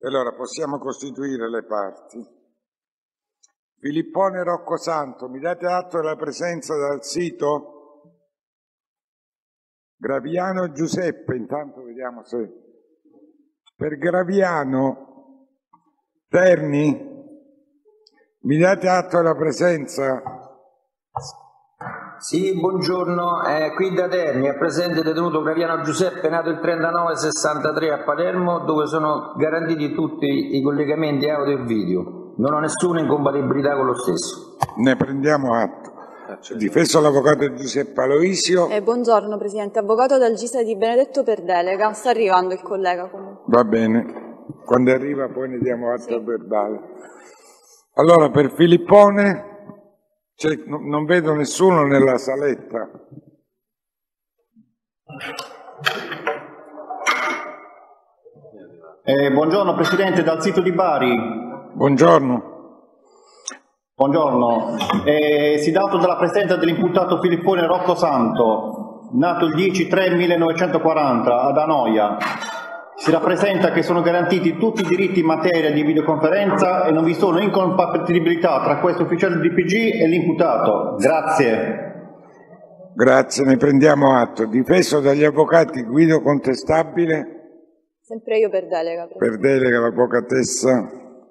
Allora, possiamo costituire le parti. Filippone Roccosanto, mi date atto della presenza dal sito? Graviano Giuseppe, intanto vediamo se... Per Graviano, Terni, mi date atto della presenza? Sì, buongiorno, qui da Terni è presente detenuto Graviano Giuseppe, nato il 39-63 a Palermo, dove sono garantiti tutti i collegamenti audio e video. Non ho nessuna incompatibilità con lo stesso. Ne prendiamo atto. Difeso l'avvocato Giuseppe Aloisio. Buongiorno Presidente, avvocato del GISE di Benedetto per delega. Sta arrivando il collega comunque. Va bene, quando arriva poi ne diamo atto al verbale. Allora, per Filippone... non vedo nessuno nella saletta. Buongiorno Presidente, dal sito di Bari. Buongiorno. Buongiorno. Si dà atto della presenza dell'imputato Filippone Roccosanto, nato il 10/3/1940 ad Anoia. Si rappresenta che sono garantiti tutti i diritti in materia di videoconferenza e non vi sono incompatibilità tra questo ufficiale del DPG e l'imputato. Grazie. Grazie, ne prendiamo atto. Difeso dagli avvocati Guido Contestabile. Sempre io per delega. Per delega l'avvocatessa.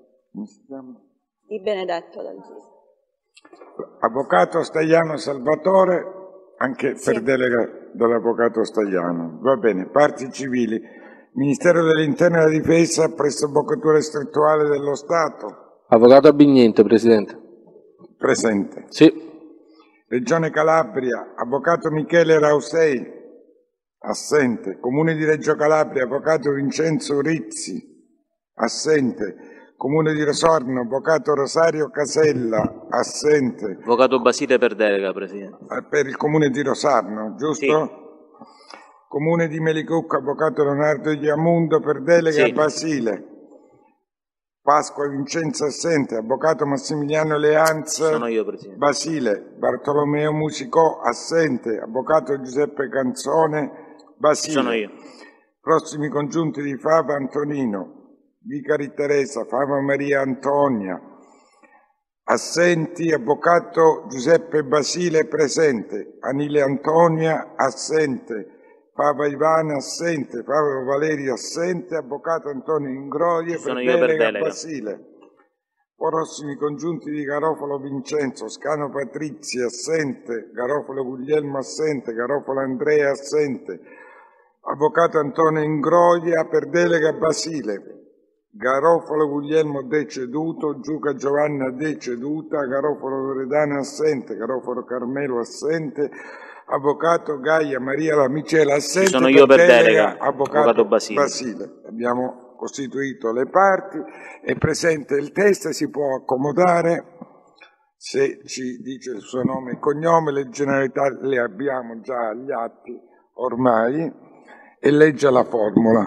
Di Benedetto dal GISE. Avvocato Stagliano Salvatore, anche sì. Per delega dall'avvocato Stagliano. Va bene, parti civili. Ministero dell'Interno e della Difesa presso Avvocatura Distrettuale dello Stato. Avvocato Abignente, Presidente. Presente. Sì. Regione Calabria, Avvocato Michele Rausei. Assente. Comune di Reggio Calabria, Avvocato Vincenzo Rizzi. Assente. Comune di Rosorno, Avvocato Rosario Casella. Assente. Avvocato Basile per delega, Presidente. Per il Comune di Rosarno, giusto? Sì. Comune di Melicucco, avvocato Leonardo Iamundo, per delega sì. Basile. Pasqua Vincenzo assente, avvocato Massimiliano Leanza. Sono io, Presidente. Basile. Bartolomeo Musicò assente, avvocato Giuseppe Canzone. Basile. Sono io. Prossimi congiunti di Fava Antonino, Vicari Teresa, Fava Maria Antonia. Assenti, avvocato Giuseppe Basile presente, Anile Antonia assente. Fava Ivana assente, Fava Valerio assente, avvocato Antonio Ingroie per delega Basile. Prossimi congiunti di Garofalo Vincenzo, Scano Patrizia assente, Garofalo Guglielmo assente, Garofalo Andrea assente, avvocato Antonio Ingroia per delega Basile. Garofalo Guglielmo deceduto, Giuca Giovanna deceduta, Garofalo Loredana assente, Garofalo Carmelo assente, avvocato Gaia Maria Lamicela assente. Sono io per delega, avvocato Basile. Abbiamo costituito le parti, è presente il test, si può accomodare, se ci dice il suo nome e cognome, le generalità le abbiamo già agli atti ormai, e legge la formula.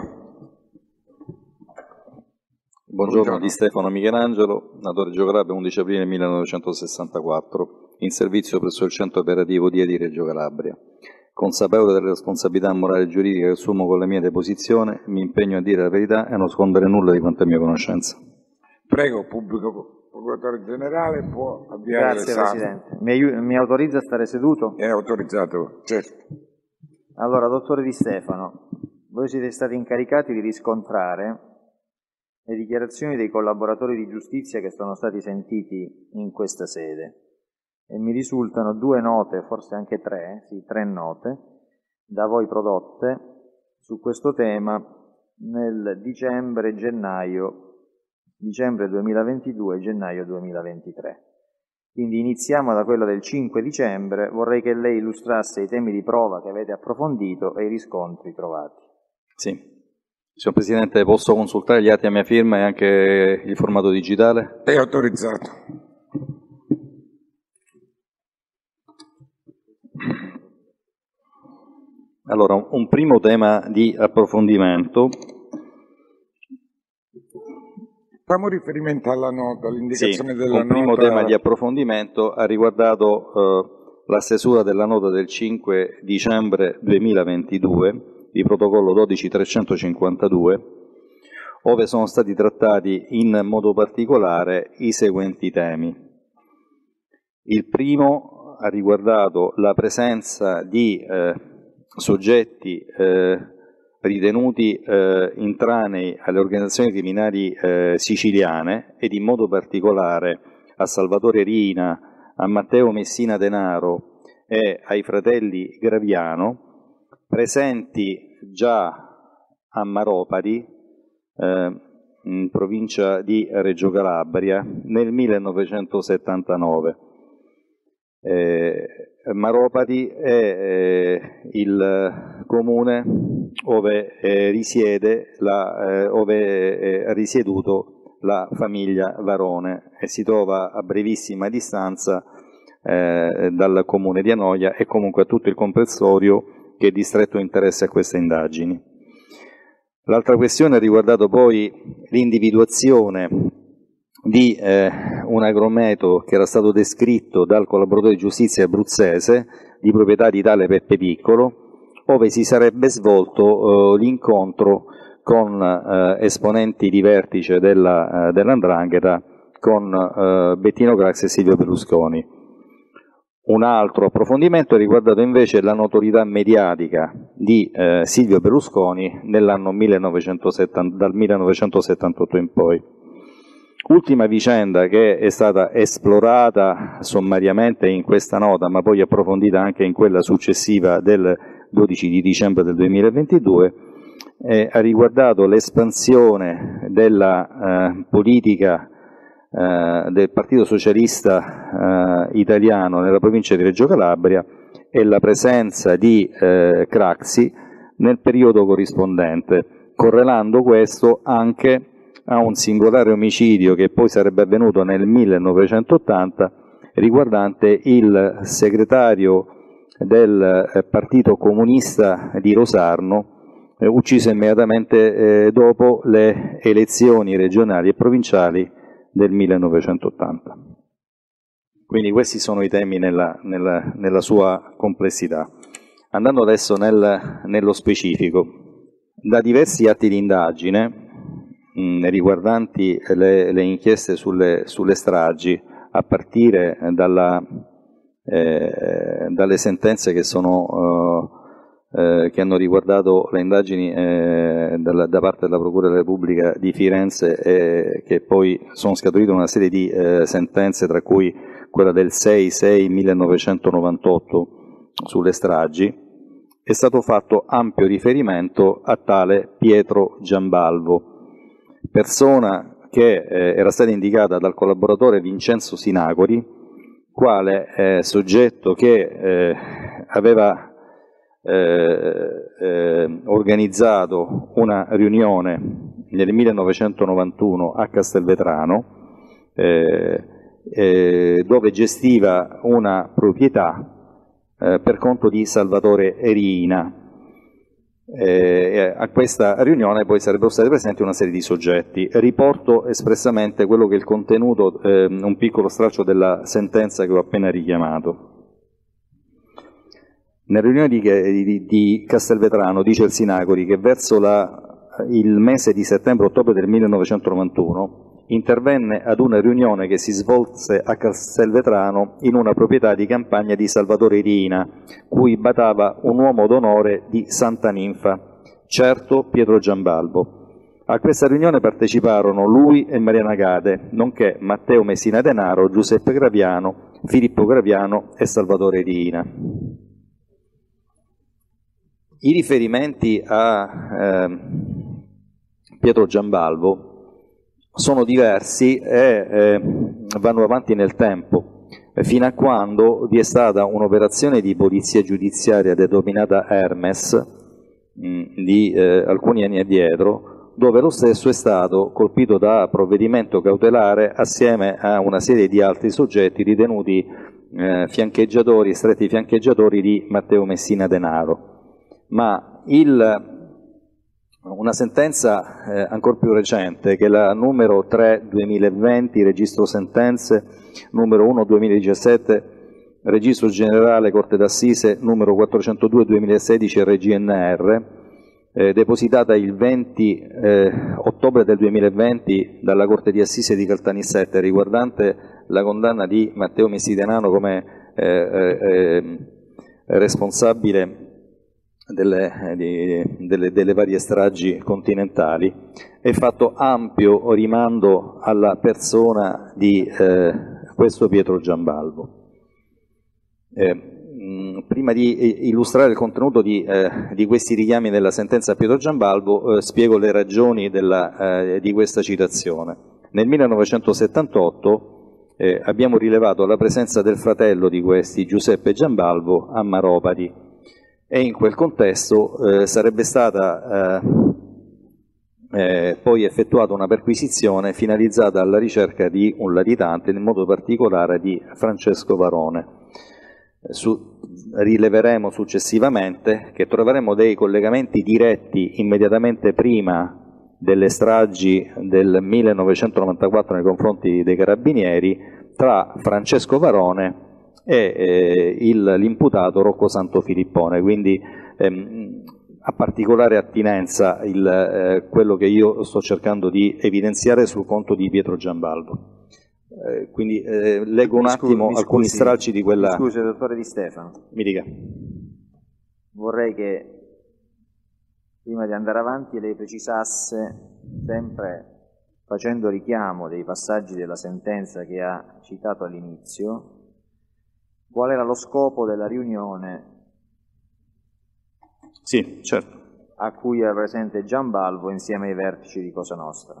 Buongiorno, di Stefano Michelangelo, nato a Reggio Calabria 11 aprile 1964. In servizio presso il centro operativo di Reggio Calabria. Consapevole delle responsabilità morali e giuridiche che assumo con la mia deposizione, mi impegno a dire la verità e a non nascondere nulla di quanto è mia conoscenza. Prego, pubblico procuratore generale, può avviare l'esame. Grazie Presidente. Mi autorizza a stare seduto? È autorizzato, certo. Allora, dottore Di Stefano, voi siete stati incaricati di riscontrare le dichiarazioni dei collaboratori di giustizia che sono stati sentiti in questa sede. E mi risultano 2 note, forse anche 3 note, da voi prodotte su questo tema nel dicembre 2022 e gennaio 2023. Quindi iniziamo da quella del 5 dicembre, vorrei che lei illustrasse i temi di prova che avete approfondito e i riscontri trovati. Sì. Signor Presidente, posso consultare gli atti a mia firma e anche il formato digitale? È autorizzato. Allora, un primo tema di approfondimento. Facciamo riferimento alla nota, all'indicazione sì, della nota. Un primo tema di approfondimento ha riguardato la stesura della nota del 5 dicembre 2022 di protocollo 12352, ove sono stati trattati in modo particolare i seguenti temi. Il primo ha riguardato la presenza di soggetti ritenuti intranei alle organizzazioni criminali siciliane ed in modo particolare a Salvatore Riina, a Matteo Messina Denaro e ai fratelli Graviano, presenti già a Maropari, in provincia di Reggio Calabria, nel 1979. Maropari è il comune ove ha risieduto la famiglia Varone e si trova a brevissima distanza dal comune di Anoia e comunque a tutto il comprensorio che è di stretto interesse a queste indagini. L'altra questione ha riguardato poi l'individuazione di un agrometo che era stato descritto dal collaboratore di giustizia abruzzese, di proprietà di tale Peppe Piccolo, ove si sarebbe svolto l'incontro con esponenti di vertice dell''ndrangheta, con Bettino Craxi e Silvio Berlusconi. Un altro approfondimento è riguardato invece la notorietà mediatica di Silvio Berlusconi nell'anno dal 1978 in poi. Ultima vicenda che è stata esplorata sommariamente in questa nota, ma poi approfondita anche in quella successiva del 12 di dicembre del 2022, ha riguardato l'espansione della politica del Partito Socialista Italiano nella provincia di Reggio Calabria e la presenza di Craxi nel periodo corrispondente, correlando questo anche a un singolare omicidio che poi sarebbe avvenuto nel 1980 riguardante il segretario del Partito Comunista di Rosarno, ucciso immediatamente dopo le elezioni regionali e provinciali del 1980. Quindi questi sono i temi nella sua complessità. Andando adesso nello specifico, da diversi atti di indagine riguardanti le inchieste sulle stragi, a partire dalle sentenze che hanno riguardato le indagini da parte della Procura della Repubblica di Firenze, che poi sono scaturite una serie di sentenze, tra cui quella del 6/6/1998 sulle stragi, è stato fatto ampio riferimento a tale Pietro Giambalvo, persona che era stata indicata dal collaboratore Vincenzo Sinacori, quale soggetto che aveva organizzato una riunione nel 1991 a Castelvetrano, dove gestiva una proprietà per conto di Salvatore Riina. A questa riunione poi sarebbero stati presenti una serie di soggetti. Riporto espressamente quello che è il contenuto, un piccolo stralcio della sentenza che ho appena richiamato. Nella riunione di Castelvetrano dice il Sinacori che verso il mese di settembre-ottobre del 1991 intervenne ad una riunione che si svolse a Castelvetrano in una proprietà di campagna di Salvatore Riina, cui badava un uomo d'onore di Santa Ninfa, certo Pietro Giambalvo. A questa riunione parteciparono lui e Mariana Gade, nonché Matteo Messina Denaro, Giuseppe Graviano, Filippo Graviano e Salvatore Riina. I riferimenti a Pietro Giambalvo sono diversi e vanno avanti nel tempo, fino a quando vi è stata un'operazione di polizia giudiziaria denominata Hermes di alcuni anni addietro, dove lo stesso è stato colpito da provvedimento cautelare assieme a una serie di altri soggetti ritenuti fiancheggiatori, stretti fiancheggiatori di Matteo Messina Denaro. Ma una sentenza ancora più recente, che è la numero 3/2020, registro sentenze, numero 1/2017, registro generale Corte d'Assise, numero 402/2016, RGNR, depositata il 20 ottobre del 2020 dalla Corte di Assise di Caltanissette, riguardante la condanna di Matteo Messidenano come responsabile delle varie stragi continentali, è fatto ampio rimando alla persona di questo Pietro Giambalvo. Prima di illustrare il contenuto di questi richiami della sentenza a Pietro Giambalvo, spiego le ragioni di questa citazione. Nel 1978 abbiamo rilevato la presenza del fratello di questi, Giuseppe Giambalvo, a Maropadi, e in quel contesto sarebbe stata poi effettuata una perquisizione finalizzata alla ricerca di un latitante, in modo particolare di Francesco Varone. Rileveremo successivamente che troveremo dei collegamenti diretti immediatamente prima delle stragi del 1994 nei confronti dei carabinieri tra Francesco Varone e l'imputato Rocco Santofilippone, quindi a particolare attinenza quello che io sto cercando di evidenziare sul conto di Pietro Giambalvo. Quindi leggo un attimo alcuni stralci di quella... Scusi, dottore Di Stefano. Mi dica. Vorrei che prima di andare avanti lei precisasse, sempre facendo richiamo dei passaggi della sentenza che ha citato all'inizio, qual era lo scopo della riunione Sì, certo. a cui era presente Giambalvo insieme ai vertici di Cosa Nostra.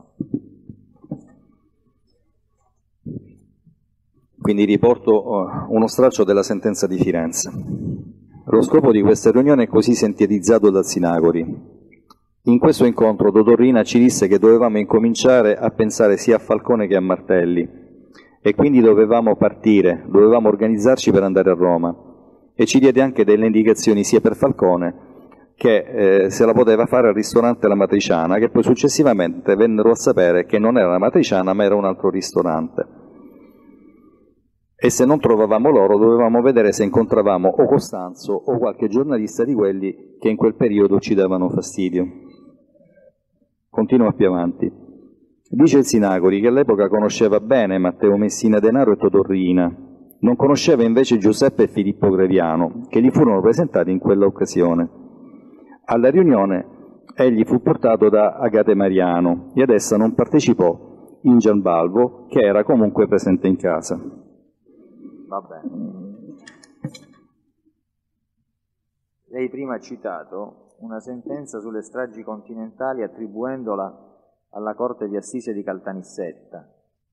Quindi riporto uno stralcio della sentenza di Firenze. Lo scopo di questa riunione è così sintetizzato dal Sinagori. In questo incontro dottor Rina ci disse che dovevamo incominciare a pensare sia a Falcone che a Martelli e quindi dovevamo partire, dovevamo organizzarci per andare a Roma, e ci diede anche delle indicazioni sia per Falcone che se la poteva fare al ristorante La Matriciana, che poi successivamente vennero a sapere che non era La Matriciana ma era un altro ristorante. E se non trovavamo loro dovevamo vedere se incontravamo o Costanzo o qualche giornalista di quelli che in quel periodo ci davano fastidio. Continua più avanti. Dice il Sinagori che all'epoca conosceva bene Matteo Messina Denaro e Totò Riina, non conosceva invece Giuseppe e Filippo Greviano, che gli furono presentati in quella occasione. Alla riunione egli fu portato da Agate Mariano e ad essa non partecipò in Giambalvo, che era comunque presente in casa. Va bene. Lei prima ha citato una sentenza sulle stragi continentali attribuendola alla Corte di Assise di Caltanissetta.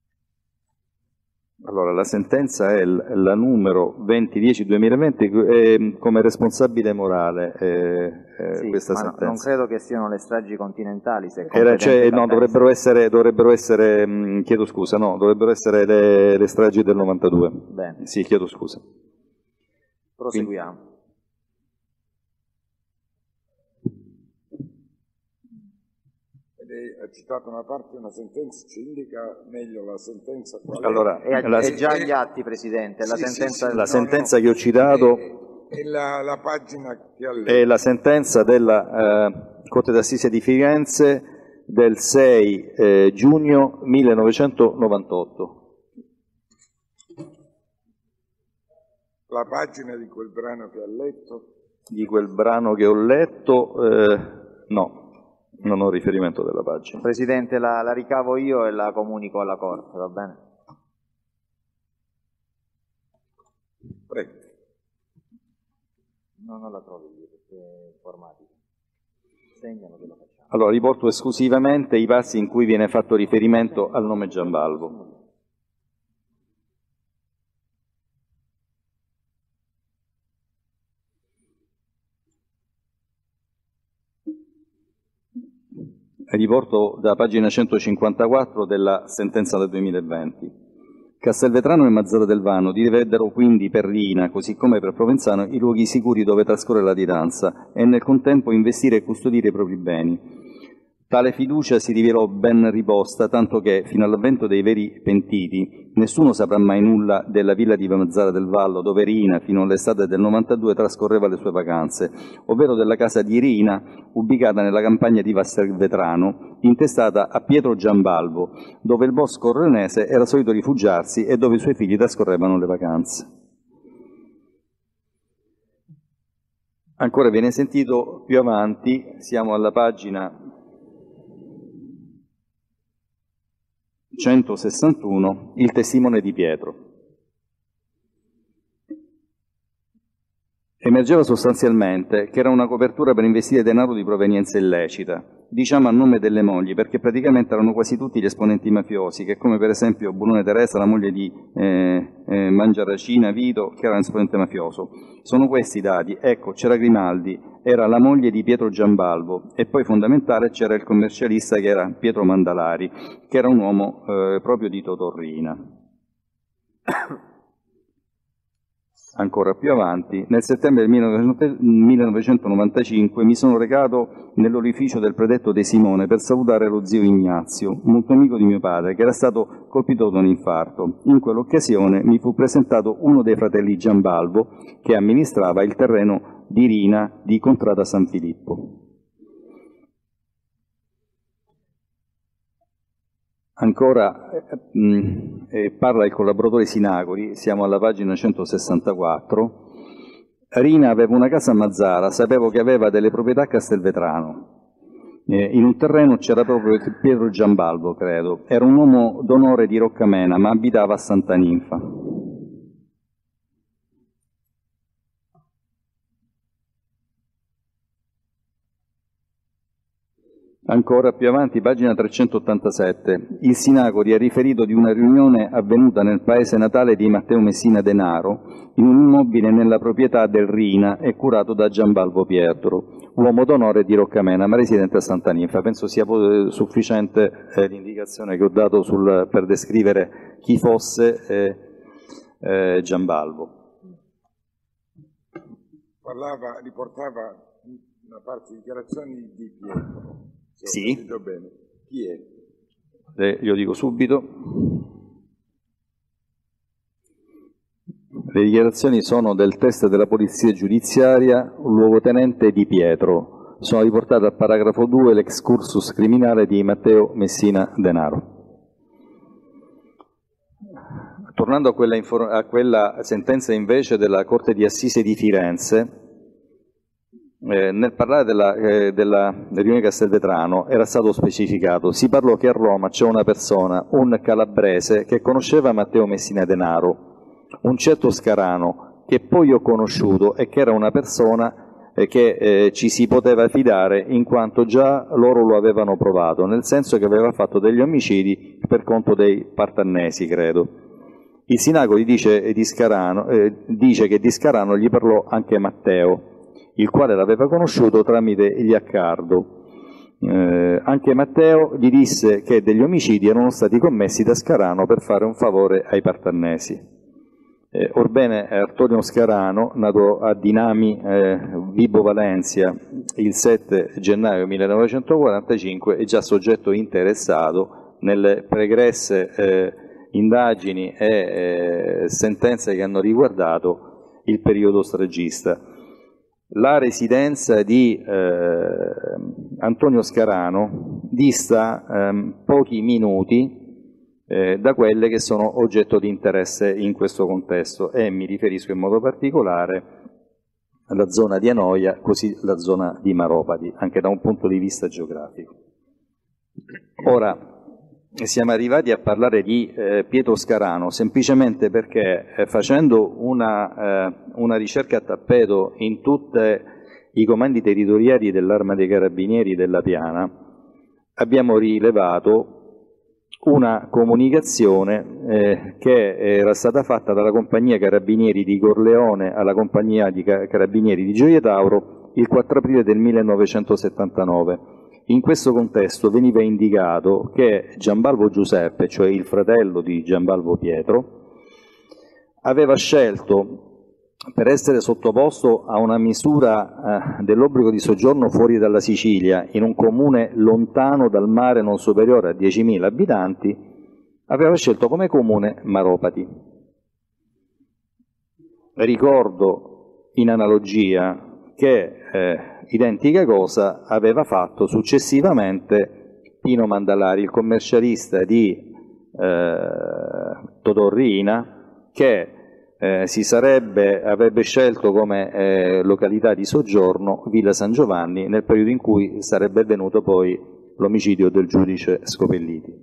Allora, la sentenza è la numero 2010-2020 come responsabile morale, sì, questa ma sentenza. Non credo che siano le stragi continentali. Se no, dovrebbero essere, chiedo scusa, no, dovrebbero essere le stragi del 92. Bene. Sì, chiedo scusa. Proseguiamo. Lei ha citato una parte, una sentenza, ci indica meglio la sentenza qual è? Allora, è già agli atti, Presidente, la sentenza, la sentenza che ho citato è la pagina che ha letto. è la sentenza della Corte d'Assise di Firenze del 6 giugno 1998. La pagina di quel brano che ha letto? Di quel brano che ho letto, no. Non ho riferimento della pagina. Presidente, la ricavo io e la comunico alla Corte, va bene? Prego. No, non la trovo io perché è informatica. Segnalo che lo facciamo. Allora, riporto esclusivamente i passi in cui viene fatto riferimento al nome Giambalvo. Riporto da pagina 154 della sentenza del 2020. Castelvetrano e Mazzola del Vano diveddero quindi per Rina, così come per Provenzano, i luoghi sicuri dove trascorrere la latitanza e nel contempo investire e custodire i propri beni. Tale fiducia si rivelò ben riposta, tanto che, fino all'avvento dei veri pentiti, nessuno saprà mai nulla della villa di Mazzara del Vallo, dove Rina, fino all'estate del 92, trascorreva le sue vacanze, ovvero della casa di Rina, ubicata nella campagna di Castelvetrano, intestata a Pietro Giambalvo, dove il boss correnese era solito rifugiarsi e dove i suoi figli trascorrevano le vacanze. Ancora viene sentito più avanti, siamo alla pagina 161, il testimone di Pietro. Emergeva sostanzialmente che era una copertura per investire denaro di provenienza illecita, diciamo a nome delle mogli, perché praticamente erano quasi tutti gli esponenti mafiosi, che come per esempio Bulone Teresa, la moglie di Mangiaracina Vito, che era un esponente mafioso. Sono questi i dati. Ecco, c'era Grimaldi, era la moglie di Pietro Giambalvo, e poi fondamentale c'era il commercialista che era Pietro Mandalari, che era un uomo proprio di Totorrina. Ancora più avanti, nel settembre del 1995 mi sono recato nell'orificio del predetto De Simone per salutare lo zio Ignazio, molto amico di mio padre, che era stato colpito da un infarto. In quell'occasione mi fu presentato uno dei fratelli Giambalvo, che amministrava il terreno di Rina di Contrada San Filippo. Ancora parla il collaboratore Sinagori, siamo alla pagina 164. Rina aveva una casa a Mazzara, sapevo che aveva delle proprietà a Castelvetrano. In un terreno c'era proprio Pietro Giambalvo, credo. Era un uomo d'onore di Roccamena, ma abitava a Santa Ninfa. Ancora più avanti, pagina 387, il Sinagori ha riferito di una riunione avvenuta nel paese natale di Matteo Messina Denaro, in un immobile nella proprietà del Rina e curato da Giambalvo Pietro, uomo d'onore di Roccamena, ma residente a Santa Ninfa. Penso sia sufficiente l'indicazione che ho dato per descrivere chi fosse Giambalvo. Riportava una parte di dichiarazioni di Pietro. Sì. Bene. Chi è? Glielo dico subito. Le dichiarazioni sono del test della Polizia Giudiziaria, luogotenente Di Pietro. Sono riportate al paragrafo 2 l'excursus criminale di Matteo Messina Denaro. Tornando a quella sentenza invece della Corte di Assise di Firenze, nel parlare della riunione Castelvetrano era stato specificato, si parlò che a Roma c'è una persona, un calabrese, che conosceva Matteo Messina Denaro, un certo Scarano, che poi ho conosciuto e che era una persona che ci si poteva fidare in quanto già loro lo avevano provato, nel senso che aveva fatto degli omicidi per conto dei partannesi, credo. Il Sinagori dice che di Scarano gli parlò anche Matteo, il quale l'aveva conosciuto tramite Iaccardo. Anche Matteo gli disse che degli omicidi erano stati commessi da Scarano per fare un favore ai partannesi. Orbene, Antonio Scarano, nato a Dinami, Vibo Valencia, il 7 gennaio 1945, è già soggetto interessato nelle pregresse indagini e sentenze che hanno riguardato il periodo stragista. La residenza di Antonio Scarano dista pochi minuti da quelle che sono oggetto di interesse in questo contesto, e mi riferisco in modo particolare alla zona di Anoia, così la zona di Maropadi, anche da un punto di vista geografico. Ora, siamo arrivati a parlare di Pietro Scarano semplicemente perché facendo una ricerca a tappeto in tutti i comandi territoriali dell'Arma dei Carabinieri della Piana abbiamo rilevato una comunicazione che era stata fatta dalla compagnia Carabinieri di Corleone alla compagnia di Carabinieri di Gioia Tauro il 4 aprile del 1979. In questo contesto veniva indicato che Giambalvo Giuseppe, cioè il fratello di Giambalvo Pietro, aveva scelto per essere sottoposto a una misura dell'obbligo di soggiorno fuori dalla Sicilia, in un comune lontano dal mare non superiore a 10.000 abitanti, aveva scelto come comune Maropati. Ricordo in analogia che identica cosa aveva fatto successivamente Pino Mandalari, il commercialista di Todorrina, che avrebbe scelto come località di soggiorno Villa San Giovanni nel periodo in cui sarebbe avvenuto poi l'omicidio del giudice Scopelliti.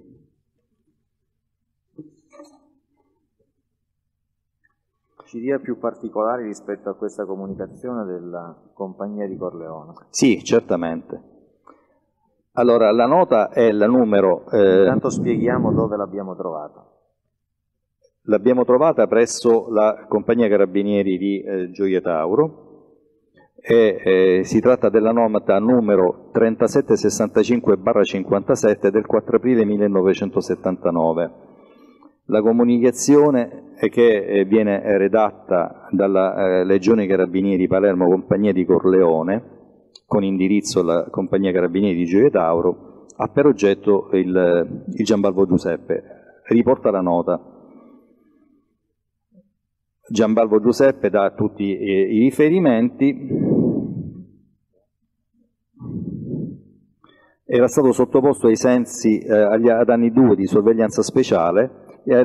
Ci dia più particolari rispetto a questa comunicazione della compagnia di Corleone? Sì, certamente. Allora, la nota è la numero... Intanto spieghiamo dove l'abbiamo trovata. L'abbiamo trovata presso la compagnia carabinieri di Gioia Tauro e si tratta della nota numero 3765/57 del 4 aprile 1979. La comunicazione che viene redatta dalla Legione Carabinieri Palermo Compagnia di Corleone, con indirizzo alla Compagnia Carabinieri di Gioia Tauro, ha per oggetto il Giambalvo Giuseppe. Riporta la nota. Giambalvo Giuseppe dà tutti i riferimenti, era stato sottoposto ai sensi ad anni 2 di sorveglianza speciale,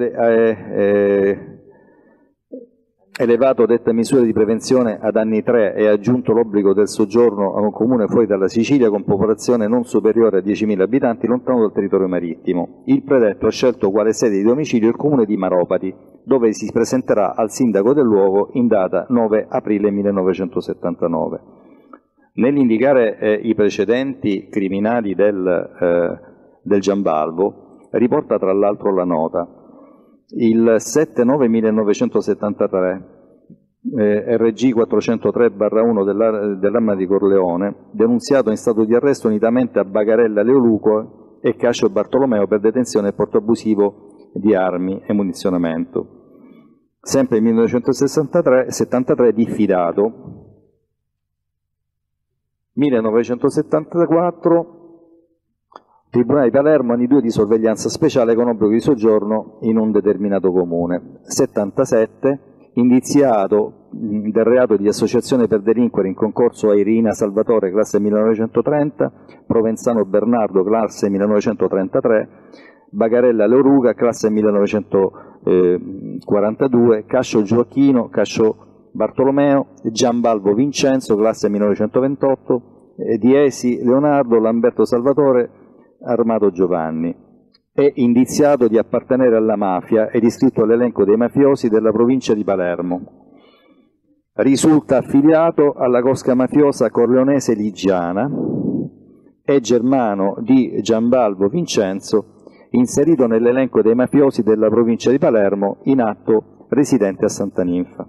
elevato detta misura di prevenzione ad anni 3 e aggiunto l'obbligo del soggiorno a un comune fuori dalla Sicilia con popolazione non superiore a 10.000 abitanti lontano dal territorio marittimo. Il predetto ha scelto quale sede di domicilio il comune di Maropati, dove si presenterà al sindaco del luogo in data 9 aprile 1979. Nell'indicare i precedenti criminali del Giambalvo, riporta tra l'altro la nota. Il 7/9/1973, RG 403/1 dell'Arma di Corleone, denunziato in stato di arresto unitamente a Bagarella Leoluco e Cascio Bartolomeo per detenzione e porto abusivo di armi e munizionamento. Sempre nel 1973 diffidato. 1974 Tribunale di Palermo, anni 2 di sorveglianza speciale con obbligo di soggiorno in un determinato comune. 77 indiziato del reato di associazione per delinquere in concorso a Irina Salvatore, classe 1930, Provenzano Bernardo, classe 1933, Bagarella Leoruga, classe 1942, Cascio Gioacchino, Cascio Bartolomeo, Giambalvo Vincenzo, classe 1928, Diesi Leonardo, Lamberto Salvatore, Armato Giovanni. È indiziato di appartenere alla mafia ed iscritto all'elenco dei mafiosi della provincia di Palermo. Risulta affiliato alla cosca mafiosa corleonese Ligiana. È germano di Giambalvo Vincenzo, inserito nell'elenco dei mafiosi della provincia di Palermo, in atto residente a Santa Ninfa.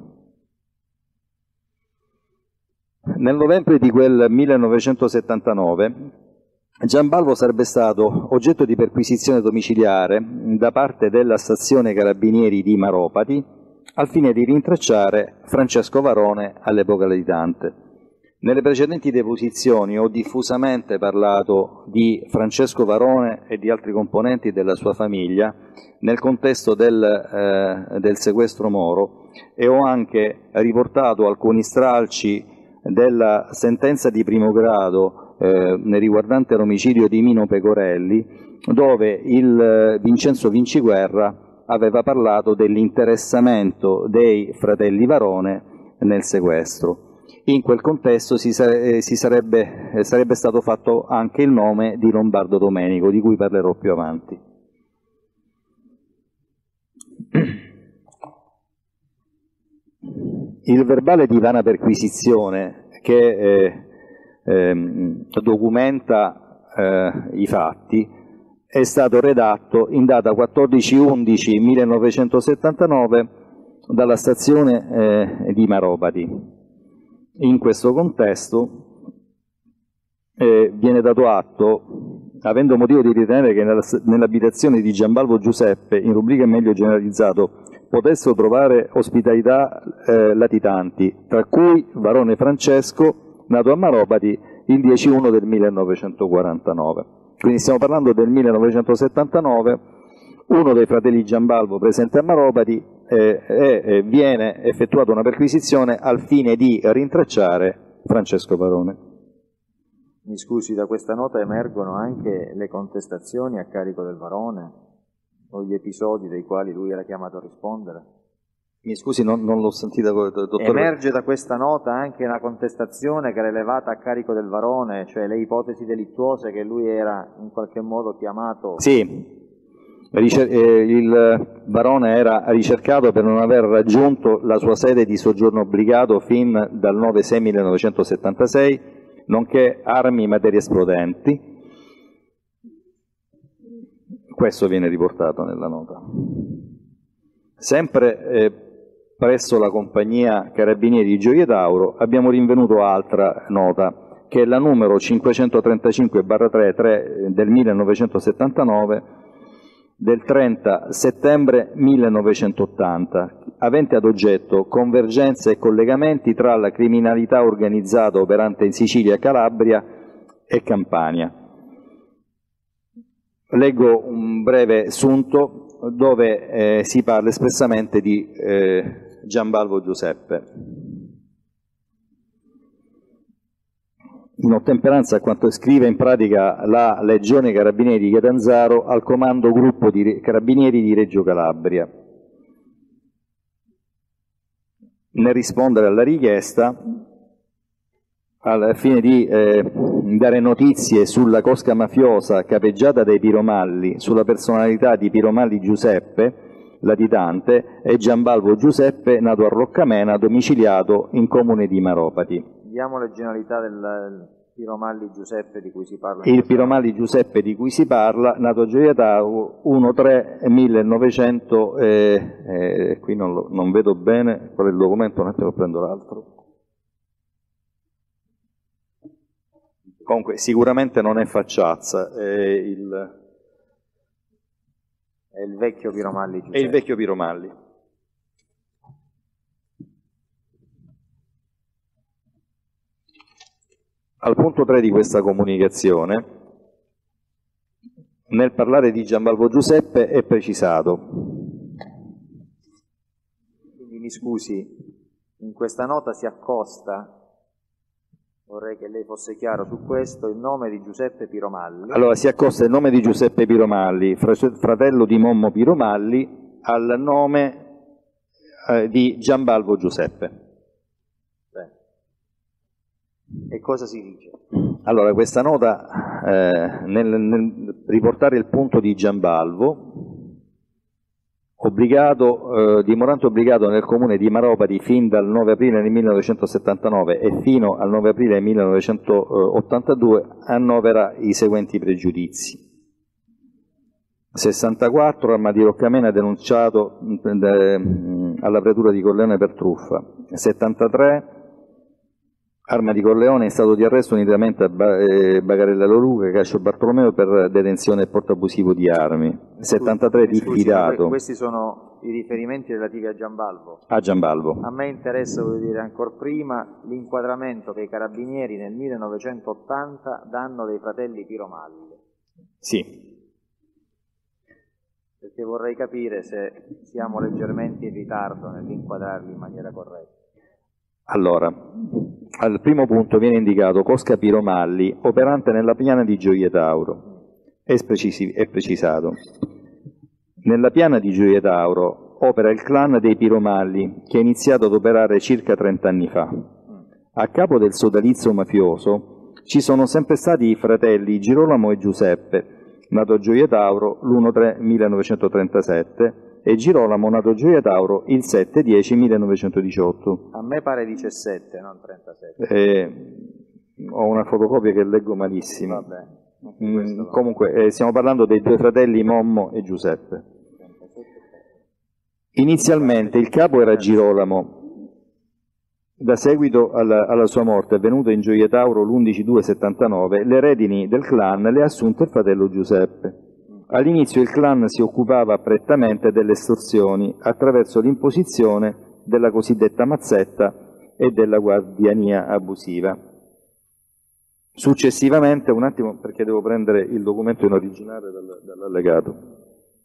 Nel novembre di quel 1979 Giambalvo sarebbe stato oggetto di perquisizione domiciliare da parte della stazione Carabinieri di Maropati al fine di rintracciare Francesco Varone, all'epoca latitante. Nelle precedenti deposizioni ho diffusamente parlato di Francesco Varone e di altri componenti della sua famiglia nel contesto del sequestro Moro e ho anche riportato alcuni stralci della sentenza di primo grado riguardante l'omicidio di Mino Pecorelli, dove il Vincenzo Vinciguerra aveva parlato dell'interessamento dei fratelli Varone nel sequestro. In quel contesto sarebbe stato fatto anche il nome di Lombardo Domenico, di cui parlerò più avanti. Il verbale di vana perquisizione che documenta i fatti è stato redatto in data 14/11/1979 dalla stazione di Maropati. In questo contesto viene dato atto avendo motivo di ritenere che nell'abitazione di Giambalvo Giuseppe, in rubrica meglio generalizzato, potessero trovare ospitalità latitanti, tra cui Varone Francesco, nato a Maropati il 10/1 del 1949. Quindi stiamo parlando del 1979, uno dei fratelli Giambalvo presente a Maropati viene effettuata una perquisizione al fine di rintracciare Francesco Varone. Mi scusi, da questa nota emergono anche le contestazioni a carico del Varone o gli episodi dei quali lui era chiamato a rispondere? Mi scusi, non l'ho sentita, dottore. Emerge da questa nota anche una contestazione che era elevata a carico del Varone, cioè le ipotesi delittuose che lui era in qualche modo chiamato... Sì, il Varone era ricercato per non aver raggiunto la sua sede di soggiorno obbligato fin dal 9/6/1976, nonché armi e materie esplodenti. Questo viene riportato nella nota. Sempre presso la compagnia Carabinieri di Gioia Tauro abbiamo rinvenuto altra nota, che è la numero 535/3 del 1979, del 30 settembre 1980, avente ad oggetto convergenze e collegamenti tra la criminalità organizzata operante in Sicilia, Calabria e Campania. Leggo un breve sunto dove si parla espressamente di Giambalvo Giuseppe. In ottemperanza a quanto scrive in pratica la Legione Carabinieri di Catanzaro al comando gruppo di Carabinieri di Reggio Calabria. Nel rispondere alla richiesta, al fine di dare notizie sulla cosca mafiosa capeggiata dai Piromalli, sulla personalità di Piromalli Giuseppe, latitante, e Giambalvo Giuseppe, nato a Roccamena, domiciliato in comune di Maropati. Diamo le generalità del Piromalli Giuseppe di cui si parla. Il Piromalli Giuseppe di cui si parla, nato a Gioia Tauro 1/3/1900, qui non vedo bene qual è il documento, un attimo prendo l'altro. Comunque sicuramente non è Facciazza, è il vecchio Piromalli Giuseppe. È il vecchio Piromalli. Al punto 3 di questa comunicazione, nel parlare di Giambalvo Giuseppe è precisato. Quindi mi scusi, in questa nota si accosta, vorrei che lei fosse chiaro su questo, il nome di Giuseppe Piromalli. Allora si accosta il nome di Giuseppe Piromalli, fratello di Mommo Piromalli, al nome di Giambalvo Giuseppe. E cosa si dice? Allora, questa nota, nel riportare il punto di Giambalvo, dimorante obbligato nel comune di Maropati fin dal 9 aprile del 1979 e fino al 9 aprile del 1982, annovera i seguenti pregiudizi. 64, arma di Roccamena denunciato alla pretura di Corleone per truffa. 73, arma di Corleone in stato di arresto unitamente a Bagarella Loruca e Cascio Bartolomeo per detenzione e porto abusivo di armi. 73 diffidato. Questi sono i riferimenti relativi a Giambalvo. A Giambalvo. A me interessa, voglio dire, ancora prima l'inquadramento che i carabinieri nel 1980 danno dei fratelli Piromalli. Sì. Perché vorrei capire se siamo leggermente in ritardo nell'inquadrarli in maniera corretta. Allora, al primo punto viene indicato Cosca Piromalli, operante nella piana di Gioia Tauro. È precisato. Nella piana di Gioia Tauro opera il clan dei Piromalli, che ha iniziato ad operare circa 30 anni fa. A capo del sodalizio mafioso ci sono sempre stati i fratelli Girolamo e Giuseppe, nato a Gioia Tauro l'1/3/1937, e Girolamo, nato a Gioia Tauro il 7/10/1918. A me pare 17, non 37. Ho una fotocopia che leggo malissimo. Vabbè, comunque stiamo parlando dei due fratelli Mommo e Giuseppe. Inizialmente il capo era Girolamo, Da seguito alla sua morte, avvenuta in Gioia Tauro l'11/2/79, le redini del clan le ha assunte il fratello Giuseppe. All'inizio il clan si occupava prettamente delle estorsioni attraverso l'imposizione della cosiddetta mazzetta e della guardiania abusiva. Successivamente, un attimo perché devo prendere il documento in originale dall'allegato.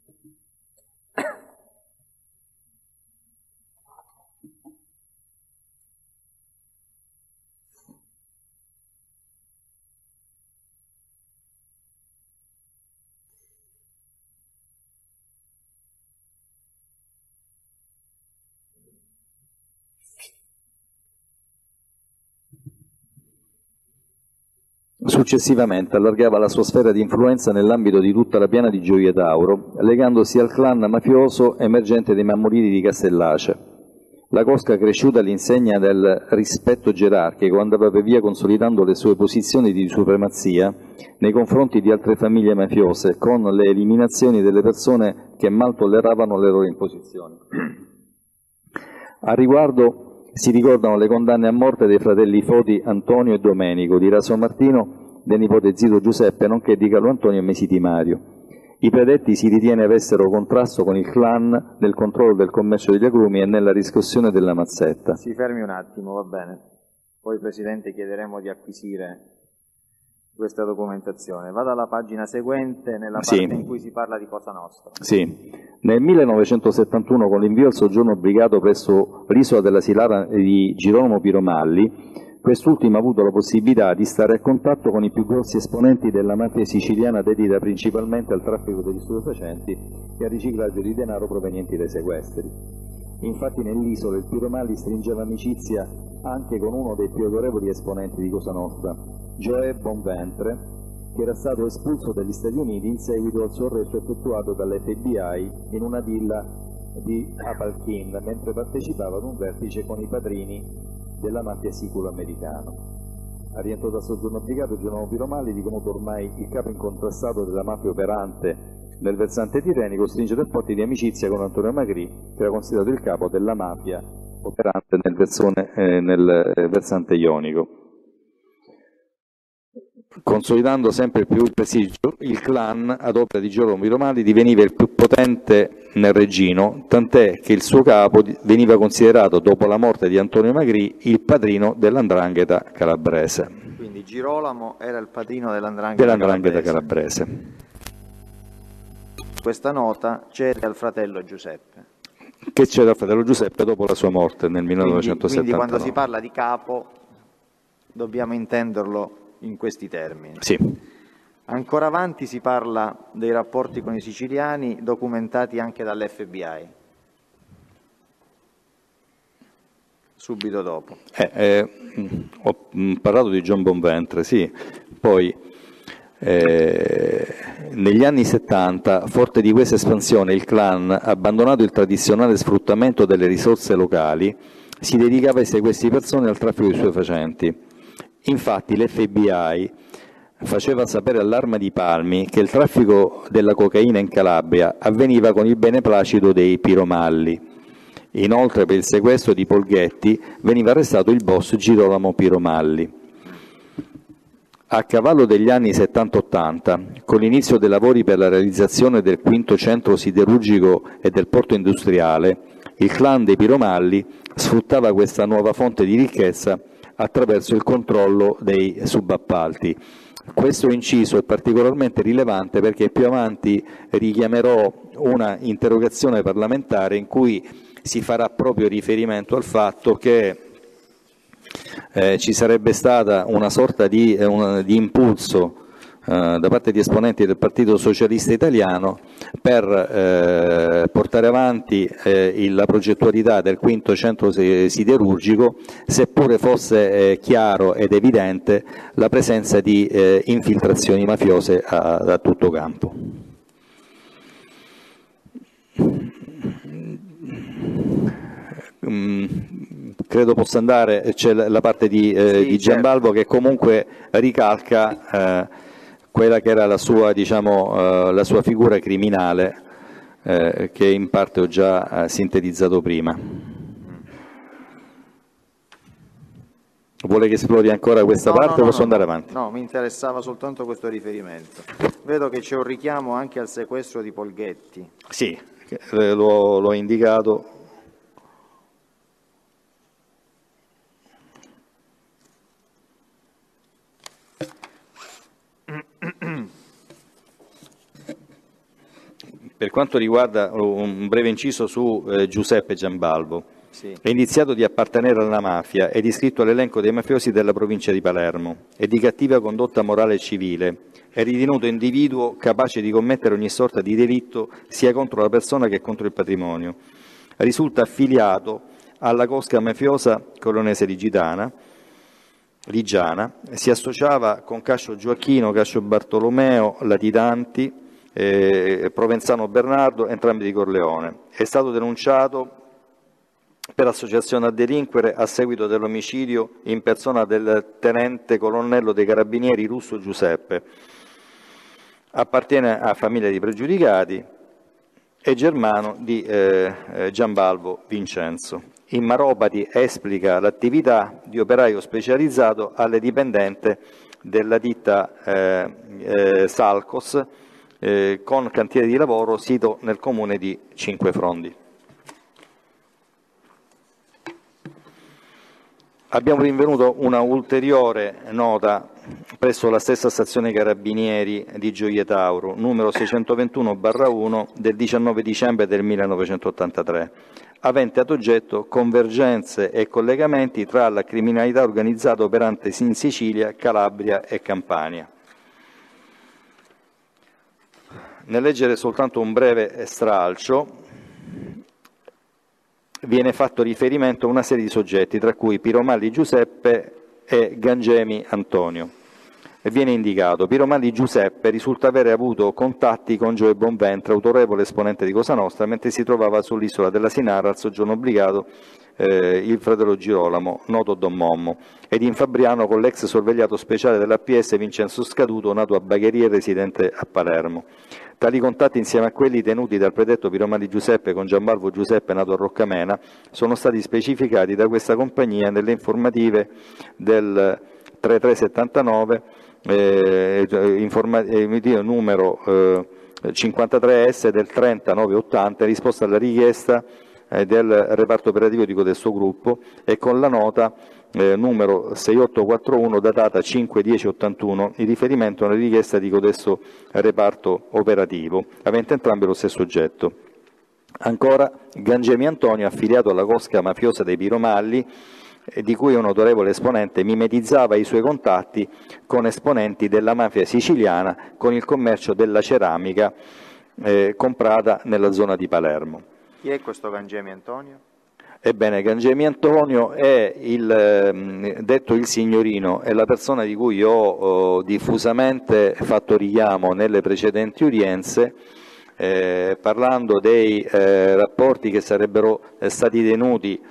Successivamente allargava la sua sfera di influenza nell'ambito di tutta la piana di Gioia Tauro, legandosi al clan mafioso emergente dei Mammoliti di Castellace. La cosca, cresciuta all'insegna del rispetto gerarchico, andava per via consolidando le sue posizioni di supremazia nei confronti di altre famiglie mafiose, con le eliminazioni delle persone che mal tolleravano le loro imposizioni. A riguardo si ricordano le condanne a morte dei fratelli Foti Antonio e Domenico, di Raso Martino, del nipote Zito Giuseppe, nonché di Carlo Antonio e Mesiti Mario. I predetti si ritiene avessero contrasto con il clan nel controllo del commercio degli agrumi e nella riscossione della mazzetta. Si fermi un attimo, va bene. Poi, Presidente, chiederemo di acquisire questa documentazione. Vado alla pagina seguente, nella parte in cui si parla di Cosa Nostra. Sì. Nel 1971, con l'invio al soggiorno obbligato presso l'isola della Silara di Girolamo Piromalli, quest'ultimo ha avuto la possibilità di stare a contatto con i più grossi esponenti della mafia siciliana dedita principalmente al traffico degli stupefacenti e al riciclaggio di denaro provenienti dai sequestri. Infatti nell'isola il Piromalli stringeva amicizia anche con uno dei più autorevoli esponenti di Cosa Nostra, Joe Bonventre, che era stato espulso dagli Stati Uniti in seguito al suo arresto effettuato dall'FBI in una villa di Apalchin, mentre partecipava ad un vertice con i padrini della mafia siculo-americano. A rientro dal soggiorno obbligato, Girolamo Piromalli, divenuto ormai il capo incontrastato della mafia operante nel versante tirrenico, stringe rapporti di amicizia con Antonio Magri, che era considerato il capo della mafia operante nel versante ionico. Consolidando sempre più il prestigio, il clan, ad opera di Girolamo Piromalli, diveniva il più potente nel Regino, tant'è che il suo capo veniva considerato, dopo la morte di Antonio Magri, il padrino dell''ndrangheta calabrese. Quindi Girolamo era il padrino dell''ndrangheta calabrese. Questa nota cede al fratello Giuseppe. Che cede al fratello Giuseppe dopo la sua morte nel 1979. Quindi quando si parla di capo dobbiamo intenderlo in questi termini. Sì. Ancora avanti si parla dei rapporti con i siciliani documentati anche dall'FBI. Subito dopo. Ho parlato di John Bonventre, sì. Poi negli anni 70, forte di questa espansione, il clan, abbandonato il tradizionale sfruttamento delle risorse locali, si dedicava ai sequestri di persone e al traffico di stupefacenti. Infatti l'FBI faceva sapere all'Arma di Palmi che il traffico della cocaina in Calabria avveniva con il beneplacito dei Piromalli. Inoltre, per il sequestro di Polghetti veniva arrestato il boss Girolamo Piromalli. A cavallo degli anni 70-80, con l'inizio dei lavori per la realizzazione del quinto centro siderurgico e del porto industriale, il clan dei Piromalli sfruttava questa nuova fonte di ricchezza attraverso il controllo dei subappalti. Questo inciso è particolarmente rilevante perché più avanti richiamerò una interrogazione parlamentare in cui si farà proprio riferimento al fatto che ci sarebbe stata una sorta di impulso da parte di esponenti del Partito Socialista Italiano per portare avanti la progettualità del quinto centro siderurgico, seppure fosse chiaro ed evidente la presenza di infiltrazioni mafiose a tutto campo. Credo possa andare, c'è la parte di Giambalvo che comunque ricalca quella che era la sua, la sua figura criminale, che in parte ho già sintetizzato prima. Vuole che esplori ancora questa parte o posso andare avanti? No, mi interessava soltanto questo riferimento. Vedo che c'è un richiamo anche al sequestro di Polghetti. Sì, l'ho indicato. Per quanto riguarda un breve inciso su Giuseppe Giambalvo, sì. È indiziato di appartenere alla mafia ed iscritto all'elenco dei mafiosi della provincia di Palermo. È di cattiva condotta morale e civile. È ritenuto individuo capace di commettere ogni sorta di delitto sia contro la persona che contro il patrimonio. Risulta affiliato alla cosca mafiosa colonese Ligiana, si associava con Cascio Gioacchino, Cascio Bartolomeo, Latitanti, Provenzano Bernardo, entrambi di Corleone. È stato denunciato per associazione a delinquere a seguito dell'omicidio in persona del tenente colonnello dei Carabinieri Russo Giuseppe. Appartiene a famiglia di pregiudicati, è germano di Giambalvo Vincenzo. In Maropati esplica l'attività di operaio specializzato alle dipendente della ditta Salcos, con cantiere di lavoro sito nel comune di Cinquefrondi. Abbiamo rinvenuto una ulteriore nota presso la stessa stazione Carabinieri di Gioia Tauro, numero 621/1 del 19 dicembre del 1983, avente ad oggetto convergenze e collegamenti tra la criminalità organizzata operante in Sicilia, Calabria e Campania. Nel leggere soltanto un breve stralcio, viene fatto riferimento a una serie di soggetti, tra cui Piromalli Giuseppe e Gangemi Antonio. E viene indicato: Piromalli Giuseppe risulta avere avuto contatti con Gioè Bonventre, autorevole esponente di Cosa Nostra, mentre si trovava sull'isola della Sinara al soggiorno obbligato il fratello Girolamo, noto Don Mommo, ed in Fabriano con l'ex sorvegliato speciale dell'APS Vincenzo Scaduto, nato a Bagheria e residente a Palermo. Tali contatti, insieme a quelli tenuti dal predetto Piromalli Giuseppe con Giambalvo Giuseppe, nato a Roccamena, sono stati specificati da questa compagnia nelle informative del 3379, numero 53S del 30980, in risposta alla richiesta del reparto operativo di codesto gruppo, e con la nota numero 6841 datata 5/10/81 in riferimento alla richiesta di codesto reparto operativo, avente entrambi lo stesso oggetto. Ancora, Gangemi Antonio, affiliato alla cosca mafiosa dei Piromalli, di cui un autorevole esponente, mimetizzava i suoi contatti con esponenti della mafia siciliana con il commercio della ceramica comprata nella zona di Palermo. Chi è questo Gangemi Antonio? Ebbene, Gangemi Antonio è detto il signorino, è la persona di cui ho diffusamente fatto richiamo nelle precedenti udienze, parlando dei rapporti che sarebbero stati tenuti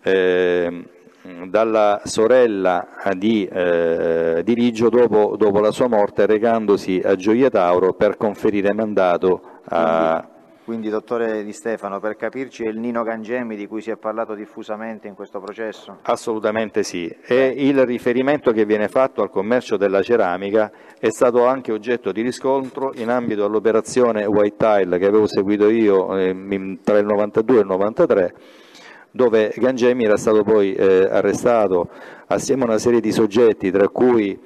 dalla sorella di Riggio dopo la sua morte, recandosi a Gioia Tauro per conferire mandato a... Quindi, dottore Di Stefano, per capirci, è il Nino Gangemi di cui si è parlato diffusamente in questo processo? Assolutamente sì, e il riferimento che viene fatto al commercio della ceramica è stato anche oggetto di riscontro in ambito all'operazione White Tile che avevo seguito io tra il 92 e il 93, dove Gangemi era stato poi arrestato assieme a una serie di soggetti, tra cui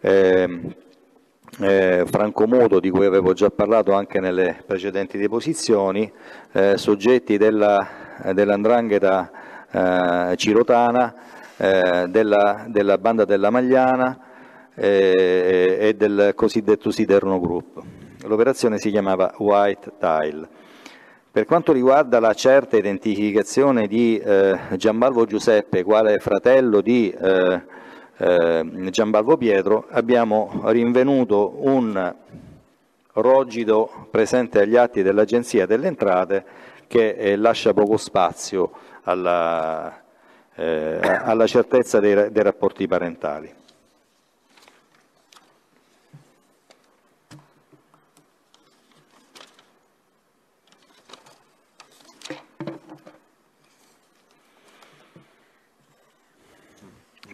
Franco Muto, di cui avevo già parlato anche nelle precedenti deposizioni, soggetti dell''ndrangheta cirotana, della banda della Magliana e del cosiddetto Siderno Group. L'operazione si chiamava White Tile. Per quanto riguarda la certa identificazione di Giambalvo Giuseppe quale fratello di Giambalvo Pietro, abbiamo rinvenuto un rogido presente agli atti dell'Agenzia delle Entrate che lascia poco spazio alla certezza dei rapporti parentali.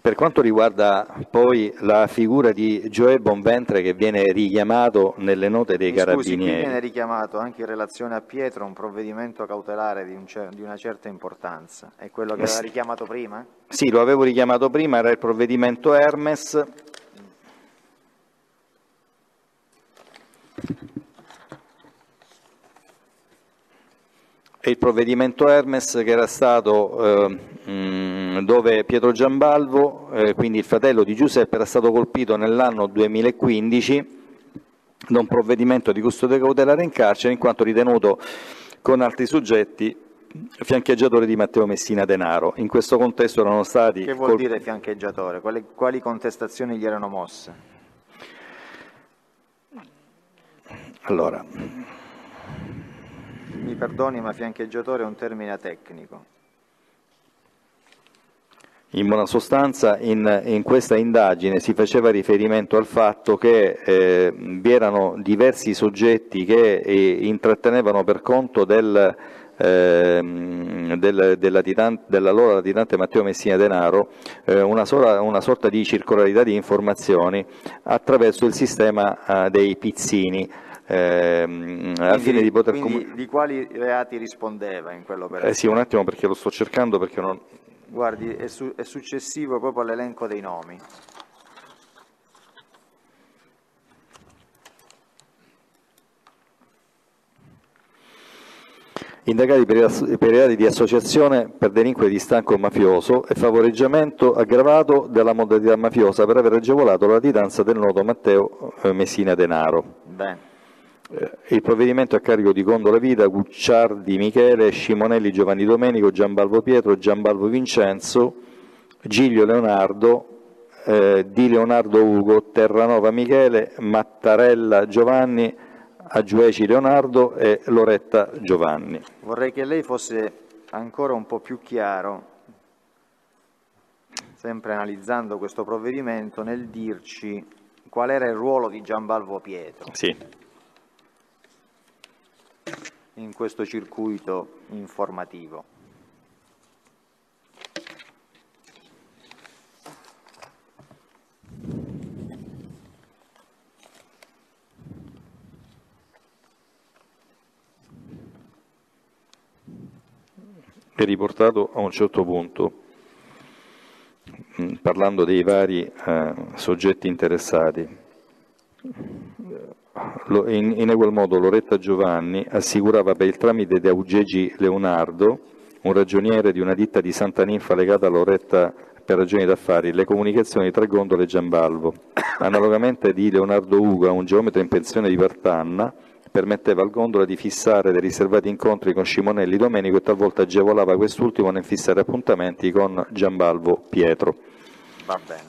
Per quanto riguarda poi la figura di Gioè Bonventre che viene richiamato nelle note dei Carabinieri. Scusi, qui viene richiamato anche in relazione a Pietro un provvedimento cautelare di una certa importanza. È quello che aveva richiamato prima? Sì, lo avevo richiamato prima, era il provvedimento Hermes. E il provvedimento Hermes che era stato dove Pietro Giambalvo, quindi il fratello di Giuseppe, era stato colpito nell'anno 2015 da un provvedimento di custodia cautelare in carcere in quanto ritenuto con altri soggetti fiancheggiatore di Matteo Messina Denaro. In questo contesto erano stati... Che vuol dire fiancheggiatore? Quali contestazioni gli erano mosse? Allora... Mi perdoni, ma fiancheggiatore è un termine tecnico. In buona sostanza in questa indagine si faceva riferimento al fatto che vi erano diversi soggetti che intrattenevano per conto dell'allora latitante Matteo Messina Denaro una sorta di circolarità di informazioni attraverso il sistema dei pizzini. Al fine di poter di quali reati rispondeva in quell'operazione? Sì, un attimo perché lo sto cercando perché non... Guardi, è successivo proprio all'elenco dei nomi. Indagati per i reati di associazione per delinquere di stanco mafioso e favoreggiamento aggravato della modalità mafiosa per aver agevolato la latitanza del noto Matteo Messina Denaro. Bene. Il provvedimento è a carico di Gondola Vita, Gucciardi Michele, Scimonelli Giovanni Domenico, Giambalvo Pietro, Giambalvo Vincenzo, Giglio Leonardo, Di Leonardo Ugo, Terranova Michele, Mattarella Giovanni, Aggiueci Leonardo e Loretta Giovanni. Vorrei che lei fosse ancora un po' più chiaro, sempre analizzando questo provvedimento, nel dirci qual era il ruolo di Giambalvo Pietro. Sì. In questo circuito informativo. È riportato a un certo punto, parlando dei vari soggetti interessati. In egual modo Loretta Giovanni assicurava per il tramite di Augegi Leonardo, un ragioniere di una ditta di Santa Ninfa legata a Loretta per ragioni d'affari, le comunicazioni tra Gondola e Giambalvo. Analogamente di Leonardo Ugo, un geometra in pensione di Partanna, permetteva al Gondola di fissare dei riservati incontri con Scimonelli Domenico e talvolta agevolava quest'ultimo nel fissare appuntamenti con Giambalvo Pietro. Va bene.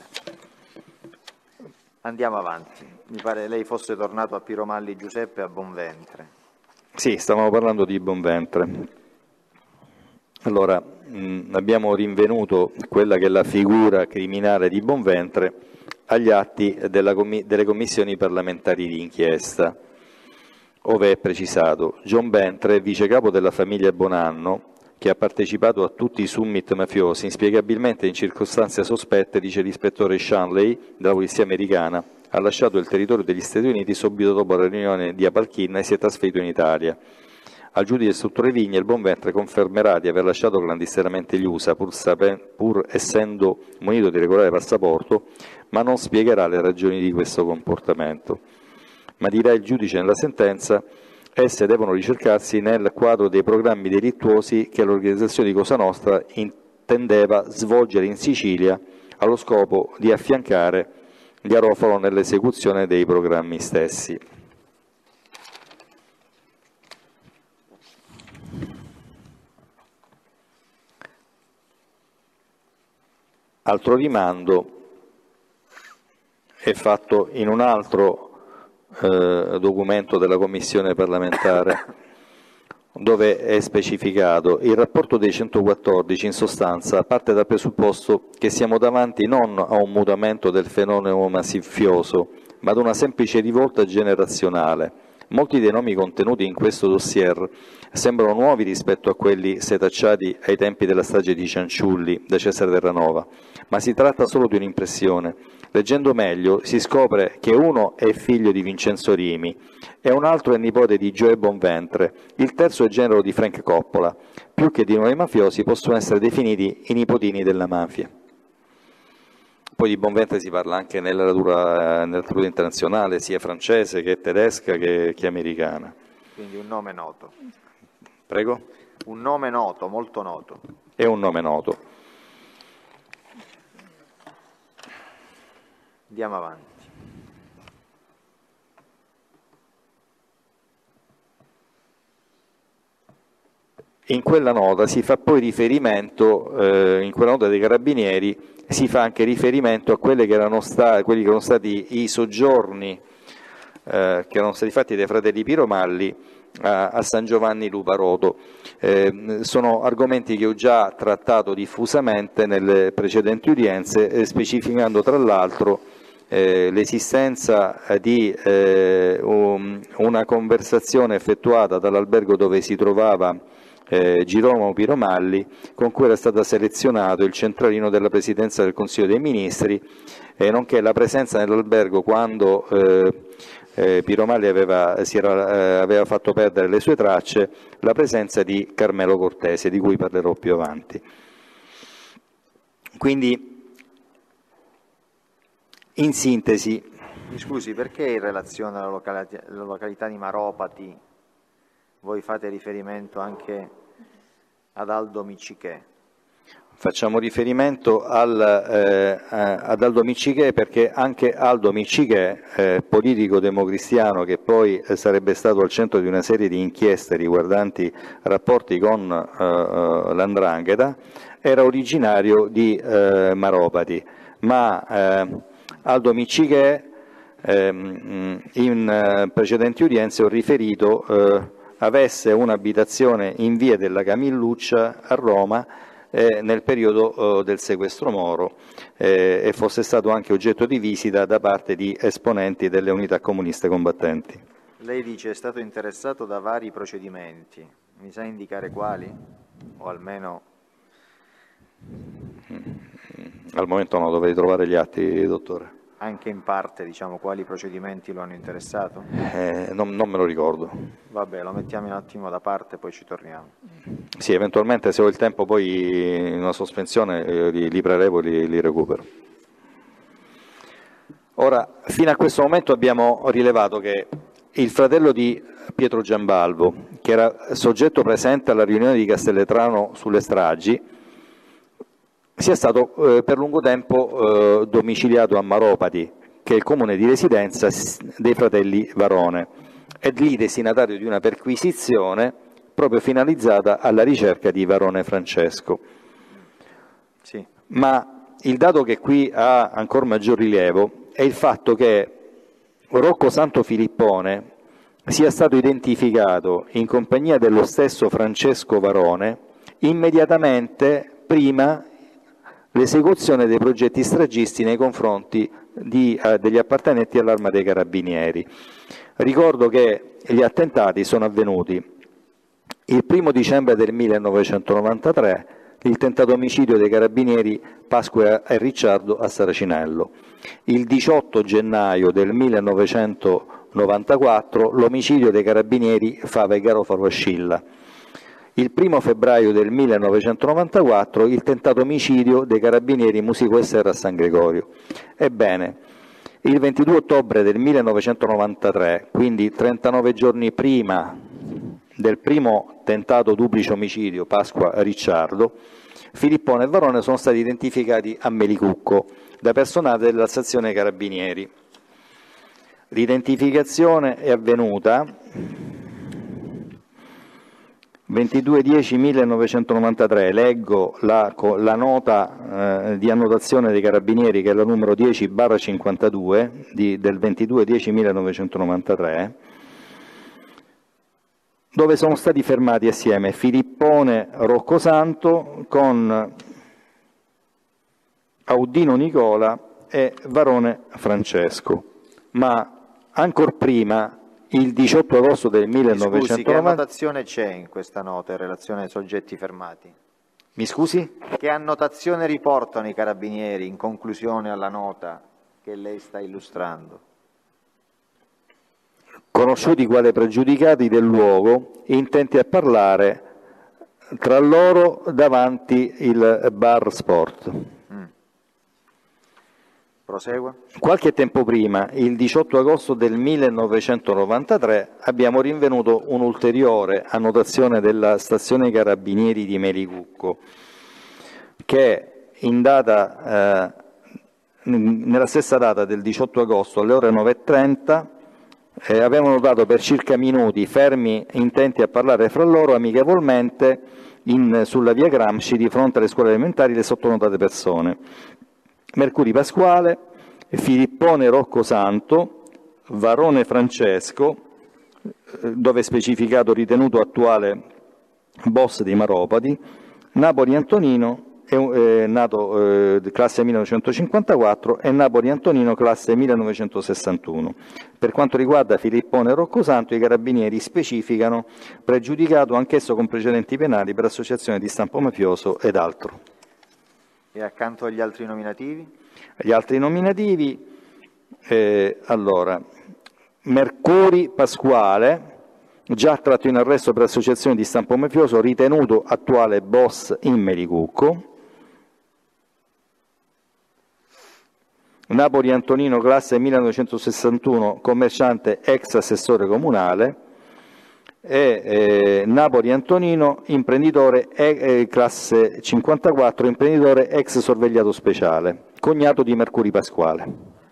Andiamo avanti. Mi pare lei fosse tornato a Piromalli Giuseppe e a Bonventre. Sì, stavamo parlando di Bonventre. Allora, abbiamo rinvenuto quella che è la figura criminale di Bonventre agli atti delle commissioni parlamentari di inchiesta, ove è precisato John Bentre, vice capo della famiglia Bonanno, che ha partecipato a tutti i summit mafiosi, inspiegabilmente in circostanze sospette, dice l'ispettore Shanley della polizia americana, ha lasciato il territorio degli Stati Uniti subito dopo la riunione di Apalchin e si è trasferito in Italia. Al giudice istruttore Vigna il Bonventre confermerà di aver lasciato clandestinamente gli USA pur essendo munito di regolare passaporto, ma non spiegherà le ragioni di questo comportamento. Ma dirà il giudice nella sentenza: esse devono ricercarsi nel quadro dei programmi delittuosi che l'organizzazione di Cosa Nostra intendeva svolgere in Sicilia allo scopo di affiancare Garofalo nell'esecuzione dei programmi stessi. Altro rimando è fatto in un altro documento della Commissione parlamentare, dove è specificato il rapporto dei 114 in sostanza parte dal presupposto che siamo davanti non a un mutamento del fenomeno mafioso, ma ad una semplice rivolta generazionale, Molti dei nomi contenuti in questo dossier sembrano nuovi rispetto a quelli setacciati ai tempi della strage di Cianciulli da Cesare Terranova, ma si tratta solo di un'impressione. Leggendo meglio si scopre che uno è figlio di Vincenzo Rimi e un altro è nipote di Gioè Bonventre, il terzo è genero di Frank Coppola. Più che di nuovi mafiosi possono essere definiti i nipotini della mafia. Poi di Bonventre si parla anche nella letteratura internazionale, sia francese che tedesca che americana. Quindi un nome noto. Prego? Un nome noto, molto noto. È un nome noto. Andiamo avanti. In quella nota si fa poi riferimento, in quella nota dei Carabinieri, si fa anche riferimento a quelli che erano stati i soggiorni che erano stati fatti dai fratelli Piromalli a San Giovanni Luparoto. Sono argomenti che ho già trattato diffusamente nelle precedenti udienze, specificando tra l'altro l'esistenza di una conversazione effettuata dall'albergo dove si trovava Girolamo Piromalli, con cui era stato selezionato il centralino della Presidenza del Consiglio dei Ministri, nonché la presenza nell'albergo quando Piromalli aveva fatto perdere le sue tracce, la presenza di Carmelo Cortese, di cui parlerò più avanti. Quindi, in sintesi... Mi scusi, perché in relazione alla località di Maropati voi fate riferimento anche ad Aldo Miccichè? Facciamo riferimento ad Aldo Miccichè perché anche Aldo Miccichè, politico democristiano che poi sarebbe stato al centro di una serie di inchieste riguardanti rapporti con l''ndrangheta, era originario di Maropati, ma Aldo Miccichè in precedenti udienze ho riferito avesse un'abitazione in via della Camilluccia a Roma nel periodo del sequestro Moro e fosse stato anche oggetto di visita da parte di esponenti delle unità comuniste combattenti. Lei dice è stato interessato da vari procedimenti, mi sa indicare quali? O almeno... Al momento no, dovrei trovare gli atti, dottore. Anche in parte, diciamo, quali procedimenti lo hanno interessato? Non me lo ricordo. Vabbè, lo mettiamo un attimo da parte, poi ci torniamo. Sì, eventualmente se ho il tempo poi in una sospensione li prelevo e li recupero. Ora, fino a questo momento abbiamo rilevato che il fratello di Pietro Giambalvo, che era soggetto presente alla riunione di Castelletrano sulle stragi, sia stato per lungo tempo domiciliato a Maropati, che è il comune di residenza dei fratelli Varone, e lì destinatario di una perquisizione proprio finalizzata alla ricerca di Varone Francesco. Sì. Ma il dato che qui ha ancora maggior rilievo è il fatto che Rocco Santo Filippone sia stato identificato in compagnia dello stesso Francesco Varone immediatamente prima l'esecuzione dei progetti stragisti nei confronti degli appartenenti all'Arma dei Carabinieri. Ricordo che gli attentati sono avvenuti il 1° dicembre del 1993, il tentato omicidio dei Carabinieri Pasqua e Ricciardo a Saracinello, il 18 gennaio del 1994 l'omicidio dei Carabinieri Fava e Garofalo a Scilla, il 1° febbraio del 1994 il tentato omicidio dei Carabinieri Musico e Serra a San Gregorio. Ebbene, il 22 ottobre del 1993, quindi 39 giorni prima del primo tentato duplice omicidio Pasqua-Ricciardo, Filippone e Varone sono stati identificati a Melicucco da personale della stazione Carabinieri. L'identificazione è avvenuta 22/10/1993, leggo la nota di annotazione dei Carabinieri che è la numero 10/52 del 22/10/1993, dove sono stati fermati assieme Filippone Roccosanto con Audino Nicola e Varone Francesco, ma ancor prima il 18 agosto del 1990... Scusi, che annotazione c'è in questa nota in relazione ai soggetti fermati? Mi scusi? Che annotazione riportano i carabinieri in conclusione alla nota che lei sta illustrando? Conosciuti quali pregiudicati del luogo, intenti a parlare tra loro davanti il bar sport. Prosegua. Qualche tempo prima, il 18 agosto del 1993, abbiamo rinvenuto un'ulteriore annotazione della stazione carabinieri di Melicucco, che nella stessa data del 18 agosto alle ore 9:30 avevano notato per circa minuti fermi intenti a parlare fra loro amichevolmente sulla via Gramsci di fronte alle scuole elementari le sottonotate persone. Mercuri Pasquale, Filippone Rocco Santo, Varone Francesco, dove è specificato ritenuto attuale boss dei Maropadi, Napoli Antonino, nato classe 1954, e Napoli Antonino classe 1961. Per quanto riguarda Filippone Rocco Santo, i carabinieri specificano pregiudicato anch'esso con precedenti penali per associazione di stampo mafioso ed altro. E accanto agli altri nominativi? Gli altri nominativi, allora, Mercuri Pasquale, già tratto in arresto per associazione di stampo mafioso, ritenuto attuale boss in Melicucco. Napoli Antonino, classe 1961, commerciante ex assessore comunale. E Napoli Antonino, imprenditore classe 54, imprenditore ex sorvegliato speciale, cognato di Mercuri Pasquale.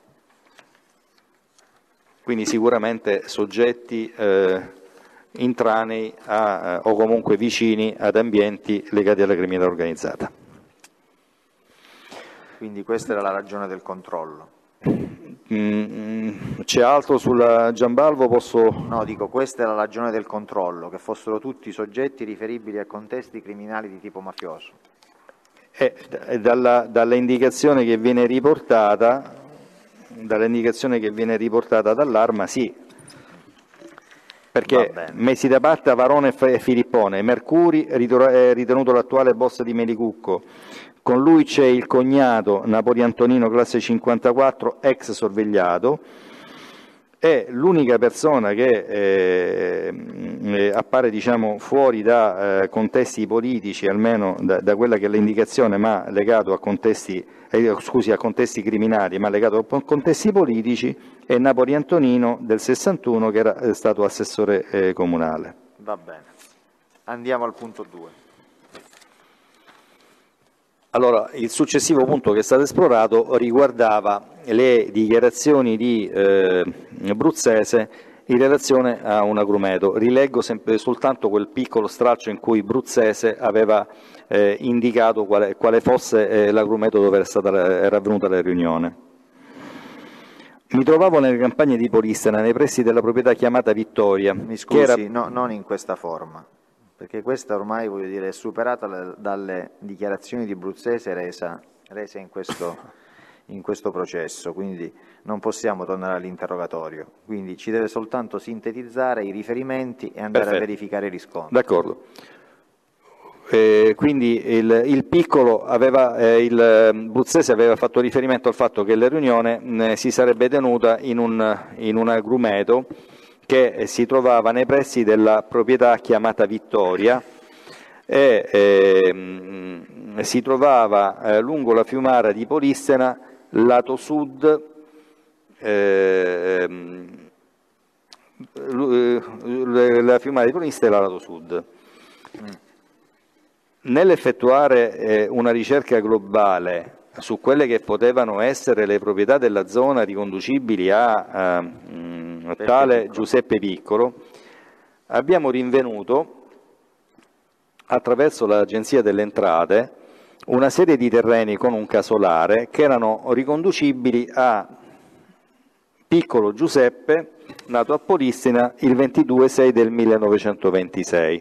Quindi sicuramente soggetti intranei o comunque vicini ad ambienti legati alla criminalità organizzata. Quindi questa era la ragione del controllo. C'è altro sulla Giambalvo? No, dico, questa è la ragione del controllo, che fossero tutti soggetti riferibili a contesti criminali di tipo mafioso. Dalla indicazione che viene riportata dall'arma, sì, perché messi da parte a Varone e Filippone, Mercuri è ritenuto l'attuale boss di Melicucco. Con lui c'è il cognato Napoli Antonino, classe 54, ex sorvegliato, e l'unica persona che appare, diciamo, fuori da contesti politici, almeno da quella che è l'indicazione, ma legato a contesti, a contesti criminali, ma legato a contesti politici, è Napoli Antonino del 61, che era stato assessore comunale. Va bene. Andiamo al punto 2. Allora, il successivo punto che è stato esplorato riguardava le dichiarazioni di Bruzzese in relazione a un agrumeto. Rileggo soltanto quel piccolo stralcio in cui Bruzzese aveva indicato quale fosse l'agrumeto dove era avvenuta la riunione. Mi trovavo nelle campagne di Polistena, nei pressi della proprietà chiamata Vittoria. Mi scusi, no, non in questa forma, perché questa ormai, voglio dire, è superata dalle dichiarazioni di Bruzzese rese in questo processo, quindi non possiamo tornare all'interrogatorio, quindi ci deve soltanto sintetizzare i riferimenti e andare a verificare i riscontri. D'accordo. Quindi il piccolo il Bruzzese aveva fatto riferimento al fatto che la riunione si sarebbe tenuta in un agrumeto che si trovava nei pressi della proprietà chiamata Vittoria e si trovava lungo la fiumara di Polistena, lato sud, la fiumara di Polistena lato sud. Nell'effettuare una ricerca globale su quelle che potevano essere le proprietà della zona riconducibili a tale Giuseppe Piccolo, abbiamo rinvenuto, attraverso l'Agenzia delle Entrate, una serie di terreni con un casolare che erano riconducibili a Piccolo Giuseppe, nato a Polistena il 22/6 del 1926.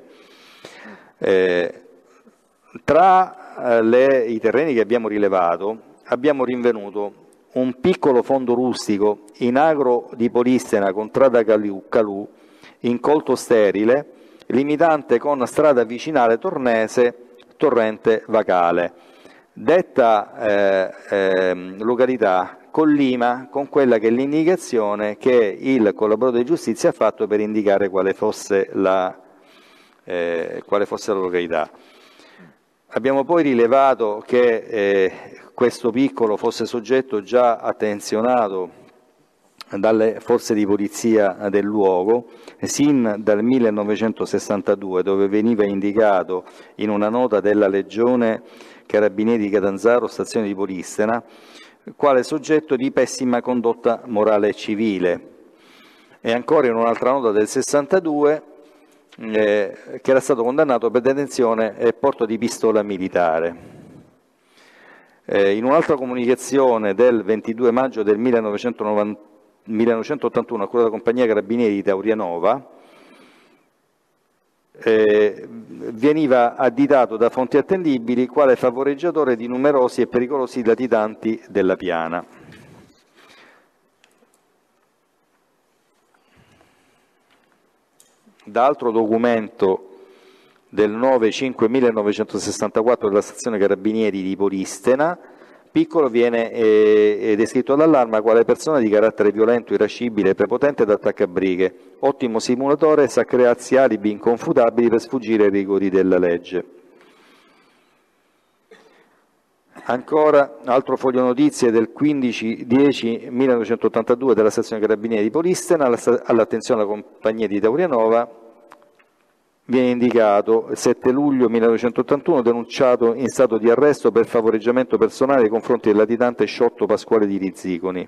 Tra i terreni che abbiamo rilevato abbiamo rinvenuto un piccolo fondo rustico in agro di Polistena, contrada Calù, incolto sterile, limitante con strada vicinale Tornese, torrente Vacale. Detta località collima con quella che è l'indicazione che il collaboratore di giustizia ha fatto per indicare quale fosse la località. Abbiamo poi rilevato che questo piccolo fosse soggetto già attenzionato dalle forze di polizia del luogo sin dal 1962, dove veniva indicato in una nota della Legione Carabinieri di Catanzaro, stazione di Polistena, quale soggetto di pessima condotta morale e civile, e ancora in un'altra nota del 62 che era stato condannato per detenzione e porto di pistola militare. In un'altra comunicazione del 22 maggio del 1981 a cura della compagnia Carabinieri di Taurianova veniva additato da fonti attendibili quale favoreggiatore di numerosi e pericolosi latitanti della piana. Da altro documento del 9/5/1964 della stazione Carabinieri di Polistena, Piccolo viene descritto all'allarma quale persona di carattere violento, irascibile, prepotente ed attaccabrighe, ottimo simulatore, sa crearsi alibi inconfutabili per sfuggire ai rigori della legge. Ancora, altro foglio notizie del 15/10/1982 della stazione Carabinieri di Polistena, all'attenzione della compagnia di Taurianova, viene indicato il 7 luglio 1981 denunciato in stato di arresto per favoreggiamento personale nei confronti del latitante Sciotto Pasquale di Rizziconi.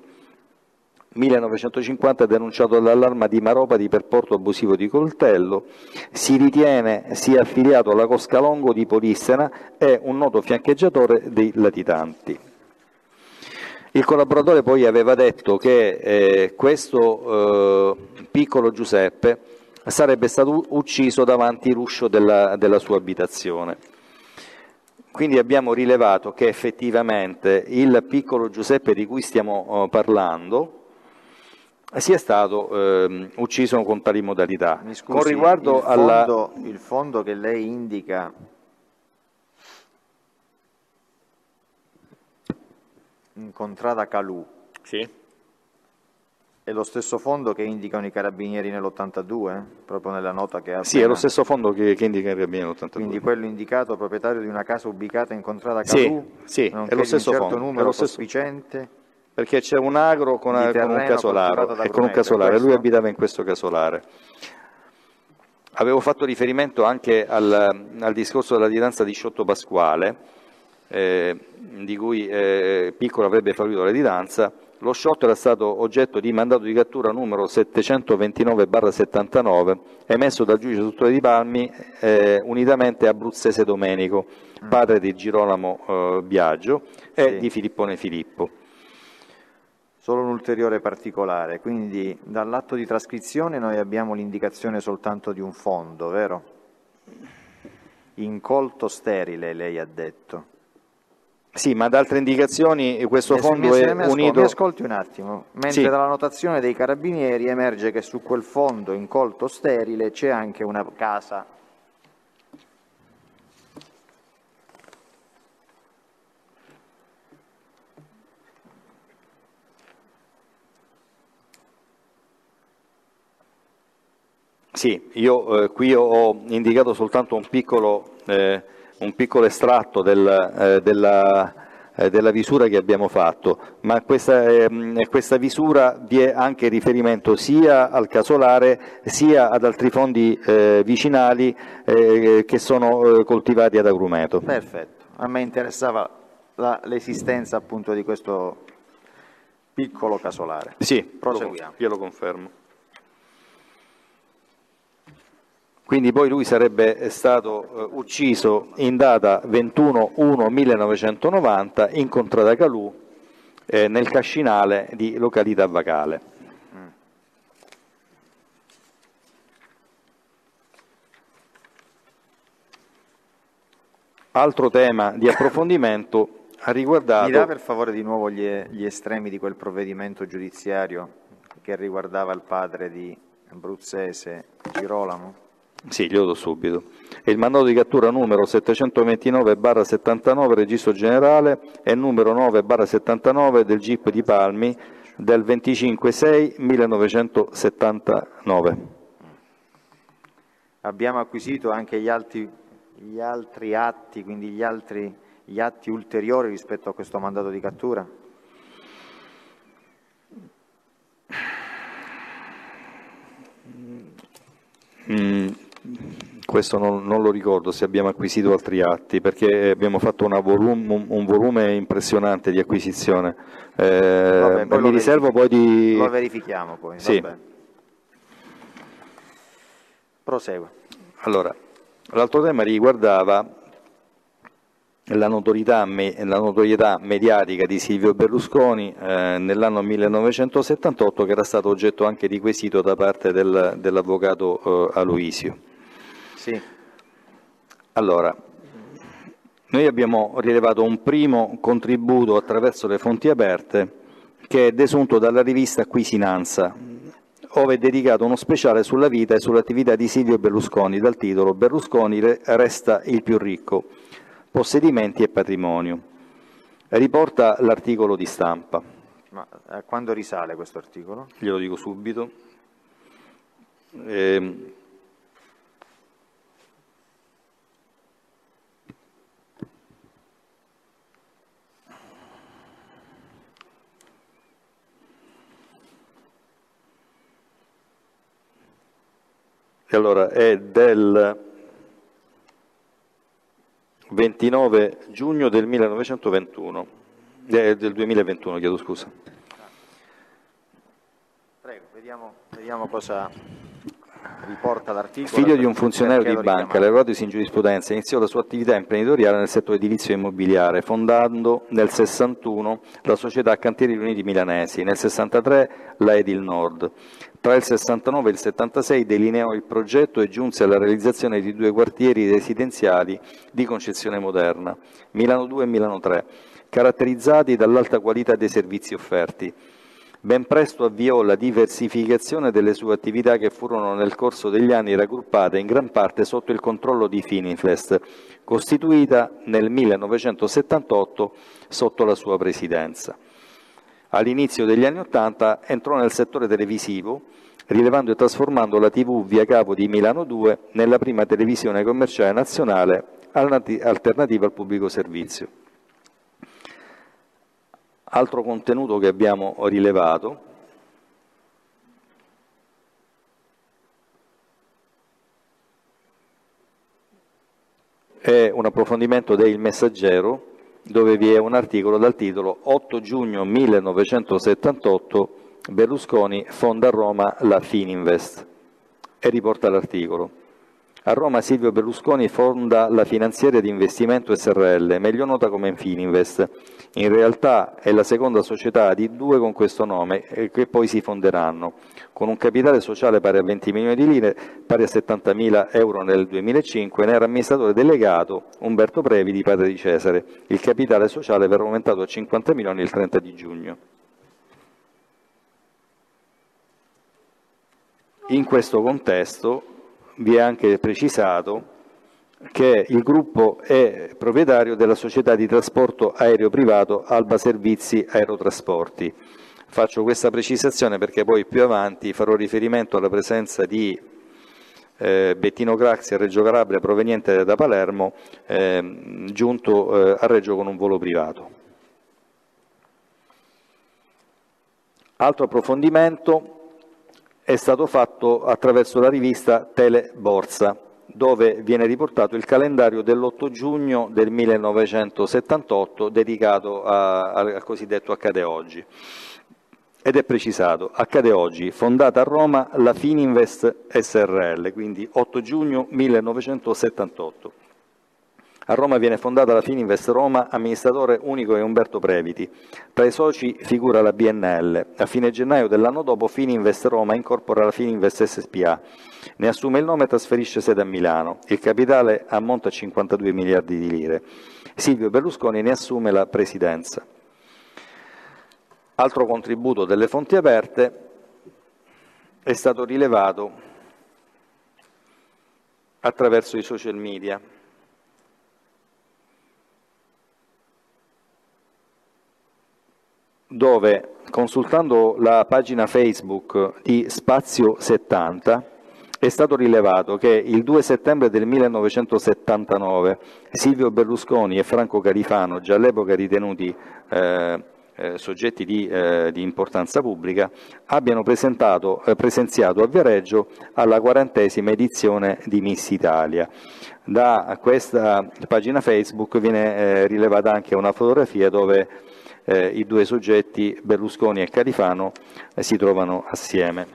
1950 denunciato all'allarma di Maropati per porto abusivo di coltello. Si ritiene sia affiliato alla Cosca Longo di Polistena e un noto fiancheggiatore dei latitanti. Il collaboratore poi aveva detto che questo piccolo Giuseppe sarebbe stato ucciso davanti l'uscio della sua abitazione. Quindi abbiamo rilevato che effettivamente il piccolo Giuseppe di cui stiamo parlando sia stato ucciso con tali modalità. Mi scusi, con riguardo il fondo che lei indica in contrada Calù, Sì. è lo stesso fondo che indicano i carabinieri nell'82, proprio nella nota che ha Sì, è lo stesso fondo che indica il carabinieri nell'82. Quindi quello indicato, proprietario di una casa ubicata in contrada Calù, sì, è lo stesso di un certo fondo, numero sufficiente, perché c'è un agro con un casolare, lui abitava in questo casolare. Avevo fatto riferimento anche al discorso della latitanza di Sciotto Pasquale, di cui Piccolo avrebbe favorito la latitanza. Lo Sciotto era stato oggetto di mandato di cattura numero 729/79 emesso dal giudice Tuttore di Palmi unitamente a Bruzzese Domenico, padre di Girolamo Biagio e di Filippone Filippo. Solo un ulteriore particolare, quindi dall'atto di trascrizione noi abbiamo l'indicazione soltanto di un fondo, vero? Incolto sterile, lei ha detto. Sì, ma da altre indicazioni questo fondo è unito... Mi ascolti un attimo, mentre dalla notazione dei carabinieri emerge che su quel fondo incolto sterile c'è anche una casa. Sì, io qui ho indicato soltanto un piccolo estratto della visura che abbiamo fatto, ma questa visura vi è anche riferimento sia al casolare sia ad altri fondi vicinali che sono coltivati ad agrumeto. Perfetto, a me interessava l'esistenza appunto di questo piccolo casolare. Sì, proseguiamo. Io lo confermo. Quindi poi lui sarebbe stato ucciso in data 21/1/1990 in contrada Calù nel Cascinale di località Vacale. Altro tema di approfondimento ha riguardato... Mi dà per favore di nuovo gli estremi di quel provvedimento giudiziario che riguardava il padre di Bruzzese Girolamo? Sì, glielo do subito. È il mandato di cattura numero 729/79 Registro Generale e numero 9/79 del GIP di Palmi del 25/6/1979. Abbiamo acquisito anche gli altri atti, quindi gli atti ulteriori rispetto a questo mandato di cattura? Questo non lo ricordo se abbiamo acquisito altri atti, perché abbiamo fatto un volume impressionante di acquisizione. Vabbè, mi riservo poi di... Lo verifichiamo poi. Sì. Vabbè. Prosegue. Allora, l'altro tema riguardava la notorietà mediatica di Silvio Berlusconi nell'anno 1978, che era stato oggetto anche di quesito da parte dell'avvocato Aloisio. Sì. Allora, noi abbiamo rilevato un primo contributo attraverso le fonti aperte che è desunto dalla rivista Quisinanza, ove è dedicato uno speciale sulla vita e sull'attività di Silvio Berlusconi dal titolo «Berlusconi resta il più ricco, possedimenti e patrimonio». Riporta l'articolo di Stampa. Ma a quando risale questo articolo? Glielo dico subito. Allora, è del 29 giugno del 1921, del 2021, chiedo scusa. Prego, vediamo cosa riporta l'articolo. Figlio di un funzionario di banca, laureatosi in giurisprudenza, iniziò la sua attività imprenditoriale nel settore edilizio e immobiliare, fondando nel 61 la società Cantieri Riuniti Milanesi, nel 63 la Edil Nord. Tra il 69 e il 76 delineò il progetto e giunse alla realizzazione di 2 quartieri residenziali di concezione moderna, Milano 2 e Milano 3, caratterizzati dall'alta qualità dei servizi offerti. Ben presto avviò la diversificazione delle sue attività, che furono nel corso degli anni raggruppate in gran parte sotto il controllo di Fininvest, costituita nel 1978 sotto la sua presidenza. All'inizio degli anni '80 entrò nel settore televisivo, rilevando e trasformando la TV via capo di Milano 2 nella prima televisione commerciale nazionale alternativa al pubblico servizio. Altro contenuto che abbiamo rilevato è un approfondimento del Messaggero, dove vi è un articolo dal titolo 8 giugno 1978 Berlusconi fonda a Roma la Fininvest, e riporta l'articolo. A Roma Silvio Berlusconi fonda la finanziaria di investimento SRL, meglio nota come Fininvest. In realtà è la seconda società di 2 con questo nome, che poi si fonderanno, con un capitale sociale pari a 20 milioni di lire, pari a 70.000 euro nel 2005, ne era amministratore delegato Umberto Previti, padre di Cesare. Il capitale sociale verrà aumentato a 50 milioni il 30 di giugno. In questo contesto vi è anche precisato che il gruppo è proprietario della società di trasporto aereo privato Alba Servizi Aerotrasporti. Faccio questa precisazione perché poi più avanti farò riferimento alla presenza di Bettino Craxi a Reggio Calabria, proveniente da Palermo, giunto a Reggio con un volo privato. Altro approfondimento è stato fatto attraverso la rivista Teleborsa, dove viene riportato il calendario dell'8 giugno del 1978 dedicato al cosiddetto Accade Oggi. Ed è precisato: accade oggi, fondata a Roma la Fininvest SRL, quindi 8 giugno 1978. A Roma viene fondata la Fininvest Roma, amministratore unico è Umberto Previti. Tra i soci figura la BNL. A fine gennaio dell'anno dopo Fininvest Roma incorpora la Fininvest SpA. Ne assume il nome e trasferisce sede a Milano. Il capitale ammonta a 52 miliardi di lire. Silvio Berlusconi ne assume la presidenza. Altro contributo delle fonti aperte è stato rilevato attraverso i social media. Dove, consultando la pagina Facebook di Spazio 70, è stato rilevato che il 2 settembre del 1979 Silvio Berlusconi e Franco Califano, già all'epoca ritenuti soggetti di importanza pubblica, abbiano presenziato a Viareggio alla 40ª edizione di Miss Italia. Da questa pagina Facebook viene rilevata anche una fotografia dove i due soggetti, Berlusconi e Califano, si trovano assieme.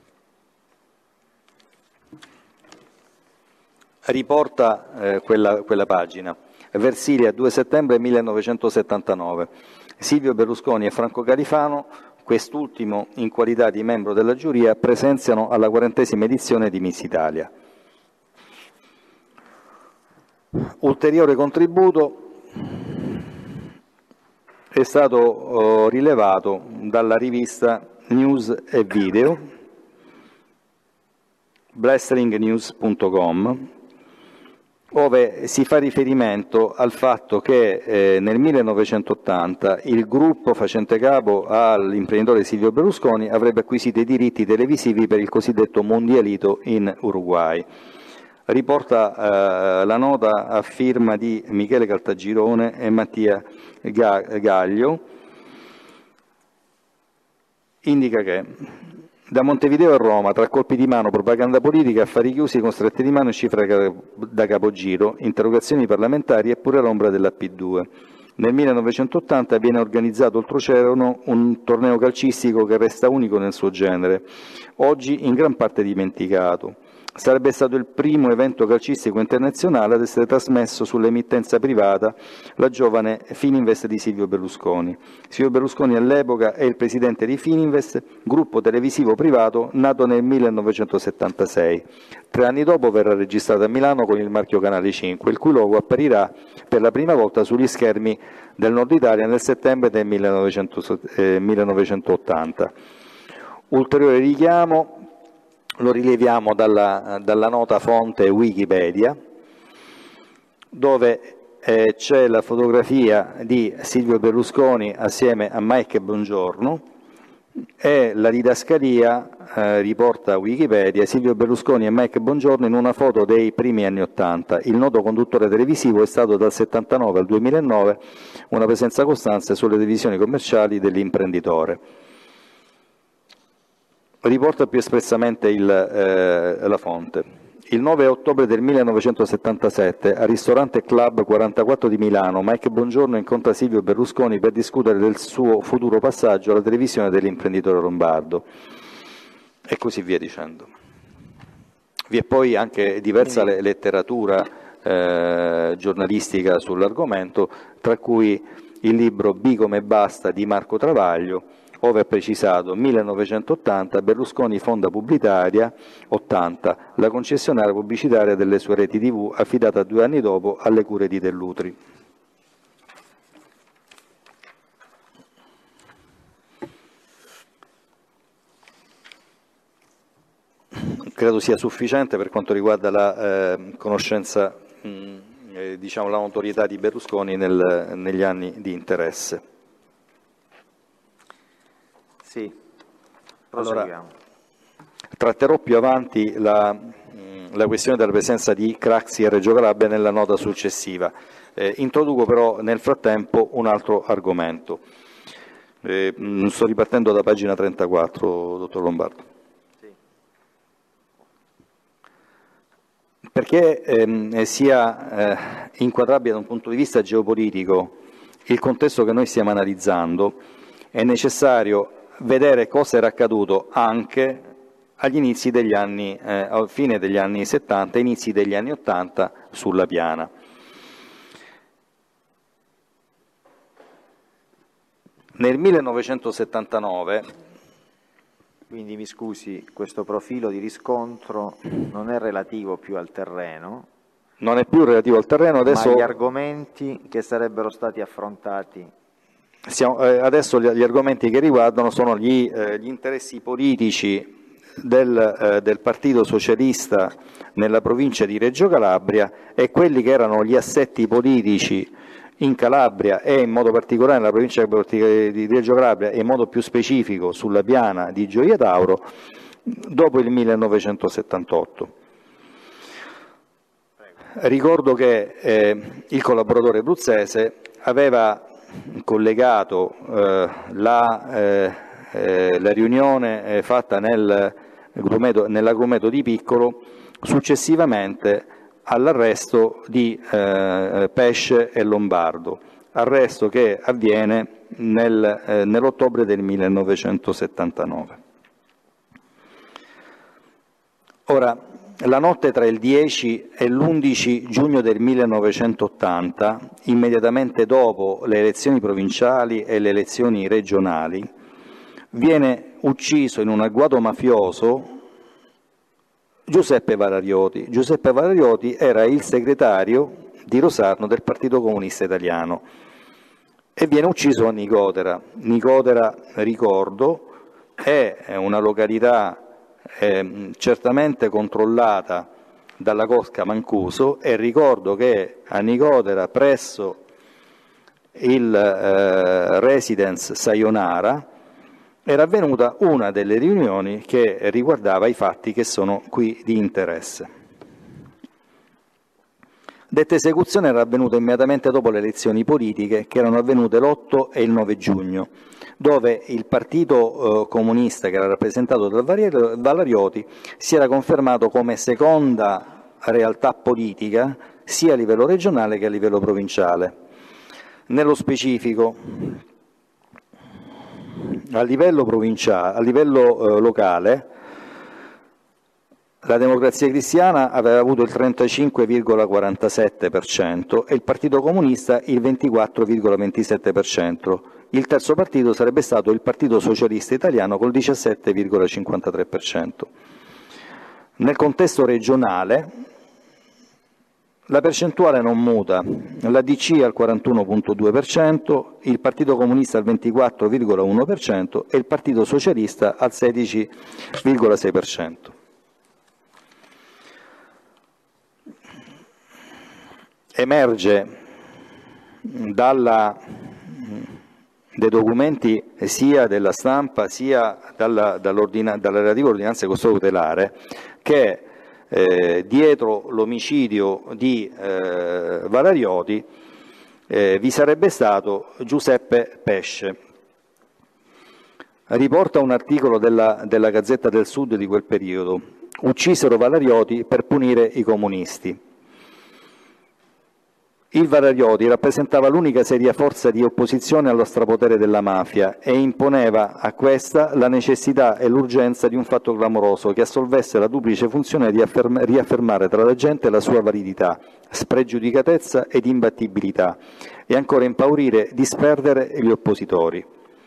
Riporta quella pagina. Versilia, 2 settembre 1979. Silvio Berlusconi e Franco Califano, quest'ultimo in qualità di membro della giuria, presenziano alla 40ª edizione di Miss Italia. Ulteriore contributo è stato rilevato dalla rivista News e Video, blesseringnews.com, dove si fa riferimento al fatto che nel 1980 il gruppo facente capo all'imprenditore Silvio Berlusconi avrebbe acquisito i diritti televisivi per il cosiddetto Mondialito in Uruguay. Riporta la nota a firma di Michele Caltagirone e Mattia Gaglio, indica che da Montevideo a Roma, tra colpi di mano, propaganda politica, affari chiusi con strette di mano e cifre da capogiro, interrogazioni parlamentari e pure l'ombra della P2. Nel 1980 viene organizzato oltreoceano un torneo calcistico che resta unico nel suo genere, oggi in gran parte dimenticato. Sarebbe stato il primo evento calcistico internazionale ad essere trasmesso sull'emittenza privata, la giovane Fininvest di Silvio Berlusconi. Silvio Berlusconi all'epoca è il presidente di Fininvest, gruppo televisivo privato nato nel 1976. 3 anni dopo verrà registrato a Milano con il marchio Canale 5, il cui logo apparirà per la prima volta sugli schermi del Nord Italia nel settembre del 1980. Ulteriore richiamo lo rileviamo dalla nota fonte Wikipedia, dove c'è la fotografia di Silvio Berlusconi assieme a Mike Bongiorno e la didascalia, riporta Wikipedia, Silvio Berlusconi e Mike Bongiorno in una foto dei primi anni '80. Il noto conduttore televisivo è stato dal 79 al 2009 una presenza costante sulle televisioni commerciali dell'imprenditore. Riporta più espressamente la fonte. Il 9 ottobre del 1977 al ristorante Club 44 di Milano Mike Bongiorno incontra Silvio Berlusconi per discutere del suo futuro passaggio alla televisione dell'imprenditore lombardo e così via dicendo. Vi è poi anche diversa letteratura giornalistica sull'argomento, tra cui il libro B come basta di Marco Travaglio, ove è precisato 1980 Berlusconi fonda Publitaria, 80 la concessionaria pubblicitaria delle sue reti TV affidata 2 anni dopo alle cure di Dell'Utri. Credo sia sufficiente per quanto riguarda la conoscenza, diciamo la notorietà di Berlusconi negli anni di interesse. Sì, allora, tratterò più avanti la questione della presenza di Craxi a Reggio Calabria nella nota successiva. Introduco però nel frattempo un altro argomento. Sto ripartendo da pagina 34, dottor Lombardo. Sì. Perché sia inquadrabile da un punto di vista geopolitico il contesto che noi stiamo analizzando, è necessario vedere cosa era accaduto anche agli inizi degli anni, al fine degli anni 70, inizi degli anni 80 sulla Piana. Nel 1979, quindi mi scusi, questo profilo di riscontro non è relativo più al terreno. Non è più relativo al terreno, adesso... Ma gli argomenti che sarebbero stati affrontati? Adesso gli argomenti che riguardano sono gli interessi politici del Partito Socialista nella provincia di Reggio Calabria e quelli che erano gli assetti politici in Calabria e in modo particolare nella provincia di Reggio Calabria e in modo più specifico sulla piana di Gioia Tauro dopo il 1978. Ricordo che il collaboratore abruzzese aveva collegato la riunione fatta nell'agrumeto di Piccolo successivamente all'arresto di Pesce e Lombardo, arresto che avviene nell'ottobre del 1979. Ora, la notte tra il 10 e l'11 giugno del 1980, immediatamente dopo le elezioni provinciali e le elezioni regionali, viene ucciso in un agguato mafioso Giuseppe Valarioti. Giuseppe Valarioti era il segretario di Rosarno del Partito Comunista Italiano e viene ucciso a Nicotera. Nicotera, ricordo, è una località certamente controllata dalla cosca Mancuso e ricordo che a Nicotera presso il residence Sayonara era avvenuta una delle riunioni che riguardava i fatti che sono qui di interesse. Detta esecuzione era avvenuta immediatamente dopo le elezioni politiche che erano avvenute l'8 e il 9 giugno, dove il Partito Comunista, che era rappresentato da Valarioti, si era confermato come seconda realtà politica sia a livello regionale che a livello provinciale. Nello specifico, a livello locale, la Democrazia Cristiana aveva avuto il 35,47% e il Partito Comunista il 24,27%. Il terzo partito sarebbe stato il Partito Socialista Italiano col 17,53%. Nel contesto regionale la percentuale non muta, la DC al 41,2%, il Partito Comunista al 24,1% e il Partito Socialista al 16,6%. Emerge dai documenti sia della stampa sia dalla relativa ordinanza di custodia cautelare che dietro l'omicidio di Valarioti vi sarebbe stato Giuseppe Pesce. Riporta un articolo della Gazzetta del Sud di quel periodo: uccisero Valarioti per punire i comunisti. Il Valarioti rappresentava l'unica seria forza di opposizione allo strapotere della mafia e imponeva a questa la necessità e l'urgenza di un fatto clamoroso che assolvesse la duplice funzione di riaffermare tra la gente la sua validità, spregiudicatezza ed imbattibilità e ancora impaurire, disperdere gli oppositori.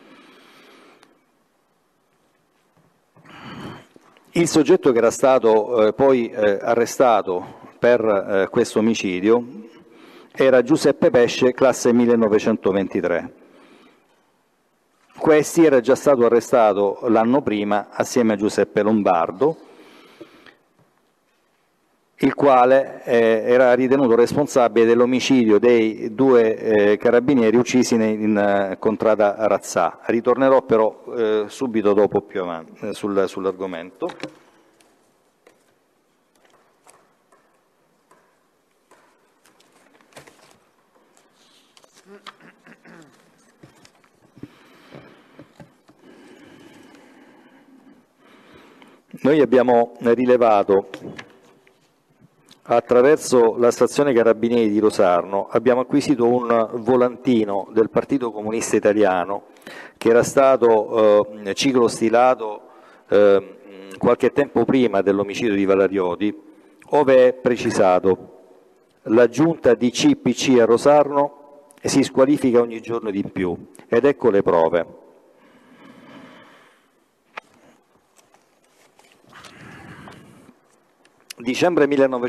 Il soggetto che era stato poi arrestato per questo omicidio era Giuseppe Pesce, classe 1923. Questi era già stato arrestato l'anno prima assieme a Giuseppe Lombardo, il quale era ritenuto responsabile dell'omicidio dei due carabinieri uccisi in contrada Razzà. Ritornerò però subito dopo più avanti sull'argomento. Noi abbiamo rilevato attraverso la stazione Carabinieri di Rosarno, abbiamo acquisito un volantino del Partito Comunista Italiano che era stato ciclostilato qualche tempo prima dell'omicidio di Valarioti, ove è precisato: la giunta DC PC a Rosarno si squalifica ogni giorno di più. Ed ecco le prove. Dicembre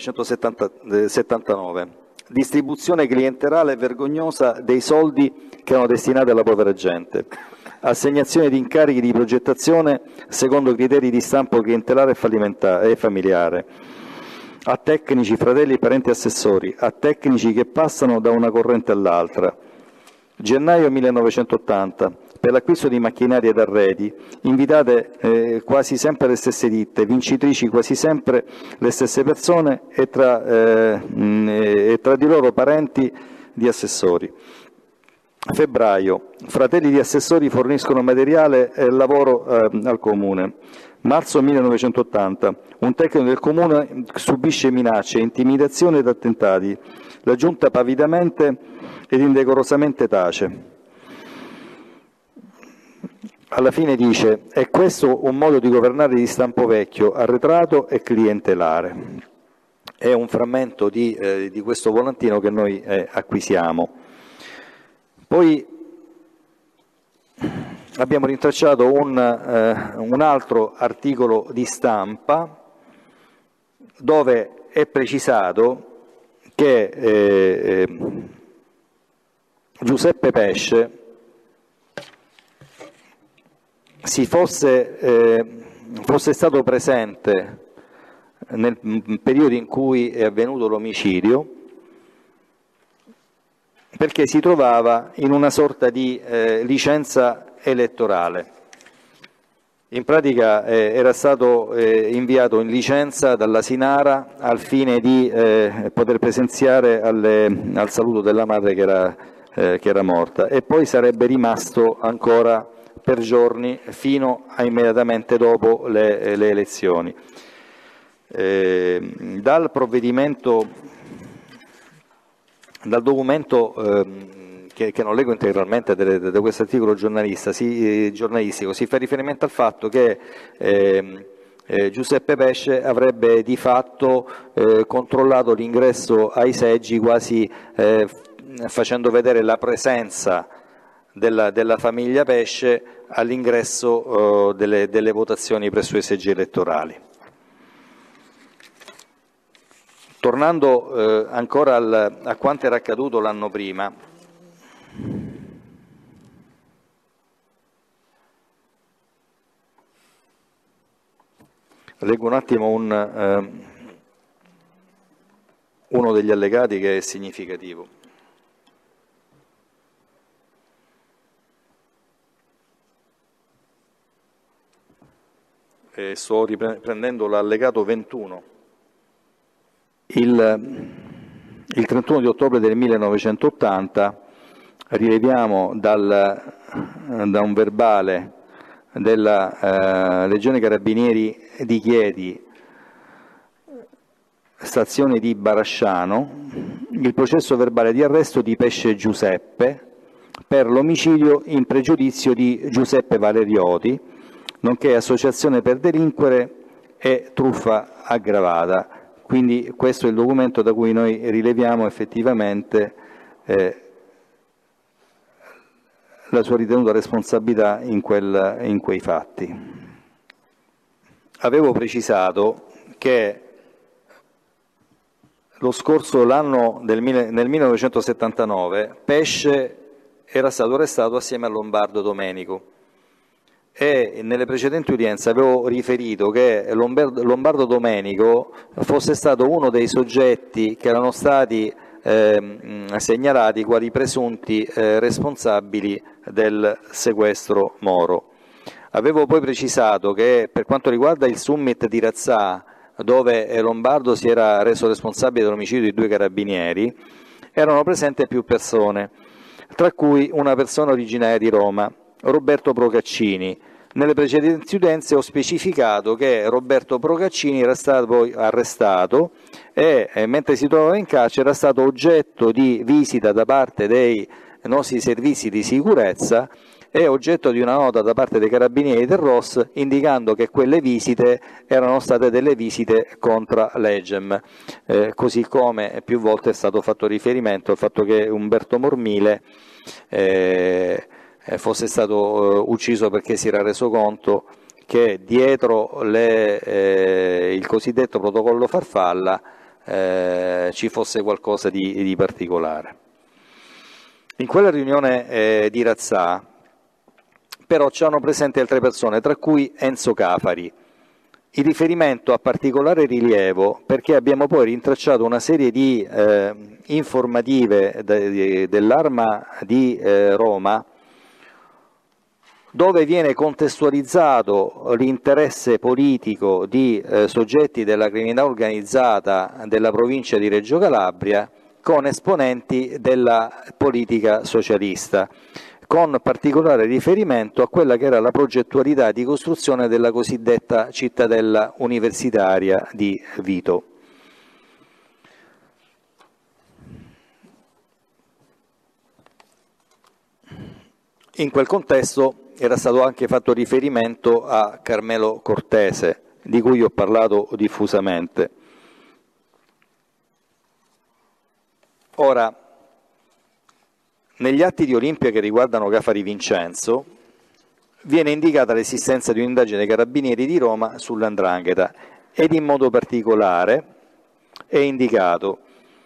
1979. Distribuzione clientelare vergognosa dei soldi che erano destinati alla povera gente. Assegnazione di incarichi di progettazione secondo criteri di stampo clientelare e familiare. A tecnici, fratelli, parenti, assessori, a tecnici che passano da una corrente all'altra. Gennaio 1980. Per l'acquisto di macchinari ed arredi, invitate quasi sempre le stesse ditte, vincitrici quasi sempre le stesse persone e tra di loro parenti di assessori. Febbraio, fratelli di assessori forniscono materiale e lavoro al Comune. Marzo 1980, un tecnico del Comune subisce minacce, intimidazioni ed attentati. La Giunta pavidamente ed indecorosamente tace. Alla fine dice: è questo un modo di governare di stampo vecchio, arretrato e clientelare. È un frammento di questo volantino che noi acquisiamo. Poi abbiamo rintracciato un altro articolo di stampa dove è precisato che Giuseppe Pesce fosse stato presente nel periodo in cui è avvenuto l'omicidio, perché si trovava in una sorta di licenza elettorale. In pratica era stato inviato in licenza dalla Sinara al fine di poter presenziare al saluto della madre che era morta, e poi sarebbe rimasto ancora per giorni fino a immediatamente dopo le elezioni. Dal documento che non leggo integralmente di questo articolo giornalistico, si fa riferimento al fatto che Giuseppe Pesce avrebbe di fatto controllato l'ingresso ai seggi, quasi facendo vedere la presenza della famiglia Pesce all'ingresso delle votazioni presso i seggi elettorali. Tornando ancora a quanto era accaduto l'anno prima, leggo un attimo uno degli allegati che è significativo. Sto riprendendo l'allegato 21. Il 31 di ottobre del 1980 rileviamo da un verbale della Legione Carabinieri di Chieti, stazione di Barasciano, il processo verbale di arresto di Pesce Giuseppe per l'omicidio in pregiudizio di Giuseppe Valerioti, nonché associazione per delinquere e truffa aggravata. Quindi questo è il documento da cui noi rileviamo effettivamente la sua ritenuta responsabilità in quei fatti. Avevo precisato che lo scorso l'anno nel 1979 Pesce era stato arrestato assieme a Lombardo Domenico, e nelle precedenti udienze avevo riferito che Lombardo Domenico fosse stato uno dei soggetti che erano stati segnalati quali presunti responsabili del sequestro Moro. Avevo poi precisato che per quanto riguarda il summit di Razzà, dove Lombardo si era reso responsabile dell'omicidio di 2 carabinieri, erano presenti più persone, tra cui una persona originaria di Roma, Roberto Procaccini. Nelle precedenti udienze ho specificato che Roberto Procaccini era stato poi arrestato e mentre si trovava in carcere era stato oggetto di visita da parte dei nostri servizi di sicurezza è oggetto di una nota da parte dei Carabinieri del ROS indicando che quelle visite erano state delle visite contra legem, così come più volte è stato fatto riferimento al fatto che Umberto Mormile fosse stato ucciso perché si era reso conto che dietro il cosiddetto protocollo farfalla ci fosse qualcosa di particolare. In quella riunione di Razzà però c'erano presenti altre persone, tra cui Enzo Cafari. Il riferimento ha particolare rilievo perché abbiamo poi rintracciato una serie di informative dell'Arma di Roma dove viene contestualizzato l'interesse politico di soggetti della criminalità organizzata della provincia di Reggio Calabria con esponenti della politica socialista, con particolare riferimento a quella che era la progettualità di costruzione della cosiddetta cittadella universitaria di Vito. In quel contesto era stato anche fatto riferimento a Carmelo Cortese, di cui ho parlato diffusamente. Ora, negli atti di Olimpia che riguardano Cafari Vincenzo viene indicata l'esistenza di un'indagine dei Carabinieri di Roma sull''ndrangheta ed in modo particolare è indicato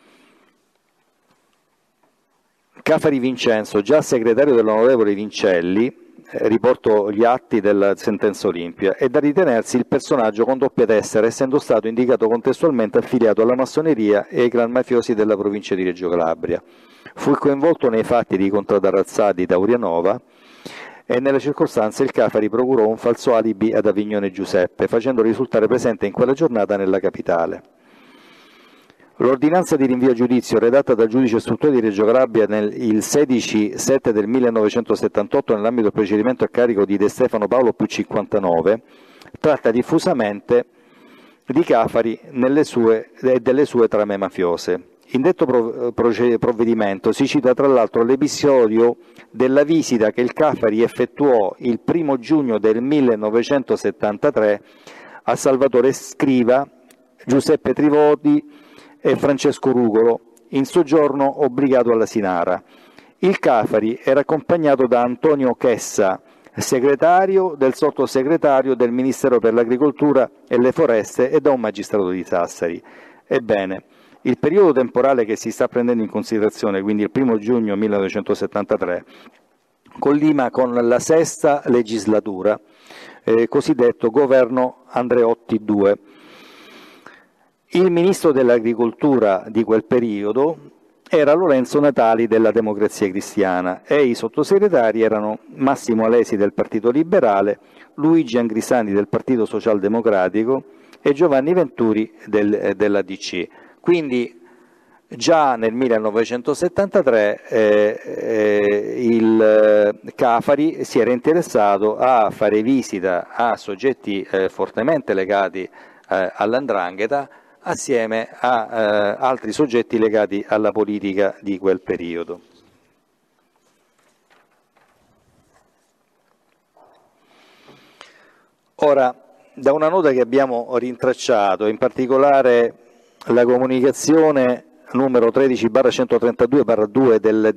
Cafari Vincenzo, già segretario dell'onorevole Vincelli, riporto gli atti della sentenza Olimpia, è da ritenersi il personaggio con doppia tessera, essendo stato indicato contestualmente affiliato alla massoneria e ai clan mafiosi della provincia di Reggio Calabria. Fu coinvolto nei fatti di Contrada Razzà di Daurianova e nelle circostanze il Cafari procurò un falso alibi ad Avignone Giuseppe, facendo risultare presente in quella giornata nella capitale. L'ordinanza di rinvio a giudizio redatta dal giudice istruttore di Reggio Calabria il 16/7 del 1978 nell'ambito del procedimento a carico di De Stefano Paolo più 59 tratta diffusamente di Cafari e delle sue trame mafiose. In detto provvedimento si cita tra l'altro l'episodio della visita che il Cafari effettuò il 1 giugno del 1973 a Salvatore Scriva, Giuseppe Trivodi e Francesco Rugolo, in soggiorno obbligato alla Sinara. Il Cafari era accompagnato da Antonio Chessa, segretario del sottosegretario del Ministero per l'Agricoltura e le Foreste e da un magistrato di Sassari. Ebbene, il periodo temporale che si sta prendendo in considerazione, quindi il 1 giugno 1973, collima con la sesta legislatura, cosiddetto governo Andreotti II. Il ministro dell'Agricoltura di quel periodo era Lorenzo Natali della Democrazia Cristiana e i sottosegretari erano Massimo Alesi del Partito Liberale, Luigi Angrisani del Partito Socialdemocratico e Giovanni Venturi della DC. Quindi già nel 1973 il Cafari si era interessato a fare visita a soggetti fortemente legati all''ndrangheta assieme a altri soggetti legati alla politica di quel periodo. Ora, da una nota che abbiamo rintracciato, in particolare la comunicazione numero 13/132/2 del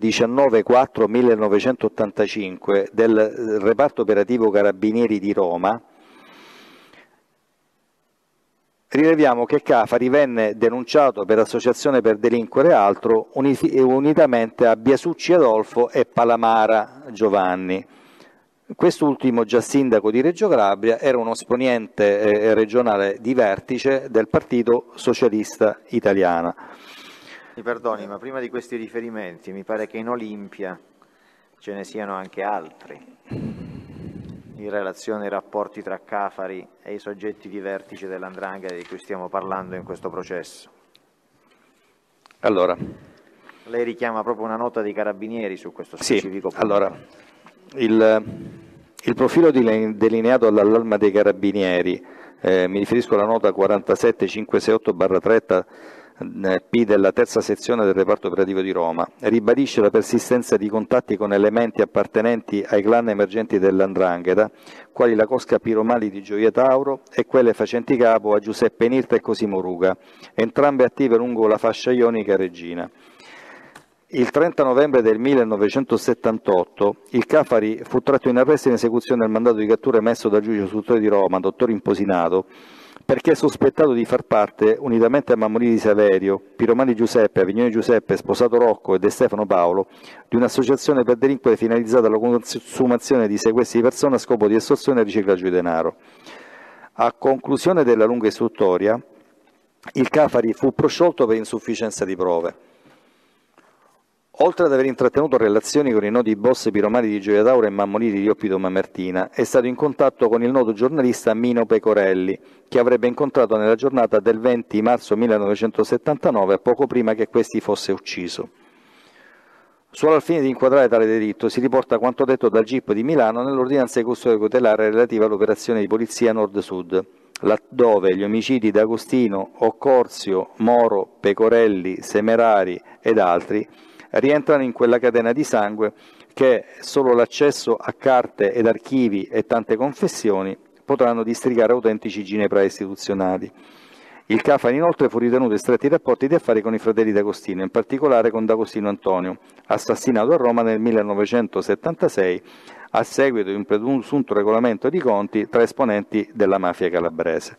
19/4/1985 del reparto operativo Carabinieri di Roma, rileviamo che Cafari venne denunciato per associazione per delinquere e altro unitamente a Biasucci Adolfo e Palamara Giovanni. Quest'ultimo, già sindaco di Reggio Calabria, era uno esponente regionale di vertice del Partito Socialista Italiano. Mi perdoni, ma prima di questi riferimenti mi pare che in Olimpia ce ne siano anche altri in relazione ai rapporti tra Cafari e i soggetti di vertice dell''ndrangheta di cui stiamo parlando in questo processo. Allora, lei richiama proprio una nota dei Carabinieri su questo specifico punto. Allora, il profilo delineato dall'Alma dei Carabinieri, mi riferisco alla nota 47568/30 P della terza sezione del reparto operativo di Roma, ribadisce la persistenza di contatti con elementi appartenenti ai clan emergenti dell''Ndrangheta, quali la cosca Piromali di Gioia Tauro e quelle facenti capo a Giuseppe Nirta e Cosimo Ruga, entrambe attive lungo la fascia ionica Regina. Il 30 novembre del 1978 il Cafari fu tratto in arresto in esecuzione del mandato di cattura emesso dal giudice istruttore di Roma, dottor Imposinato, perché è sospettato di far parte, unitamente a Mammolini Saverio, Piromani Giuseppe, Avignoni Giuseppe, Sposato Rocco e De Stefano Paolo, di un'associazione per delinquere finalizzata alla consumazione di sequestri di persone a scopo di estorsione e riciclaggio di denaro. A conclusione della lunga istruttoria, il Cafari fu prosciolto per insufficienza di prove. Oltre ad aver intrattenuto relazioni con i noti boss piromani di Gioia Tauro e Mammolini di Oppido Mamertina, è stato in contatto con il noto giornalista Mino Pecorelli, che avrebbe incontrato nella giornata del 20 marzo 1979, poco prima che questi fosse ucciso. Solo al fine di inquadrare tale delitto si riporta quanto detto dal GIP di Milano nell'ordinanza di custodia cautelare relativa all'operazione di polizia nord-sud, laddove gli omicidi d'Agostino, Occorzio, Moro, Pecorelli, Semerari ed altri rientrano in quella catena di sangue che solo l'accesso a carte ed archivi e tante confessioni potranno districare autentici ginepra istituzionali. Il Cafari inoltre fu ritenuto in stretti rapporti di affari con i fratelli D'Agostino, in particolare con D'Agostino Antonio, assassinato a Roma nel 1976 a seguito di un presunto regolamento di conti tra esponenti della mafia calabrese.